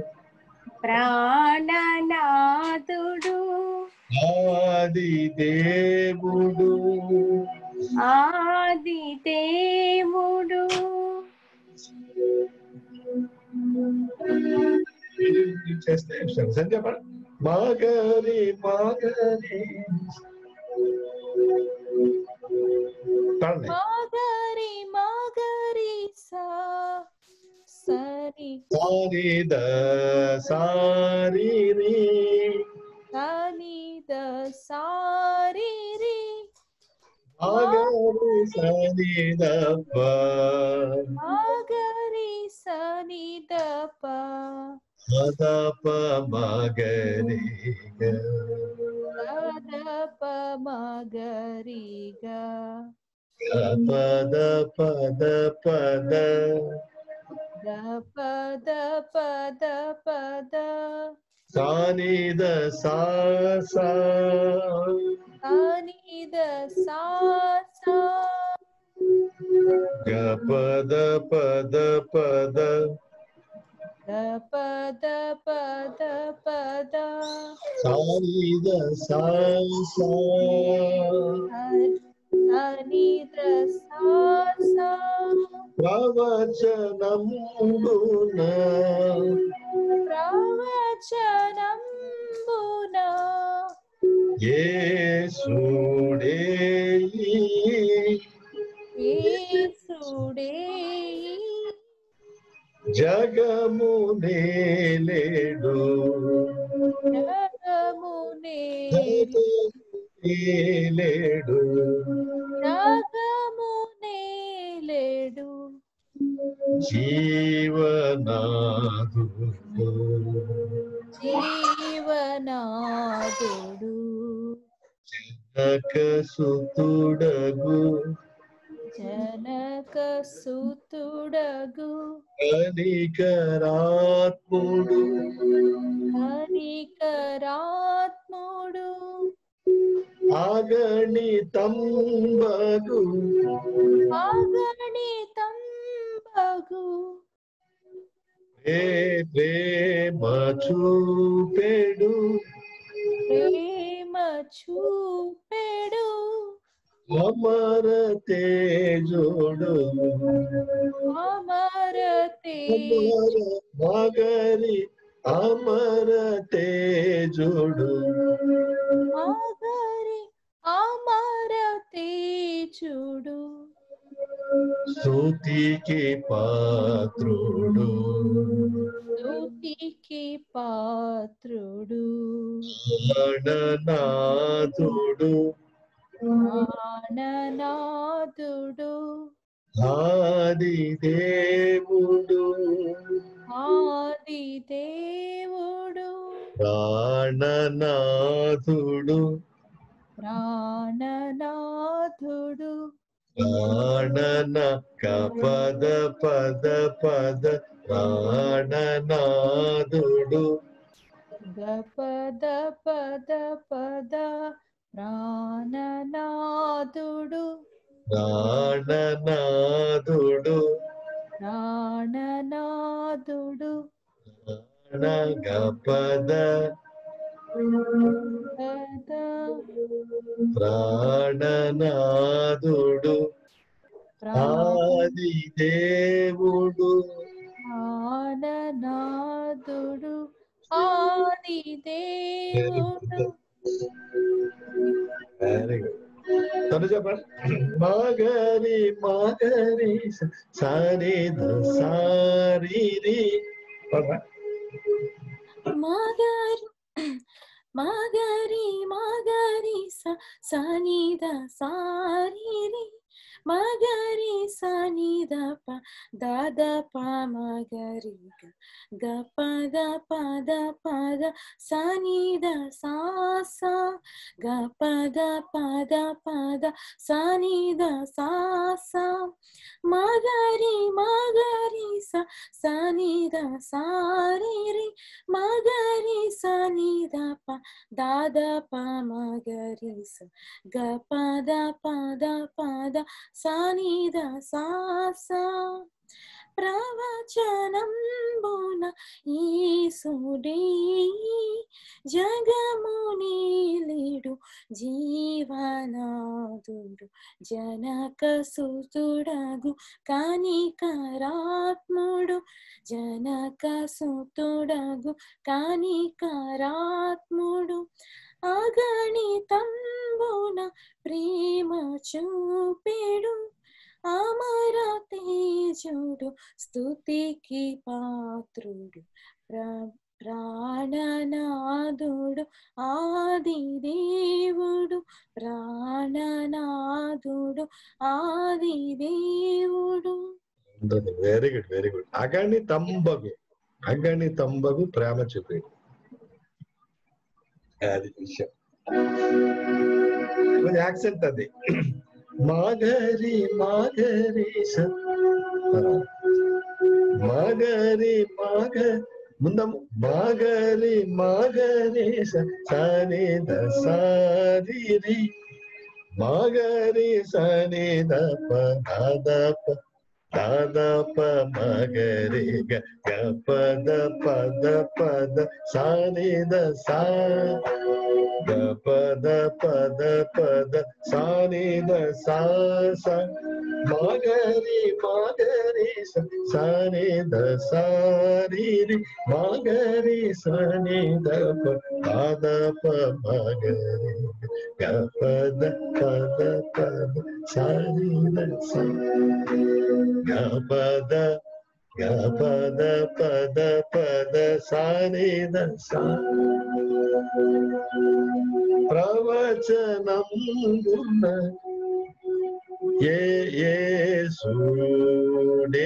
ప్రాణనాథుడు ఆది దేవుడు ఆది దేవుడు చేస్తే చెప్పండి. మాగరి మాగరి మాగరి మాగరి సా సరి సారిద సారిరి సనిద సారిరి మాగరి సనిదప్ప మాగరి సనిదప మదప మగరిగ పదప మగరిగా పద పద పద పద పద పద సానిద సా సా సానిద సా సా గ పద పద పద గ పద పద పద సానిద సా సా సానిద సా సా ప్రవచనంబున ప్రవచనంబున యేసుడే యేసుడే జగమునే లేడు జగమునే లేడు జగమునే లేడు జీవనాథుడు జీవనాథుడు జనక సుతుడగు జనక సుతుడగు కనికరాత్ముడు కనికరాత్ముడు అగణితంబగు అగణితంబగు ప్రేమ చూపెడు ప్రేమ చూపెడు అమర తేజోడు అమర అమర మగరి అమర తేజోడు మగరి అమర తేజుడు స్తుతికి పాత్రుడు స్తుతికి పాత్రుడు ప్రాణనాథుడు ప్రాణనాథుడు ఆది దేవుడు ఆది దేవుడు ప్రాణనాథుడు ప్రాణనాథుడు ప్రాణన పద పద పద ప్రాణనాథుడు గపద పద పద ప్రాణనాథుడు ప్రాణనాథుడు ప్రాణనాథుడు ప్రాణగపద పద ప్రాణనాథుడు ఆది దేవుడు ప్రాణనాథుడు ఆది దేవుడు వెరీ గుడ్ తను చెప్పండి మగరి మగరి సరి సారి మగరి మగరి మగరి సనిద సారి మగరి సనిద ప దద ప మగరి గ పద పద పద సనిద సా సా గ పద పద పద సనిద సా సా మగరి మగరి సనిద సారి మగరి సనిద ప దాద ప మగరి గ పద పద పద సనిద సా సా ప్రవచనంబున యేసుడే జగముని లేడు జీవనాథుడు జనక సుతుడగు కనికరాత్ముడు జనక సుతుడగు కనికరాత్ముడు అగణితంబున ప్రేమ చూపెడు అమర తేజుడు స్తుతికి పాత్రుడు ప్రాణనాథుడు ఆది దేవుడు ప్రాణనాథుడు ఆది దేవుడు. Very good very good. అగణితంబగు ప్రేమ చూపేడు అది విషయం. యాక్సెంట్ అది మాగరి మాగరి మాగరి మాగ ముందము మాగరి మాగరి సని ద సారి మాగరి సని ద ప దాదప మగరి గపద పద పద సని ద సా గపద పద పద సని ద సా మాగరి మాగరి సని ద సారి మాగరి సని ద పద మగరి గపద పద పద సని ద సా గపద గపద పద పద సని ద సా ప్రవచనంబున యేసుడే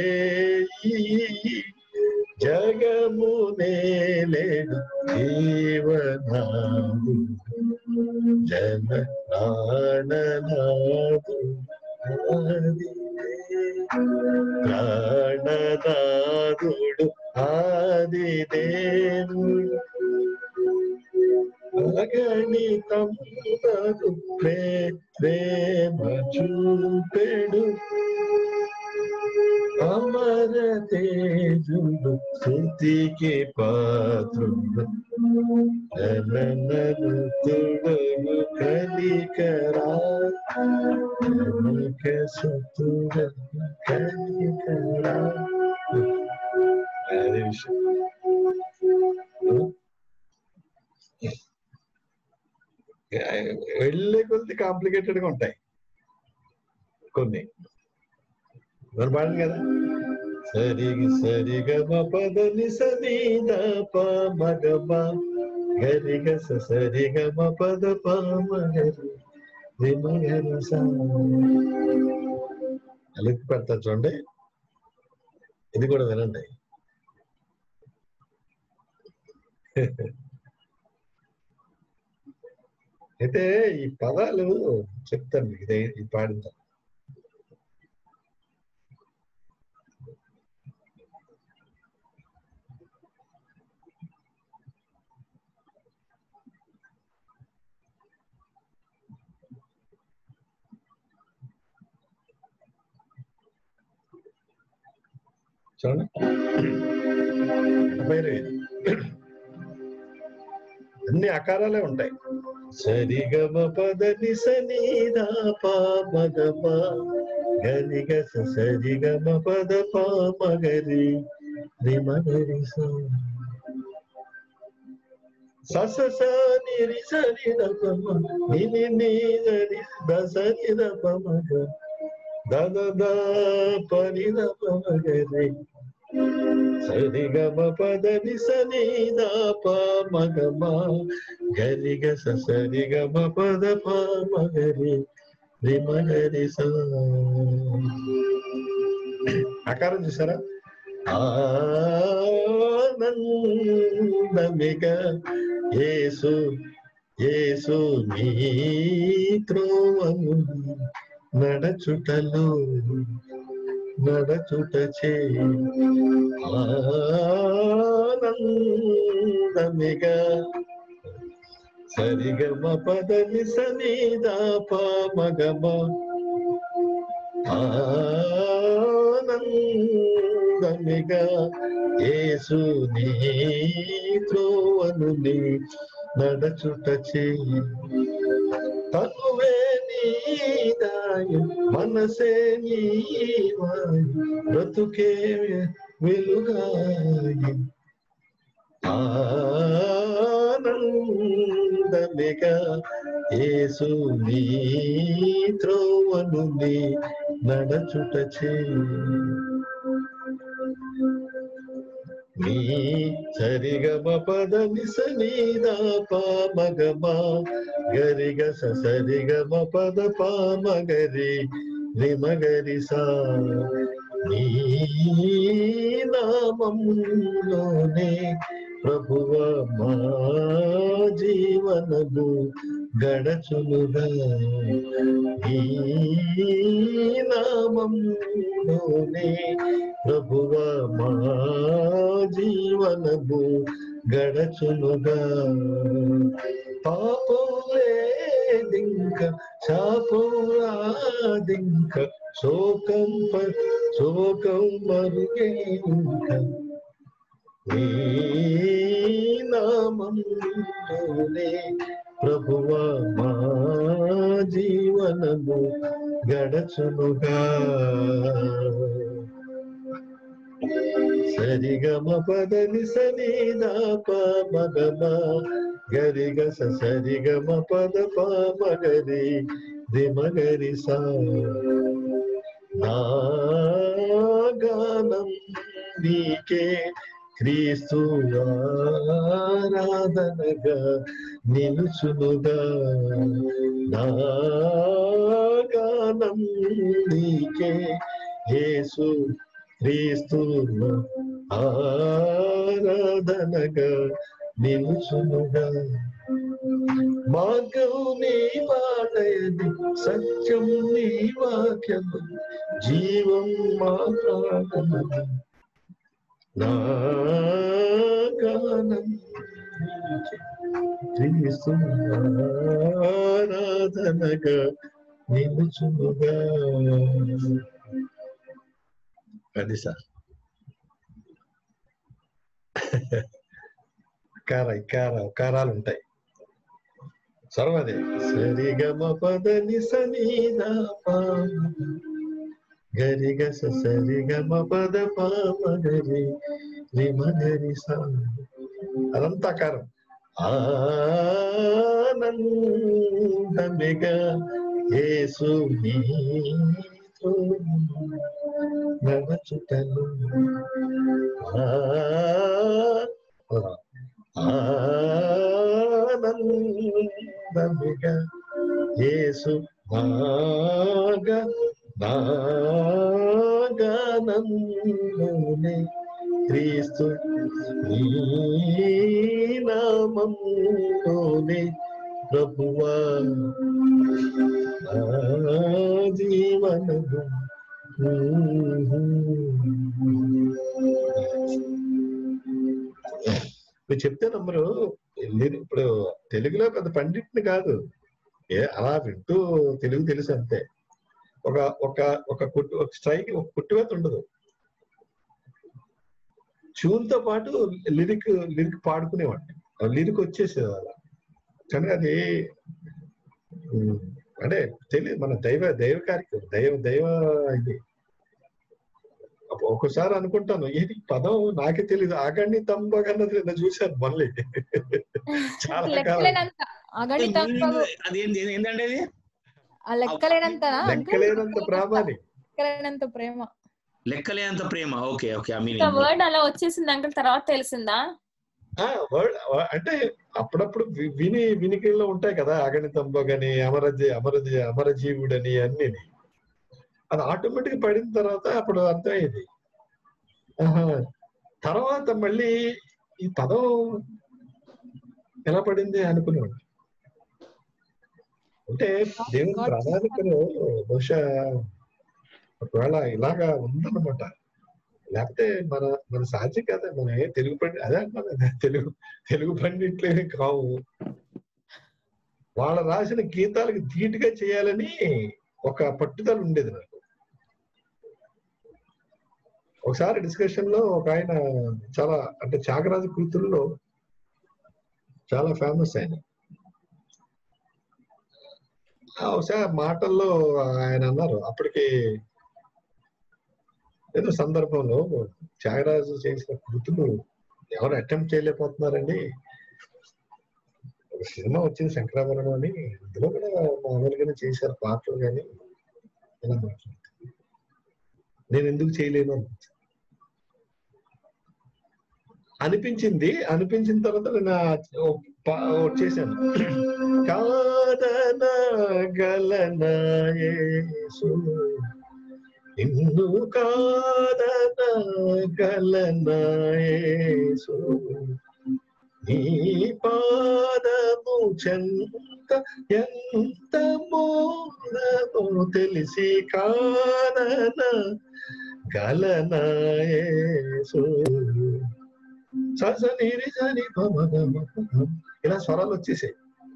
జగమునేలెడు జీవనాదు జన ప్రాణనాదు ప్రాణనాదుడు ఆదిదేవుడు అగణితం ప్రేమ చూపెడు అమర తేజుడు స్తుతికి పాత్రుడు నననతుడగు కనికరా కనిక సుతుడగు కనికరా. అదే విషయం. వెళ్ళే కొద్ది కాంప్లికేటెడ్ గా ఉంటాయి కొన్ని. మరి పాడండి కదా, సరిగ పద నిసని ద ప మగమ గరిగ సరిగ పద ప మగరి మగరి అలిపి పెడతా చూడండి. ఇది కూడా వినండి. అయితే ఈ పదాలు చెప్తాను మీకు, ఇదే ఇది పాడిన చూడండి. అన్ని ఆకారాలే ఉంటాయి. సరిగమ పద నిసని ద ప మగమ గరిగ సరిగమ పద ప మగరి మగరి సని రి సని ద ప ని ని రి ద సని ద ప మగ ద ద ద ప ని ద ప మగరి సరిగమ పద నిసని ద ప మగమ గరిగ సరిగమ పద ప మగరి మగరి స. ఆకారం చూసారా? ఆనందమిగ యేసు యేసు నీ త్రోవము నడచుటలో నడచుటచే ఆనందమిగా సరిగమ పద నిసని ద ప మగమ ఆనందమిగా యేసు నీ త్రోవను నడచుటచే తనువే నీదాయ మనసే నీవాయ బ్రతుకే వెలుగాయ ఆనందమిగా యేసు నీ త్రోవను నడచుటచే నీ సరిగమ పద నిసని ద ప మగమ గరిగ సరిగమ పద ప మగరి మగరి సా. నీ నామములోనే ప్రభువ మా జీవనము గడచునుగా. ఈ నామములోనే ప్రభువ మా జీవన జీవనము గడచునుగా. పాపం లేదింక, శాపం రాదింక, శోకం మరుగే ఇంక. నీ నామములోనే ప్రభువా మా జీవనము గడచునుగా. సరిగమ పదని సనిదాప మగమ గరిగ సరిగమ పద మగరి దిమగరి సా. నా గానం నీకే క్రీస్తు ఆరాధనగా నిలుచునుగా. నా గానం నీకే యేసు క్రీస్తు ఆరాధనగా నిలుచునుగా. మార్గం నీ మాటయది, సత్యం నీ వాక్యము, జీవం మా ప్రాణము. నా గానం క్రీస్తు ఆరాధనగా నిలుచునుగా. అది సార్ కారాలు ఉంటాయి. సర్వదే సరిగమ పదని సనీదా గరిగ సరిగమ పద పామగరి రిమగరి సా. అదంతా కారం. ఆనందమిగా యేసు నీతో నడచుటను. ఆనందమిగా యేసు నాగానందమునే క్రీస్తు ఈ నామములోనే ప్రభువా జీవనము. మీరు చెప్తే నమ్మరు. ఇప్పుడు తెలుగులో పెద్ద పండిట్ని కాదు, అలా వింటూ తెలుగు తెలుసు అంతే. ఒక స్ట్రైక్ ఒక కుట్టువేత ఉండదు. ట్యూన్తో పాటు లిరిక్ పాడుకునేవాడిని, లిరిక్ వచ్చేసేది అలా. కానీ అది అంటే తెలియదు, మన దైవ కార్యక్రమం, దైవ ఇది. ఒక్కసారి అనుకుంటాను ఏది పదం నాకే తెలియదు. ఆగండి తంబగన్నది నేను చూశాను మళ్ళీ చాలా లెక్కలేనంత ప్రేమ. లెక్కలేనంత ప్రేమ. Okay okay. వర్డ్ అలా వచ్చేసింది అంకుల్, తర్వాత తెలిసిందా? అంటే అప్పుడప్పుడు వినికిల్లో ఉంటాయి కదా, అగణితంబగని, అమరజీవుడని అన్ని. అది ఆటోమేటిక్ పడిన తర్వాత అప్పుడు అర్థమైంది. తర్వాత మళ్ళీ ఈ పదం ఎలా పడింది అనుకున్నాడు. అంటే దేవుని ప్రణాళికలో బహుశా ఒకవేళ ఇలాగా ఉందన్నమాట. లేకపోతే మన సాధ్యం కదా. మన తెలుగు పండి అదే తెలుగు పండిట్లే కావు. వాళ్ళ రాసిన గీతాలకు ధీటుగా చేయాలని ఒక పట్టుదల ఉండేది నాకు. ఒకసారి డిస్కషన్ లో ఒక ఆయన చాలా అంటే త్యాగరాజు కృతుల్లో చాలా ఫేమస్ ఆయన. ఒకసారి మాటల్లో ఆయన అన్నారు, అప్పటికి ఏదో సందర్భంలో త్యాగరాజు చేసిన కృతులు ఎవరు అటెంప్ట్ చేయలేకపోతున్నారండి. ఒక సినిమా వచ్చింది శంకరాభరణం అని, అందులో కూడా మామూలుగానే చేశారు పాటలు, కానీ ఇలా మాట్లాడుతుంది. నేను ఎందుకు చేయలేను అనిపించిన తర్వాత నేను చేశాను. కాదనగలనాయేసు నిన్ను కాదనగలనాయేసు నీ పాదము చెంత ఎంత మోదము తెలిసి కాదనగలనాయేసు సస నీరి సని ఇలా స్వరాలు వచ్చేసాయి.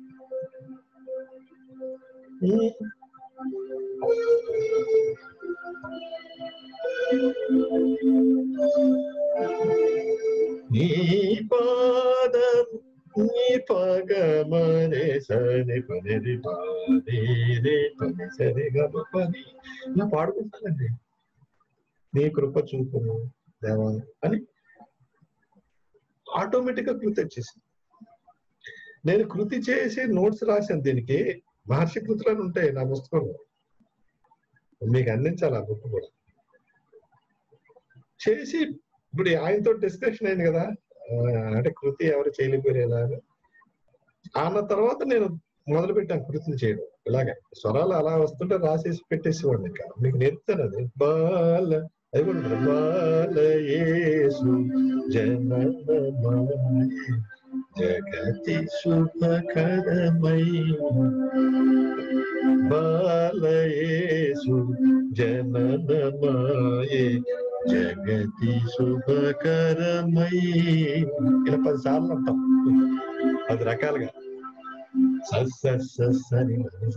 నీ పాదం నీ పగమరే సరి పని పాది రే పని సరి గమ పని ఇలా పాడుకుంటానండి. నీ కృప చూపును దేవా అని ఆటోమేటిక్ గా కృతి వచ్చేసింది. నేను కృతి చేసి నోట్స్ రాశాను. దీనికి మహర్షి కృతులను ఉంటాయి నా పుస్తకంలో, మీకు అందించాలి ఆ బుక్ కూడా. చేసి ఇప్పుడు ఆయనతో డిస్కషన్ అయింది కదా, అంటే కృతి ఎవరు చేయలేకపోయేలాగా. అన్న తర్వాత నేను మొదలు పెట్టాను కృతిని చేయడం. ఇలాగే స్వరాలు అలా వస్తుంటే రాసేసి పెట్టేసేవాడిని. ఇంకా మీకు నేర్పుతాను అది. బాల అది కూడా బాల యేసు జననమయ జగతి శుభకరమై బాల యేసు జననమయ జగతి శుభకరమై ఇలా 10 సార్లు అంటాం 10 రకాలుగా. సని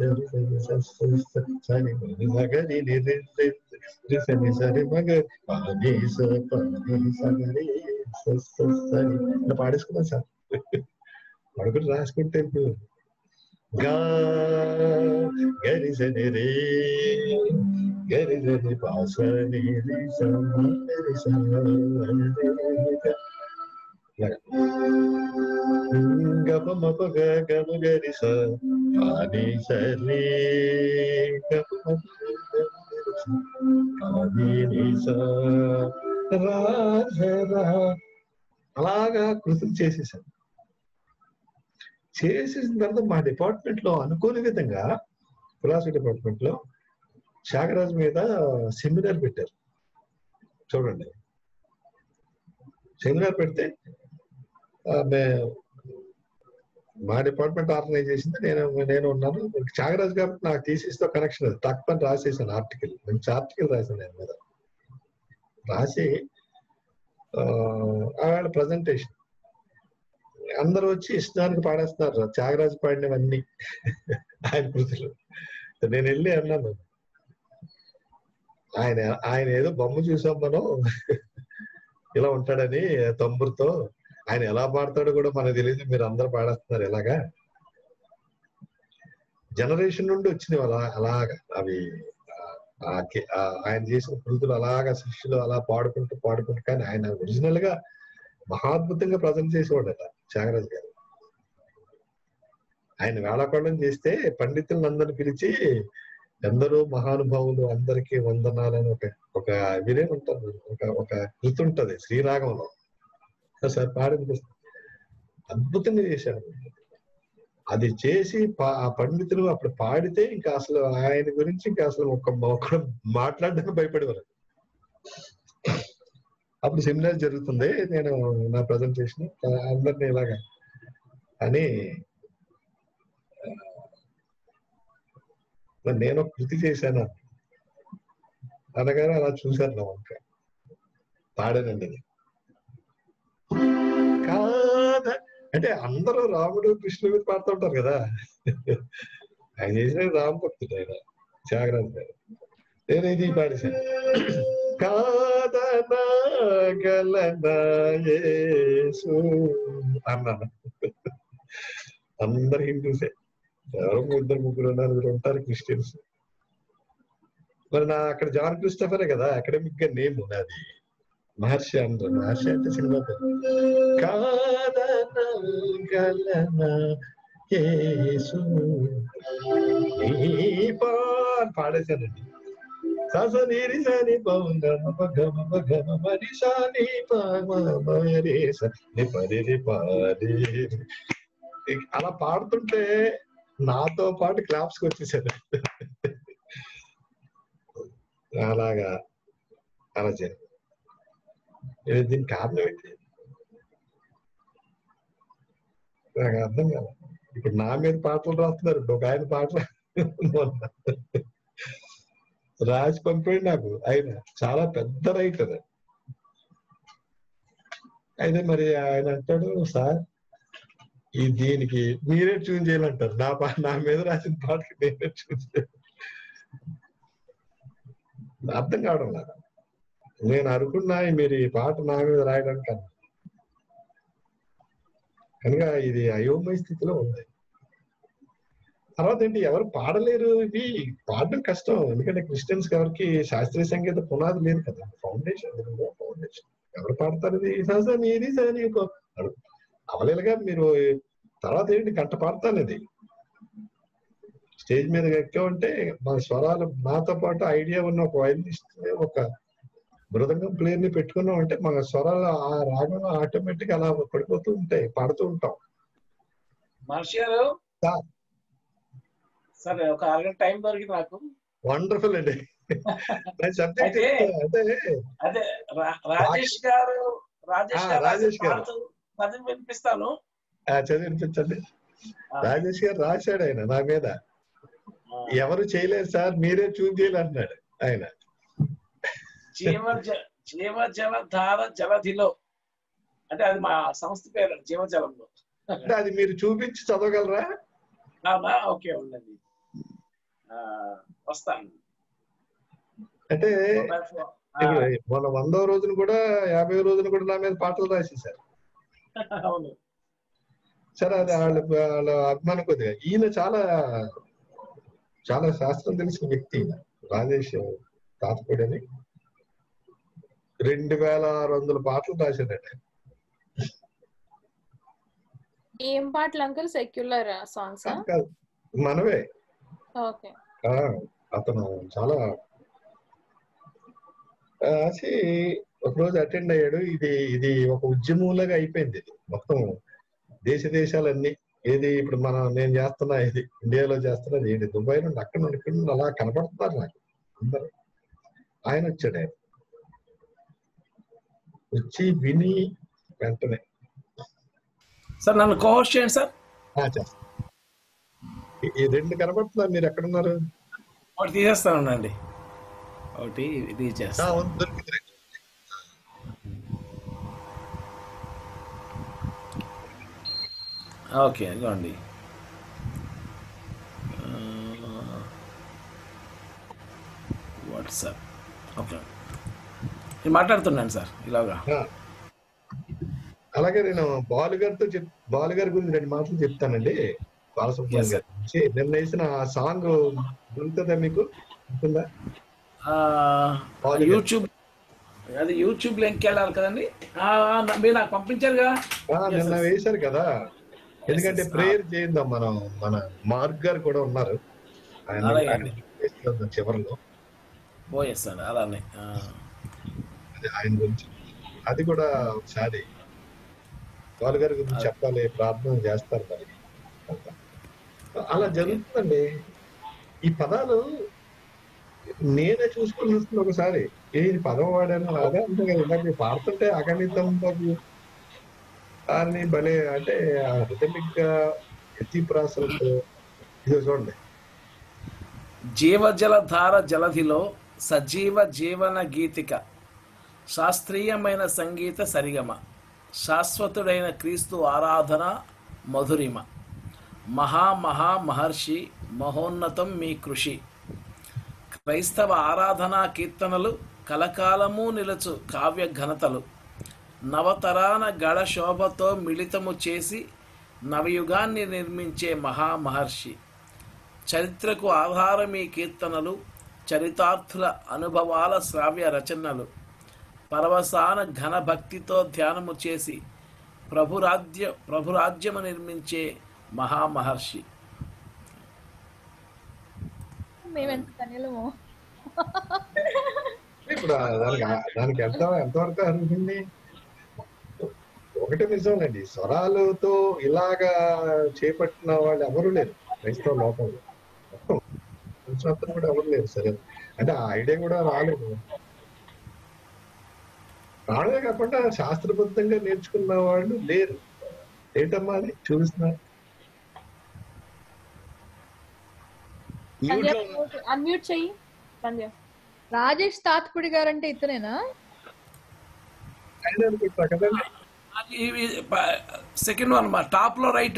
మగరి సని సరి మగరి ఇలా పాడేసుకున్నాను సార్. పడుకుని రాసుకుంటే గా గరి సని రే గరి సని పాసని గమ మప గమ గరి సని సరి అలాగా కృతులు చేసేసాను. చేసేసిన తర్వాత మా డిపార్ట్మెంట్ లో అనుకోని విధంగా ఫిలాసఫీ డిపార్ట్మెంట్ లో త్యాగరాజు మీద సెమినార్ పెట్టారు. చూడండి, సెమినార్ పెడితే మా డిపార్ట్మెంట్ ఆర్గనైజ్ చేసింది. నేను ఉన్నాను. త్యాగరాజు కాబట్టి నాకు థీసిస్తో కనెక్షన్ అది. తక్కువ రాసేసాను ఆర్టికల్, మంచి ఆర్టికల్ రాశాను నేను మీద. రాసి ఆవేళ ప్రజెంటేషన్ అందరూ వచ్చి ఇష్టానికి పాడేస్తున్నారు త్యాగరాజు పాడినవన్నీ ఆయన కృతులు. నేను వెళ్ళి అన్నాను, ఆయన ఏదో బొమ్మ చూసాం మనం ఇలా ఉంటాడని తంబురుతో, ఆయన ఎలా పాడతాడో కూడా మనకు తెలియదు, మీరు అందరూ పాడేస్తున్నారు ఇలాగా. జనరేషన్ నుండి వచ్చినవి అలాగా అవి ఆయన చేసిన కృతులు అలాగా శిష్యులు అలా పాడుకుంటూ కానీ ఆయన ఒరిజినల్ గా మహాద్భుతంగా ప్రజెంట్ చేసేవాడట త్యాగరాజు గారు. ఆయన వేళాకోళం చేస్తే పండితులను అందరిని పిలిచి ఎందరో మహానుభావులు అందరికీ వందనాలని ఒక వినే ఉంటుంది, ఒక కృతి ఉంటది శ్రీరాగంలో. సార్ పాడింది అద్భుతంగా చేశారు. అది చేసి ఆ పండితులు అప్పుడు పాడితే ఇంకా అసలు ఆయన గురించి ఇంకా అసలు ఒక మాట్లాడడానికి భయపడేవారు. అప్పుడు సెమినార్ జరుగుతుంది, నేను నా ప్రజెంటేషన్ అందరినీ ఇలాగా అని నేను కృతి చేశాను అనగానే అలా చూశాను నా వంక. పాడానండి కాదా అంటే అందరూ రాముడు కృష్ణుడు మీద పాడుతూ ఉంటారు కదా. ఆయన చేసిన రామ భక్తుడు ఆయన త్యాగరాజు గారు. నేను ఇది పాడేశాను. కాదనగలనాయేసు అన్నాను. అందరు హిందూసే, ఎవరో 2-3 ఉంటారు క్రిస్టియన్స్. మరి నా అక్కడ జాన్ క్రిస్టఫరే కదా అకాడమిక్ గా నేమ్ నాది. మహర్షి అంటారు, మహర్షి అంటే సినిమా పేరు. కాదనగలనాయేసు పాడేశానండి. సస నీరి సని పౌంగమ పగమ పగమ మరి సాని పమరే సని పరి పారి అలా పాడుతుంటే నాతో పాటు క్లాప్స్ కి వచ్చేసారు. అలాగా అలా చేయాలి. దీనికి కారణం ఏంటి నాకు అర్థం కాదు. ఇప్పుడు నా మీద పాటలు రాస్తున్నారు, ఒక ఆయన పాట రాసి పంపాడు నాకు. ఆయన చాలా పెద్ద రైటర్. అయితే మరి ఆయన అంటాడు, సార్ ఈ దీనికి మీరే ట్యూన్ చేయాలంటారు. నా మీద రాసిన పాటకి నేనే ట్యూన్ చేయాలి. అర్థం కావడం లేదు. నేను అనుకున్నా మీరు ఈ పాట నా మీద రాయడానికి అన్నా. కనుక ఇది అయోమయ స్థితిలో ఉంది. తర్వాత ఏంటి, ఎవరు పాడలేరు, ఇది పాడడం కష్టం. ఎందుకంటే క్రిస్టియన్స్ ఎవరికి శాస్త్రీయ సంగీత పునాది లేదు కదా, ఫౌండేషన్. ఎవరు పాడతారు ఇది? అవలేలుగా మీరు తర్వాత ఏంటి గంట పాడతాను. ఇది స్టేజ్ మీద ఎక్కామంటే మన స్వరాలు నాతో పాటు ఐడియా ఉన్న ఒక వైలినిస్ట్, ఒక మృదంగం ప్లేయర్ ని పెట్టుకున్నాం అంటే మన స్వరాలు ఆ రాగం ఆటోమేటిక్ అలా పడిపోతూ ఉంటాయి, పాడుతూ ఉంటాం. మహర్షి గారు సరే, ఒక అరగంట టైం దొరికింది నాకు. వండర్ఫుల్ అండి. సబ్జెక్ట్ అదే రాజేష్ గారు చదివి వినిపిస్తాను. చదివినిపించండి. రాజేష్ గారు రాశాడు ఆయన నా మీద, ఎవరు చేయలేరు సార్ మీరే చూస్ చేయాలి అంటున్నాడు ఆయన. జీవ జలధార జలధిలో అంటే అది మా సంస్థ పేరు, జీవజలంలో. అంటే అది మీరు చూపించి చదవగలరా? ఓకే, ఉండండి, వస్తాను. అంటే మన 100వ రోజున కూడా 50వ రోజున కూడా నా మీద పాటలు రాసేసారు. అవును. సరే, అది వాళ్ళ అభిమానం కొద్దిగా. ఈయన చాలా చాలా శాస్త్రం తెలిసిన వ్యక్తి ఈయన, రాజేష్ తాతపూడి అని. 2600 పాటలు రాశాడట. ఏం పాటలు అంకుల్? Secular songs? మనవే. ఓకే. అతను చాలా రాసి ఒకరోజు అటెండ్ అయ్యాడు. ఇది ఒక ఉద్యమంలాగా అయిపోయింది. ఇది మొత్తం దేశాలన్నీ, ఏది ఇప్పుడు నేను చేస్తున్నా, ఇది ఇండియాలో చేస్తున్నది, ఏంటి దుబాయ్ నుండి అక్కడ నుండి ఇక్కడ నుండి అలా కనపడుతున్నారు నాకు అందరూ. ఆయన వచ్చాడు. ఆయన వచ్చి విని వెంటనే సార్ నన్ను కోహోస్ట్ చేయండి సార్. చేస్తాను. ఈ 2 కనపడుతున్నారు, మీరు ఎక్కడున్నారు? ఒకటి తీసేస్తానండి, ఒకటి తీసేస్తాను. ఓకే, ఇదిగోండి. వాట్సాప్. ఓకే, నేను మాట్లాడుతున్నాను సార్ ఇలాగా. అలాగే నేను బాలుగారి గురించి 2 మాటలు చెప్తానండి. బాలసుబ్రహ్మణ్యం గారి గురించి నిన్న వేసిన ఆ సాంగ్ దొరుకుతుందా మీకు? యూట్యూబ్ లింక్ వెళ్ళాలి కదండి, మీరు నాకు పంపించారుగా. నిన్న వేశారు కదా, ఎందుకంటే ప్రేయర్ చేద్దాం మనం. మన మార్క్ గారు కూడా ఉన్నారు చివరిలో. అలానే ఆయన గురించి అది కూడా ఒకసారి బాలు గారి గురించి చెప్పాలి, ప్రార్థన చేస్తారు మరి. అలా జరుగుతుందండి. ఈ పదాలు నేనే చూసుకొని చూస్తున్నా ఒకసారి, ఏ పదం వాడాను అదే అంటే కదా పాడుతుంటే అగణితం దాన్ని భలే అంటే రిథమిక్ గా ఎత్తి ప్రాసలతో. ఇది చూడండి, జీవజలధార జలధిలో సజీవ జీవన గీతిక, శాస్త్రీయమైన సంగీత సరిగమ, శాశ్వతుడైన క్రీస్తు ఆరాధన మధురిమ, మహర్షి మహోన్నతం మీ కృషి. క్రైస్తవ ఆరాధనా కీర్తనలు కలకాలము నిలుచు కావ్య ఘనతలు, నవతరాన గళ శోభతో మిళితము చేసి నవయుగాన్ని నిర్మించే మహర్షి. చరిత్రకు ఆధారం ఈ కీర్తనలు, చరితార్థుల అనుభవాల శ్రావ్య రచనలు, పరవసాన ఘన భక్తితో ధ్యానము చేసి ప్రభురాజ్యము నిర్మించే మహర్షి. ఇప్పుడు దానికి ఎంతవరకు అర్హుంది? ఒకటి నిజమేనండి, స్వరాలతో ఇలాగా చేపట్టిన వాళ్ళు ఎవరు లేరు క్రైస్తవ లోకంలో. మొత్తం కూడా ఎవరు లేరు. సరే, అంటే ఆ ఐడియా కూడా రాలేదు. రావడమే కాకుండా శాస్త్రబద్ధంగా నేర్చుకున్న వాళ్ళు లేరు. ఏంటమ్మా అది చూపిస్తున్నారు? అన్మ్యూట్ చెయ్యి. రాజేష్ తాత్పుడి గారు అంటే ఇతనేనా? సెకండ్ వన్ మా టాప్ లో రైట్.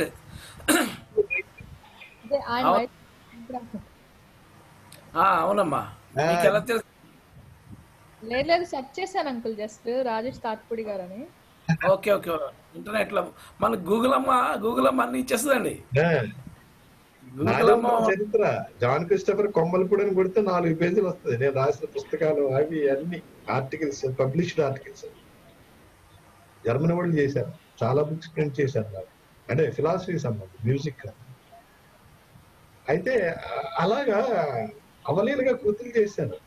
అవునమ్మా, మీకు ఎలా తెలుసు? లేదు సెర్చ్ చేశాను అంకుల్, జస్ట్ రాజేష్ తాట్పూడి గారు అని. ఓకే ఓకే, ఇంటర్నెట్ లో మన గూగుల్ అమ్మ అన్ని ఇచ్చేస్తుందండి. చరిత్ర జాన్ క్రిస్టఫర్ కొమ్మలపూడి అని కొడితే 4 పేజీలు వస్తుంది. నేను రాసిన పుస్తకాలు అవి అన్ని ఆర్టికల్స్, పబ్లిష్డ్ ఆర్టికల్స్. జర్మనీ వాళ్ళు చేశారు, చాలా బుక్స్ ప్రింట్ చేశారు నాకు, అంటే ఫిలాసఫీ సంబంధం, మ్యూజిక్. అయితే అలాగా అవలీలుగా కృతులు చేశాను.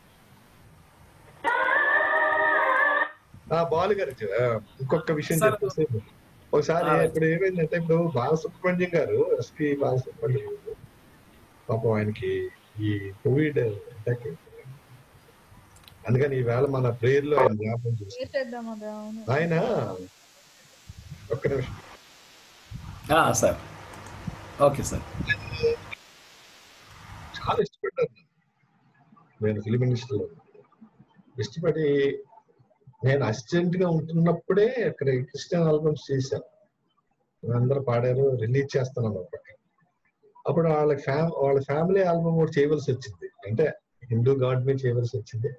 బాలు గారు ఇంకొక విషయం చెప్పేసి, ఒకసారి ఇప్పుడు ఏమైందంటే, ఇప్పుడు బాలసుబ్రహ్మణ్యం గారు, ఎస్పి బాలసుబ్రహ్మణ్యం గారు, పాపం ఆయనకి ఈ కోవిడ్ అటాక్ అయిపోయింది. అందుకని ఈవేళ మన ప్రేయర్ లో ఆయన జ్ఞాపకం చేస్తాం. ఆయన ఒక్క నిమిషం సార్. Okay sir. చాలా ఇష్టపడ్డాను నేను ఫిలిం ఇండస్ట్రీలో. ఇష్టపడి నేను అసిస్టెంట్ గా ఉంటున్నప్పుడే అక్కడ క్రిస్టియన్ ఆల్బమ్స్ చేశాను. అందరూ పాడారు, రిలీజ్ చేస్తున్నాను పక్క. అప్పుడు వాళ్ళ ఫ్యామిలీ ఆల్బమ్ కూడా చేయవలసి వచ్చింది, అంటే హిందూ గాడ్ మీద చేయవలసి వచ్చింది.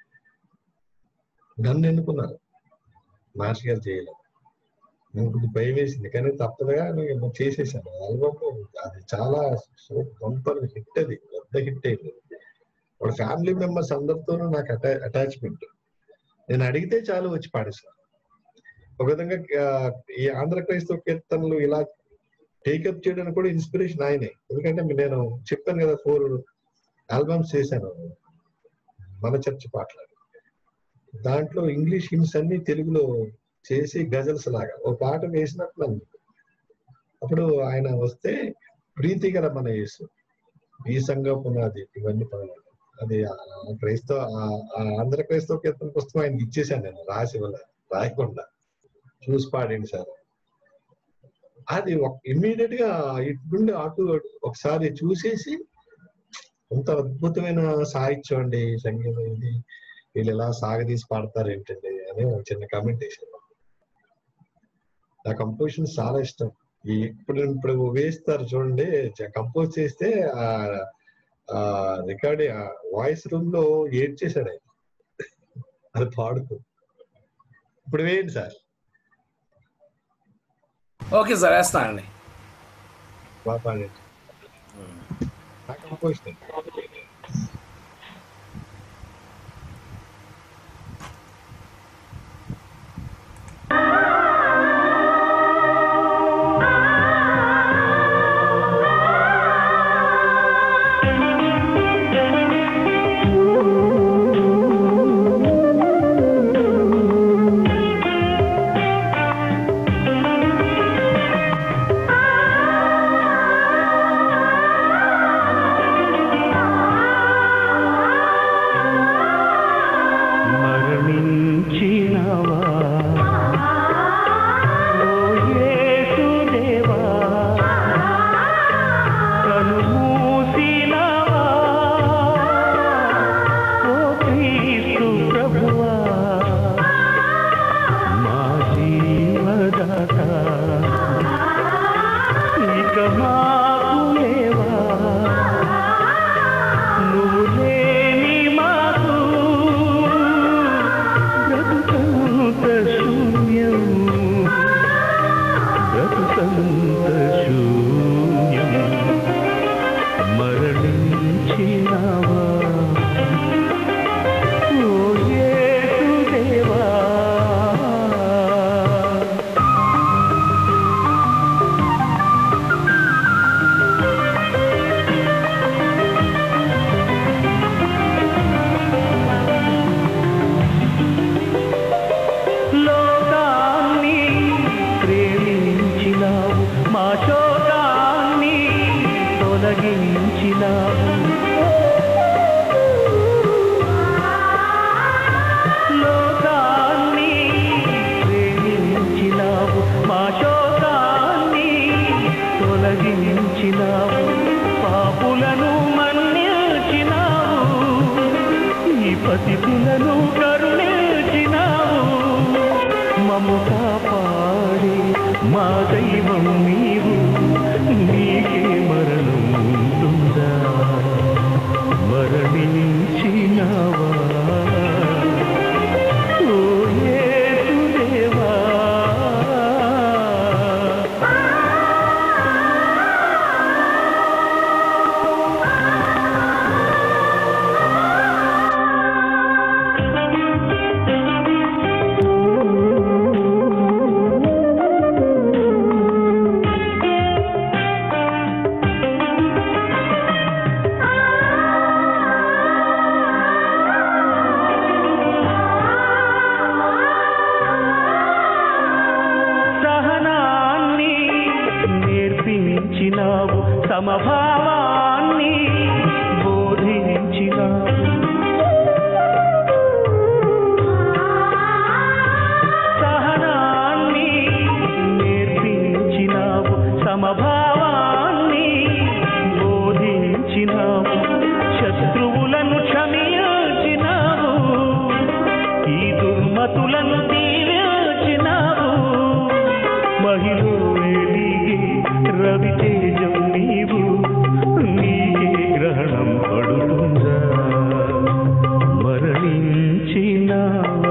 నన్ను ఎన్నుకున్నారు, మాస్టర్ గారు చేయలేదు. నేను కొద్దిగా భయం వేసింది, కానీ తప్పదుగా నేను చేసేసాను ఆల్బమ్. అది చాలా బంపర్ హిట్, అది పెద్ద హిట్ అయింది. వాళ్ళ ఫ్యామిలీ మెంబర్స్ అందరితోనూ నాకు అటాచ్మెంట్. నేను అడిగితే చాలు వచ్చి పాడేశాను. ఒక విధంగా ఈ ఆంధ్ర క్రైస్తవ కీర్తనలు ఇలా టేకప్ చేయడానికి కూడా ఇన్స్పిరేషన్ ఆయనే. ఎందుకంటే నేను చెప్పాను కదా, 4 ఆల్బమ్స్ చేశాను మన చర్చ్ పాటలు. దాంట్లో ఇంగ్లీష్ హిమ్స్ అన్ని తెలుగులో చేసి గజల్స్ లాగా ఒక పాట వేసినట్లు అంది. అప్పుడు ఆయన వస్తే ప్రీతి గల మన యేసు, ఈ సంఘ పునాది, ఇవన్నీ పనులు. అది ఆంధ్ర క్రైస్తవ కీర్తన పుస్తకం ఆయనకి ఇచ్చేసాను నేను, రాయకుండా. చూసి పాడండి సార్. అది ఇమ్మీడియట్ గా ఇటుండి అటు ఒకసారి చూసేసి, ఎంత అద్భుతమైన సాహిత్యం అండి, సంగీతం ఇది, వీళ్ళు ఎలా సాగదీసి పాడతారు ఏంటండి అని ఒక చిన్న కామెంట్ వేసాను. నా కంపోజిషన్ చాలా ఇష్టం. ఇప్పుడు వేస్తారు చూడండి, కంపోజ్ చేస్తే ఆ రికార్డ్ వాయిస్ రూమ్ లో ఏడ్చేశాడు ఆయన, అది పాడుతూ. ఇప్పుడు వేయండి సార్. ఓకే సార్, వేస్తానండి. బాగా పాడండి. నా కంపోజిషన్ పతితులను కరుణించినావు, మము కాపాడినావు. మా దైవం నీవు, నీకే మరణం ఉంటుందా? మరణించినావా ఓ యేసుదేవా. సమభావాన్ని బోధించినావు, సహనాన్ని నేర్పించినావు, సమభావాన్ని బోధించినావు, శత్రువులను క్షమించినావు, ఈ దుర్మతులను దీవించినావు. మహిళ రవితేజం నీవు, నీకే గ్రహణం పడుతుందా? మరణించినావా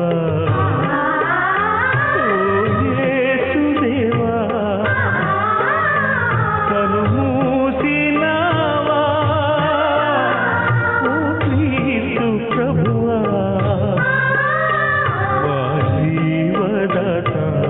ఓ యేసుదేవా. కనుమూసినావా ఓ క్రీస్తు ప్రభువా. మా జీవదాత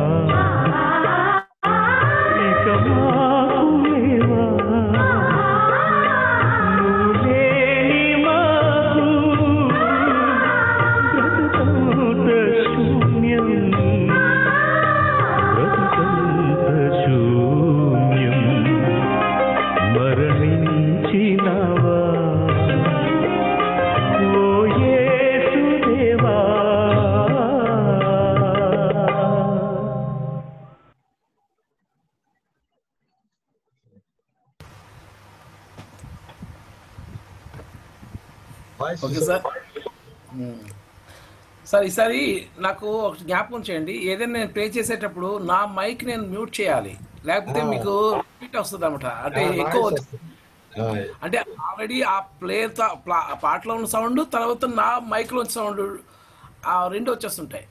ఓకే సార్. సార్ ఈసారి నాకు ఒక జ్ఞాపకం చేయండి, ఏదైనా నేను ప్లే చేసేటప్పుడు నా మైక్ నేను మ్యూట్ చేయాలి, లేకపోతే మీకు రిపీట్ వస్తుంది అనమాట. అంటే ఎక్కువ అంటే ఆల్రెడీ ఆ పాటలో ఉన్న సౌండ్ తర్వాత నా మైక్ లో సౌండ్ రెండు వచ్చేస్తుంటాయి.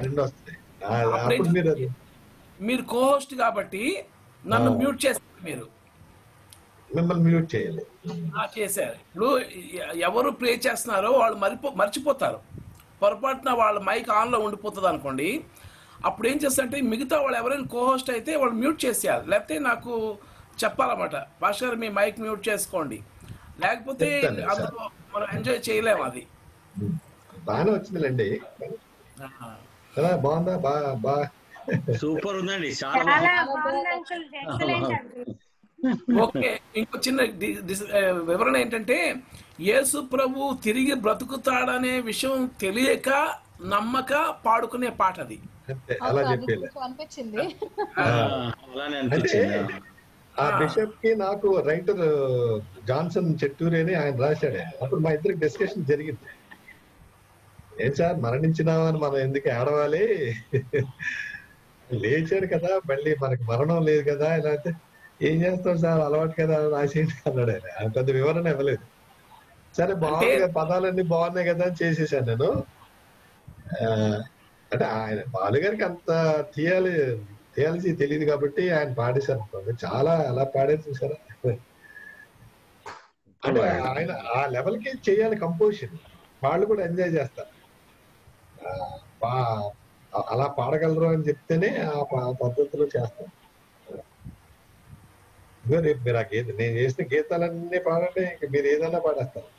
మీరు కోహోస్ట్ కాబట్టి నన్ను మ్యూట్ చేస్తారు, మీరు మిమ్మల్ని మ్యూట్ చేయాలి. చేశారు. ఇప్పుడు ఎవరు ప్లే చేస్తున్నారో వాళ్ళు మర్చిపోతారు, పొరపాటున వాళ్ళ మైక్ ఆన్లో ఉండిపోతుంది అనుకోండి. అప్పుడు ఏం చేస్తారంటే మిగతా వాళ్ళు ఎవరైనా కోహోస్ట్ అయితే వాళ్ళు మ్యూట్ చేసేయాలి, లేకపోతే నాకు చెప్పాలన్నమాట, భాస్కర్ మీ మైక్ మ్యూట్ చేసుకోండి, లేకపోతే అందులో మనం ఎంజాయ్ చేయలేము. అది బాగానే వచ్చిందిలేండి, బాగుందా? బాగా సూపర్ ఉందండి, ఓకే. ఇంకో చిన్న వివరణ ఏంటంటే, యేసు ప్రభు తిరిగి బ్రతుకుతాడనే విషయం తెలియక నమ్మక పాడుకునే పాట అది. అలా అనిపించింది. ఆ బిషప్ కి నాకు రైటర్ జాన్సన్ చెట్టూరి అని ఆయన రాశాడు. అప్పుడు మా ఇద్దరికి డిస్కషన్ జరిగింది, ఏం సార్ మరణించినామని మనం ఎందుకు ఏడవాలి, లేచాడు కదా, మళ్ళీ మనకి మరణం లేదు కదా, ఇలా అయితే ఏం చేస్తాం సార్ అలవాటు కదా రాసేయండి అన్నాడు ఆయన. పెద్ద వివరణ ఇవ్వలేదు. సరే బాగుంది కదా, పదాలన్నీ బాగున్నాయి కదా అని చేసేసాను నేను. అంటే ఆయన బాలుగారికి అంత థియాలజీ తెలియదు కాబట్టి ఆయన పాడేశారు అనుకోండి, చాలా అలా పాడేది చూసారా. అంటే ఆయన ఆ లెవెల్ కి చేయాలి కంపోజిషన్, వాళ్ళు కూడా ఎంజాయ్ చేస్తారు, అలా పాడగలరు అని చెప్తేనే ఆ పద్ధతిలో చేస్తారు. రేపు మీరు ఆ గీత నేను చేసిన గీతాలన్నీ పాడండి, ఇంకా మీరు ఏదైనా పాడేస్తారు.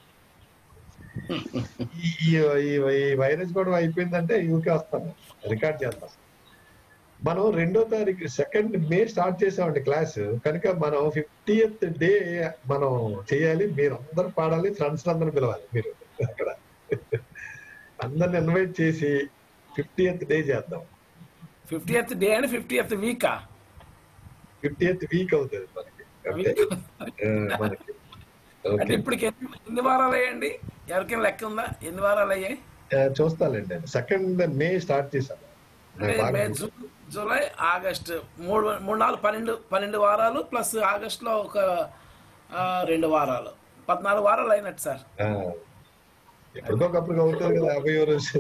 ఈ వైరస్ కూడా అయిపోయిందంటే యూకే వస్తాను, రికార్డ్ చేస్తాం. మనం 2వ తారీఖు 2 మే స్టార్ట్ చేసామండి క్లాస్, కనుక మనం 50th డే మనం చేయాలి. మీరు అందరు పాడాలి, ఫ్రెండ్స్ అందరూ పిలవాలి. మీరు అక్కడ అందరిని ఇన్వైట్ చేసి 50th డే చేద్దాం. 50th డే అని 50th వీక్ 50th వీక్ అవుతుంది మనకి. ఇప్పటికి ఎన్ని వారాలు అయ్యండి? ఎవరికైనా లెక్క ఉందా ఎన్ని వారాలు అయ్యాయి? చూస్తానండి. 2 మే స్టార్ట్ చేశాను. జూలై ఆగస్ట్ 12 వారాలు ప్లస్ ఆగస్టులో ఒక 2 వారాలు 14 వారాలు అయినట్టు సార్. ఎప్పటికొకప్పుడు అవుతుంది కదా 50వ రోజు.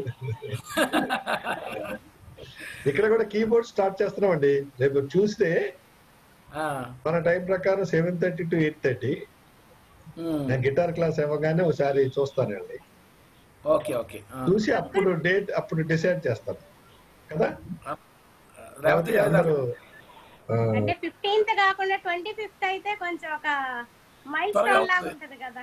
ఇక్కడ కూడా కీబోర్డ్ స్టార్ట్ చేస్తున్నామండి. రేపు చూస్తే మన టైం ప్రకారం 7:30 to 8:30. నేను గిటార్ క్లాస్ ఇవ్వగానే ఒకసారి చూస్తానండి. Okay okay. చూసి అప్పుడు డిసైడ్ చేస్తాను కదా. అంటే 15th కాకుండా 25th అయితే కొంచెం ఒక మైల్ స్టోన్ లాగా ఉంటది కదా.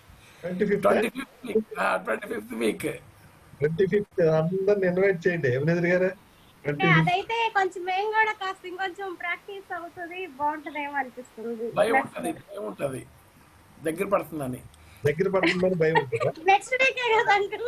25th వీక్ 25th అందరిని ఇన్వైట్ చేయండి ఎమ్మెల్యే గారు. అదైతే కొంచెం మేము కూడా కాస్త ఇంకొంచెం ప్రాక్టీస్ అవుతుంది, బాగుంటదేమో అనిపిస్తుంది. భయం ఉంటది దగ్గర పడుతుందని భయం ఉంటుందా? నెక్స్ట్ వీకే కదా అంకుల్.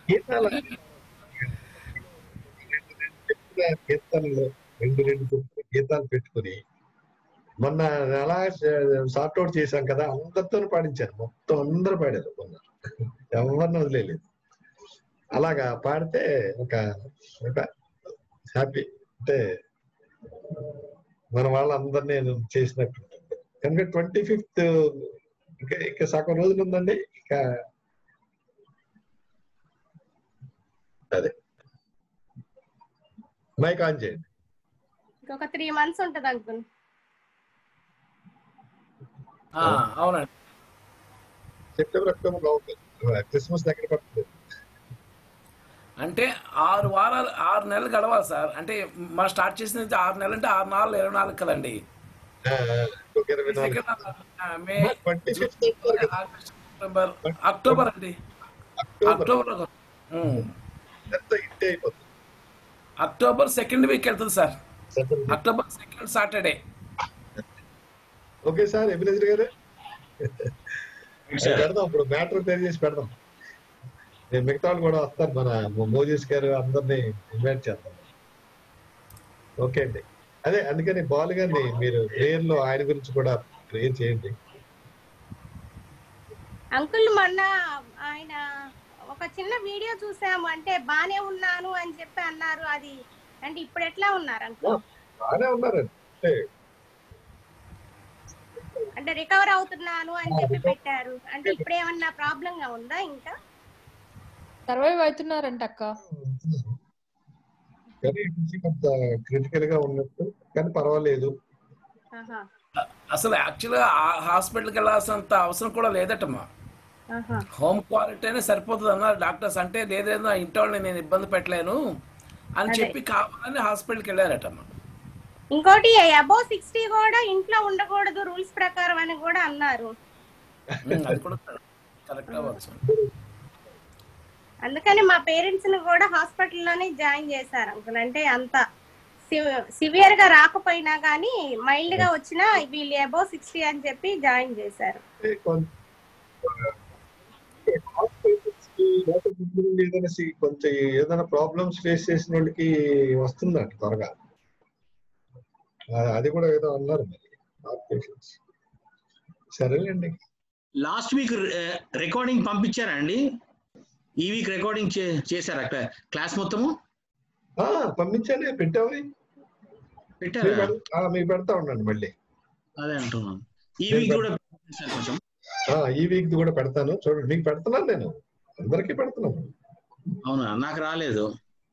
కీర్తనలు 2 గీతాలు పెట్టుకుని మొన్న అలా సార్ట్అవుట్ చేశాం కదా, అందరితో పాడించారు. మొత్తం అందరూ పాడారు మొన్న, ఎవరిని వదిలేదు. అలాగా పాడితే ఒక హ్యాపీ, అంటే మన వాళ్ళందరినీ చేసినట్టు. కనుక 25th ఇంకా సగం రోజులు ఉందండి. ఇంకా అదే మైక్ ఆన్ చేయండి. ఇంకొక 3 months ఉంటది అంకుల్. అవునండి, సెప్టెంబర్ అక్టోబర్ బాగుంటుంది. క్రిస్మస్ దగ్గర పడుతుంది. అంటే 6 నెలలు గడవాలి సార్. అంటే మనం స్టార్ట్ చేసిన 6 నెలలు అంటే 6 4 24 కదండి. మే, ఆగస్ట్, సెప్టెంబర్, అక్టోబర్ అండి. అక్టోబర్ 2nd వీక్ వెళ్తుంది sir. October 2nd Saturday. Okay sir Ebenezer garu, పెడదాం. ఇప్పుడు మ్యాటర్ తయారు చేసి పెడదాం. మిగతా వాళ్ళు కూడా వస్తారు, మన మోజీస్ గారు అందరినీ ఇన్వైట్ చేద్దాం. ఓకే అండి. అదే అందుకని బాల్ గారిని మీరు ప్రేయర్ లో ఆయన గురించి కూడా ప్రేయర్ చేయండి. అంకుల్ మొన్న ఆయన ఒక చిన్న వీడియో చూసాము, అంటే బానే ఉన్నాను అని చెప్పి అన్నారు. అది అంటే ఇప్పుడు ఎట్లా ఉన్నారు అంకుల్? బానే ఉన్నారండి, అంటే రికవర్ అవుతున్నాను అని చెప్పి పెట్టారు. అంటే ఇప్పుడు ఏమన్నా ప్రాబ్లం గా ఉందా? ఇంకా సర్వైవ్ అవుతున్నారంట అక్క. కానీ కొంత క్రిటికల్ గా ఉన్నట్టు, కానీ పర్వాలేదు. అసలు యాక్చువల్గా హాస్పిటల్కి వెళ్ళాల్సినంత అవసరం కూడా లేదటమ్మా. హోమ్ క్వారంటైన్ సరిపోతుంది అన్నారు డాక్టర్స్. అంటే లేదేదో ఇంటి వాళ్ళని నేను ఇబ్బంది పెట్టలేను అని చెప్పి కావాలని హాస్పిటల్కి వెళ్ళారటమ్మా. ఇంకోటి అబౌవ్ 60 కూడా ఇంట్లో ఉండకూడదు రూల్స్ ప్రకారం అని కూడా అన్నారు. అది కూడా కరెక్ట్ అవ్వచ్చు. అందుకని మా పేరెంట్స్ ని కూడా హాస్పిటల్లోనే జాయిన్ చేశారు అంకుల్. అంటే అంత సివియర్ గా రాకపోయినా కానీ మైల్డ్ గా వచ్చినా వీళ్ళు అబౌవ్ 60 అని చెప్పి జాయిన్ చేశారు. కొంచెం ఏదైనా ప్రాబ్లమ్స్ ఫేస్ చేసిన వాళ్ళకి వస్తుందంట త్వరగా. అది కూడా ఏదో అన్నారు మరి. సరేలేండి. లాస్ట్ వీక్ రికార్డింగ్ పంపించారా అండి? ఈ వీక్ రికార్డింగ్ చేశారా క్లాస్ మొత్తము? పంపించానే, పెట్టాము. మీకు పెడతా ఉండండి మళ్ళీ. అదే అంటున్నాను. ఈ వీక్ కూడా కొంచెం ఈ వీక్ కూడా పెడతాను చూడండి. మీకు పెడుతున్నాను, నేను అందరికీ పెడుతున్నాను. అవునా? నాకు రాలేదు.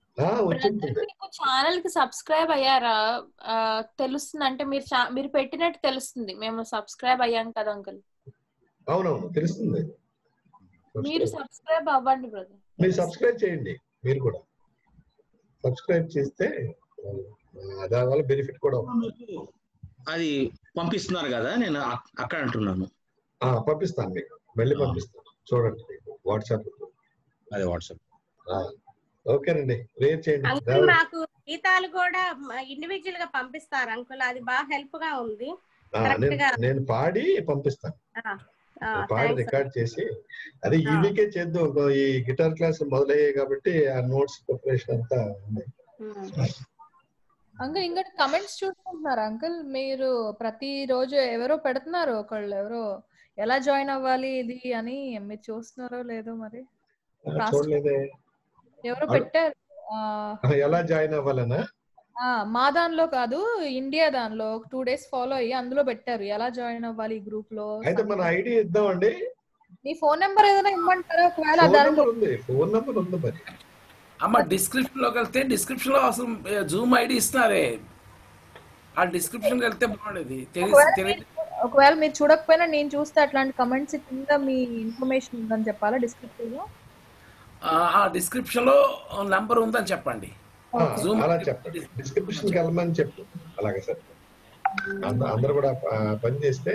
ఛానల్ కి సబ్స్క్రైబ్ అయ్యారా? తెలుస్తుంది, అంటే మీరు పెట్టినట్టు తెలుస్తుంది. మేము సబ్స్క్రైబ్ అయ్యాం కదా అంకుల్. అవునవును తెలుస్తుంది. మీరు సబ్స్క్రైబ్ అవ్వండి బ్రదర్. మీరు సబ్స్క్రైబ్ చేయండి. మీరు కూడా సబ్స్క్రైబ్ చేస్తే దానివల్ల బెనిఫిట్ కూడా అది పంపిస్తున్నారు కదా, నేను అక్కడ అంటున్నాను. పంపిస్తాను మీకు, మళ్ళీ పంపిస్తాను చూడండి వాట్సాప్. అదే వాట్సాప్. ఓకేనండి, ప్రేయర్ చేయండి. మాకు గీతాలు కూడా ఇండివిజువల్ గా పంపిస్తారు అంకుల్, అది బాగా హెల్ప్ గా ఉంది. నేను పాడి పంపిస్తాను, పాడి రికార్డ్ చేసి. అదే ఈ వీకే చేద్దాం. ఈ గిటార్ క్లాస్ మొదలయ్యాయి కాబట్టి ఆ నోట్స్ ప్రిపరేషన్ అంతా ఉంది. అంకుల్ ఇంకా కమెంట్స్ చూసుకుంటున్నారా అంకుల్? మీరు ప్రతి రోజు ఎవరో పెడుతున్నారు, ఒకళ్ళు ఎవరో ఎలా జాయిన్ అవ్వాలి ఇది అని, మీరు చూస్తున్నారో లేదో మరి? చూడలేదే. ఎవరో పెట్టారు ఎలా జాయిన్ అవ్వాలనా? మా దానిలో కాదు, ఇండియా దానిలో 2 days ఫాలో అయ్యి అందులో పెట్టారు ఎలా జాయిన్ అవ్వాలి ఈ గ్రూప్ లో. అయితే మన ఐడి ఇద్దామండి. మీ ఫోన్ నెంబర్ ఏదైనా ఇమ్మంటారా? ఒకవేళ ఫోన్ నెంబర్ ఉంది మరి. అమ్మ డిస్క్రిప్షన్ లోకి వెళ్తే డిస్క్రిప్షన్ లో అసలు జూమ్ ఐడి ఇస్తున్నారే, ఆ డిస్క్రిప్షన్ వెళ్తే బాగుండేది. ఒకవేళ మీరు చూడకపోయినా నేను చూస్తే అట్లాంటి కమెంట్స్ కింద మీ ఇన్ఫర్మేషన్ ఉందని చెప్పాలా డిస్క్రిప్షన్ లో? ఆ డిస్క్రిప్షన్ లో నంబర్ ఉందని చెప్పండి. అలా చెప్పండి, డిస్క్రిప్షన్ కి వెళ్ళమని చెప్పు. అలాగే సార్, అందరూ కూడా పని చేస్తే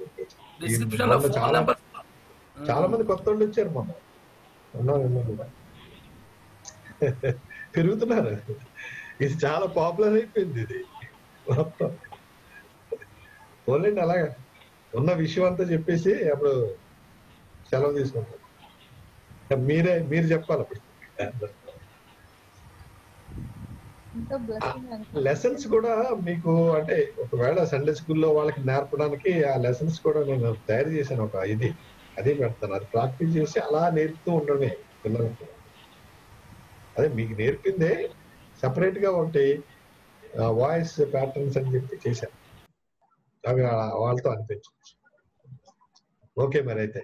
చాలా మంది కొత్త వాళ్ళు వచ్చారు మొన్న పెరుగుతున్నారు. ఇది చాలా పాపులర్ అయిపోయింది ఇది మొత్తం. ఓన్లీ అలాగా ఉన్న విషయం అంతా చెప్పేసి అప్పుడు సెలవు తీసుకుంటారు. మీరు చెప్పాలి అప్పుడు. లెసన్స్ కూడా మీకు అంటే ఒకవేళ సండే స్కూల్లో వాళ్ళకి నేర్పడానికి ఆ లెసన్స్ కూడా నేను తయారు చేశాను. ఒక అది పెడతాను, అది ప్రాక్టీస్ చేసి అలా నేర్పుతూ ఉండడమే పిల్లలకి. అదే మీకు నేర్పిందే సపరేట్ గా ఒకటి వాయిస్ ప్యాటర్న్స్ అని చెప్పి చేశాను, అవి వాళ్ళతో అనిపించవచ్చు. ఓకే మరి అయితే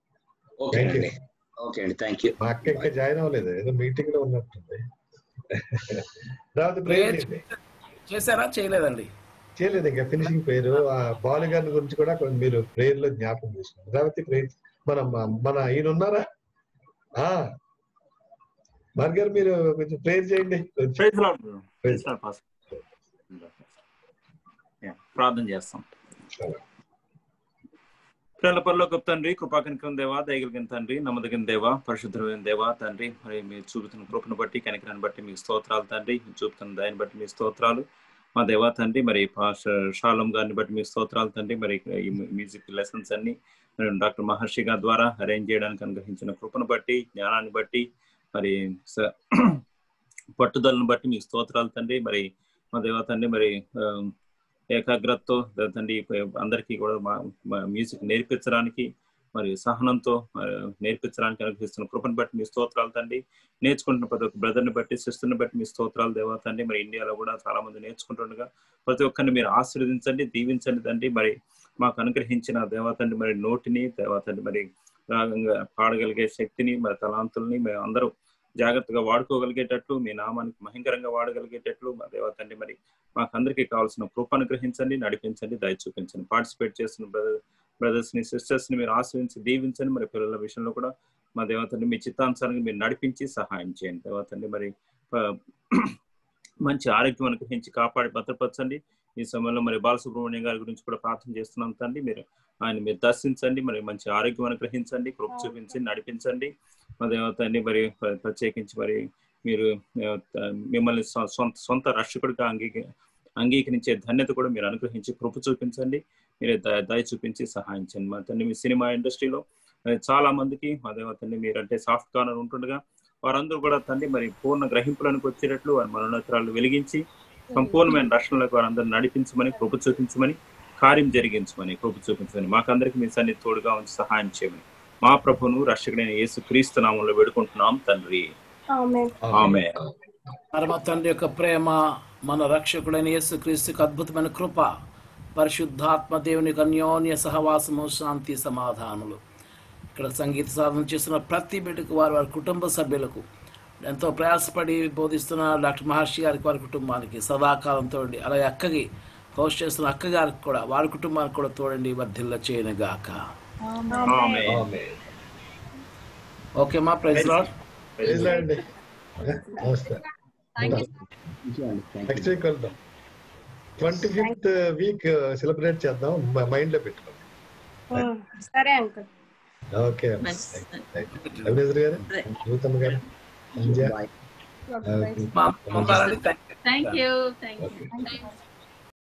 మా అక్క ఇంకా జాయిన్ అవ్వలేదు, ఏదో మీటింగ్ లో ఉన్నట్టుంది. చేశారా? చేయలేదండి. చేయలేదు ఇంకా. ఫినిషింగ్ ప్రేయర్ బాలు గారి గురించి కూడా మీరు ప్రేయర్ లో జ్ఞాపకం చేసుకున్నారు. రేవతి ప్రేయర్ మన ఈయన ఉన్నారా మరి గారు, మీరు కొంచెం ప్రేయర్ చేయండి. ప్రార్థన చేస్తాం. ప్రేమ పరలోక తండ్రి, కృపాకనికరం దేవా, దయగలిగిన తండ్రి, నమ్మదగిన దేవా, పరిశుద్ధమైన దేవా తండ్రి, మరి మీరు చూపుతున్న కృపను బట్టి, కనికరాన్ని బట్టి మీకు స్తోత్రాలు తండ్రి. చూపుతున్న దాన్ని బట్టి మీ స్తోత్రాలు మా దేవా తండ్రి. మరి షాలం గారిని బట్టి మీ స్తోత్రాలు తండ్రి. మరి ఈ మ్యూజిక్ లెసన్స్ అన్ని డాక్టర్ మహర్షి గారి ద్వారా అరేంజ్ చేయడానికి అనుగ్రహించిన కృపను బట్టి, జ్ఞానాన్ని బట్టి, మరి పట్టుదలను బట్టి మీకు స్తోత్రాలు తండ్రి. మరి మా దేవా తండ్రి, మరి ఏకాగ్రతతో తండ్రి అందరికీ కూడా మ్యూజిక్ నేర్పించడానికి, మరి సహనంతో నేర్పించడానికి అనుగ్రహిస్తున్న కృపను బట్టి మీ స్తోత్రాలు తండ్రి. నేర్చుకుంటున్న ప్రతి ఒక్క బ్రదర్ని బట్టి, సిస్టర్ని బట్టి మీ స్తోత్రాలు దేవా తండ్రి. మరి ఇండియాలో కూడా చాలా మంది నేర్చుకుంటుండగా ప్రతి ఒక్కరిని మీరు ఆశీర్వదించండి, దీవించండి తండ్రి. మరి మాకు అనుగ్రహించిన దేవా తండ్రి, మరి నోటిని దేవా తండ్రి, మరి రాగంగా పాడగలిగే శక్తిని, మరి తలాంతుల్ని మేము అందరూ జాగ్రత్తగా వాడుకోగలిగేటట్లు, మీ నామానికి మహింకరంగా వాడగలిగేటట్లు మా దేవా తండ్రి, మరి మాకు అందరికీ కావాల్సిన కృప అనుగ్రహించండి, నడిపించండి, దయ చూపించండి. పార్టిసిపేట్ చేస్తున్న బ్రదర్స్ ని, సిస్టర్స్ ని మీరు ఆశ్రయించి దీవించండి. మరి పిల్లల విషయంలో కూడా మా దేవా తండ్రి మీ చిత్తానుసారంగా మీరు నడిపించి సహాయం చేయండి దేవా తండ్రి. మరి మంచి ఆరోగ్యం అనుగ్రహించి కాపాడి భద్రపరచండి. ఈ సమయంలో మరి బాలసుబ్రహ్మణ్యం గారి గురించి కూడా ప్రార్థన చేస్తున్నాం తండ్రి. మీరు దర్శించండి, మరి మంచి ఆరోగ్యం అనుగ్రహించండి, కృప చూపించి నడిపించండి మా దేవా తండ్రి. మరి ప్రత్యేకించి మరి మీరు మిమ్మల్ని సొంత రక్షకుడిగా అంగీకరించే ధన్యత కూడా మీరు అనుగ్రహించి కృప చూపించండి, మీరే దయ చూపించి సహాయం చేయండి మా తండ్రి. మీ సినిమా ఇండస్ట్రీలో చాలా మందికి మా దేవా తండ్రి మీరంటే సాఫ్ట్ కార్నర్ ఉంటుండగా వారందరూ కూడా తండ్రి మరి పూర్ణ గ్రహింపులకు వచ్చేటట్లు వారి మనోనేత్రాలు వెలిగించి సంపూర్ణమైన రక్షణలకు వారందరూ నడిపించమని, కృప చూపించమని, కార్యం జరిగించమని, కృప చూపించమని, మాకందరికి మీ సన్నిధి తోడుగా ఉంచి సహాయం చేయమని మా ప్రభువును రక్షకుడైన యేసు క్రీస్తు నామములో వేడుకుంటున్నాం తండ్రి. ఆమేన్. పరమ తండ్రి యొక్క ప్రేమ, మన రక్షకుడైన యేసు క్రీస్తుకి అద్భుతమైన కృప, పరిశుద్ధాత్మ దేవునికి అన్యోన్య సహవాసము, శాంతి సమాధానములు ఇక్కడ సంగీత సాధన చేస్తున్న ప్రతి బిడ్డకు, వారి కుటుంబ సభ్యులకు, ఎంతో ప్రయాసపడి బోధిస్తున్న డాక్టర్ మహర్షి గారికి, వారి కుటుంబానికి సదాకాలం తోడండి. అలాగే అక్కకి హోస్ట్ చేస్తున్న అక్క గారికి కూడా, వారి కుటుంబానికి కూడా తోడండి, వర్ధిల్ల చేయను గాక. ఓకే మా ప్రైజ్ లార్డ్. నెక్స్ట్ వీక్ వెళ్దాం. 25th వీక్ సెలబ్రేట్ చేద్దాం, మైండ్ లో పెట్టుకోండి. సరే అంకుల్. ఓకే అభినేశ్వరి గారు, గౌతమ్ గారు, థ్యాంక్ యూ.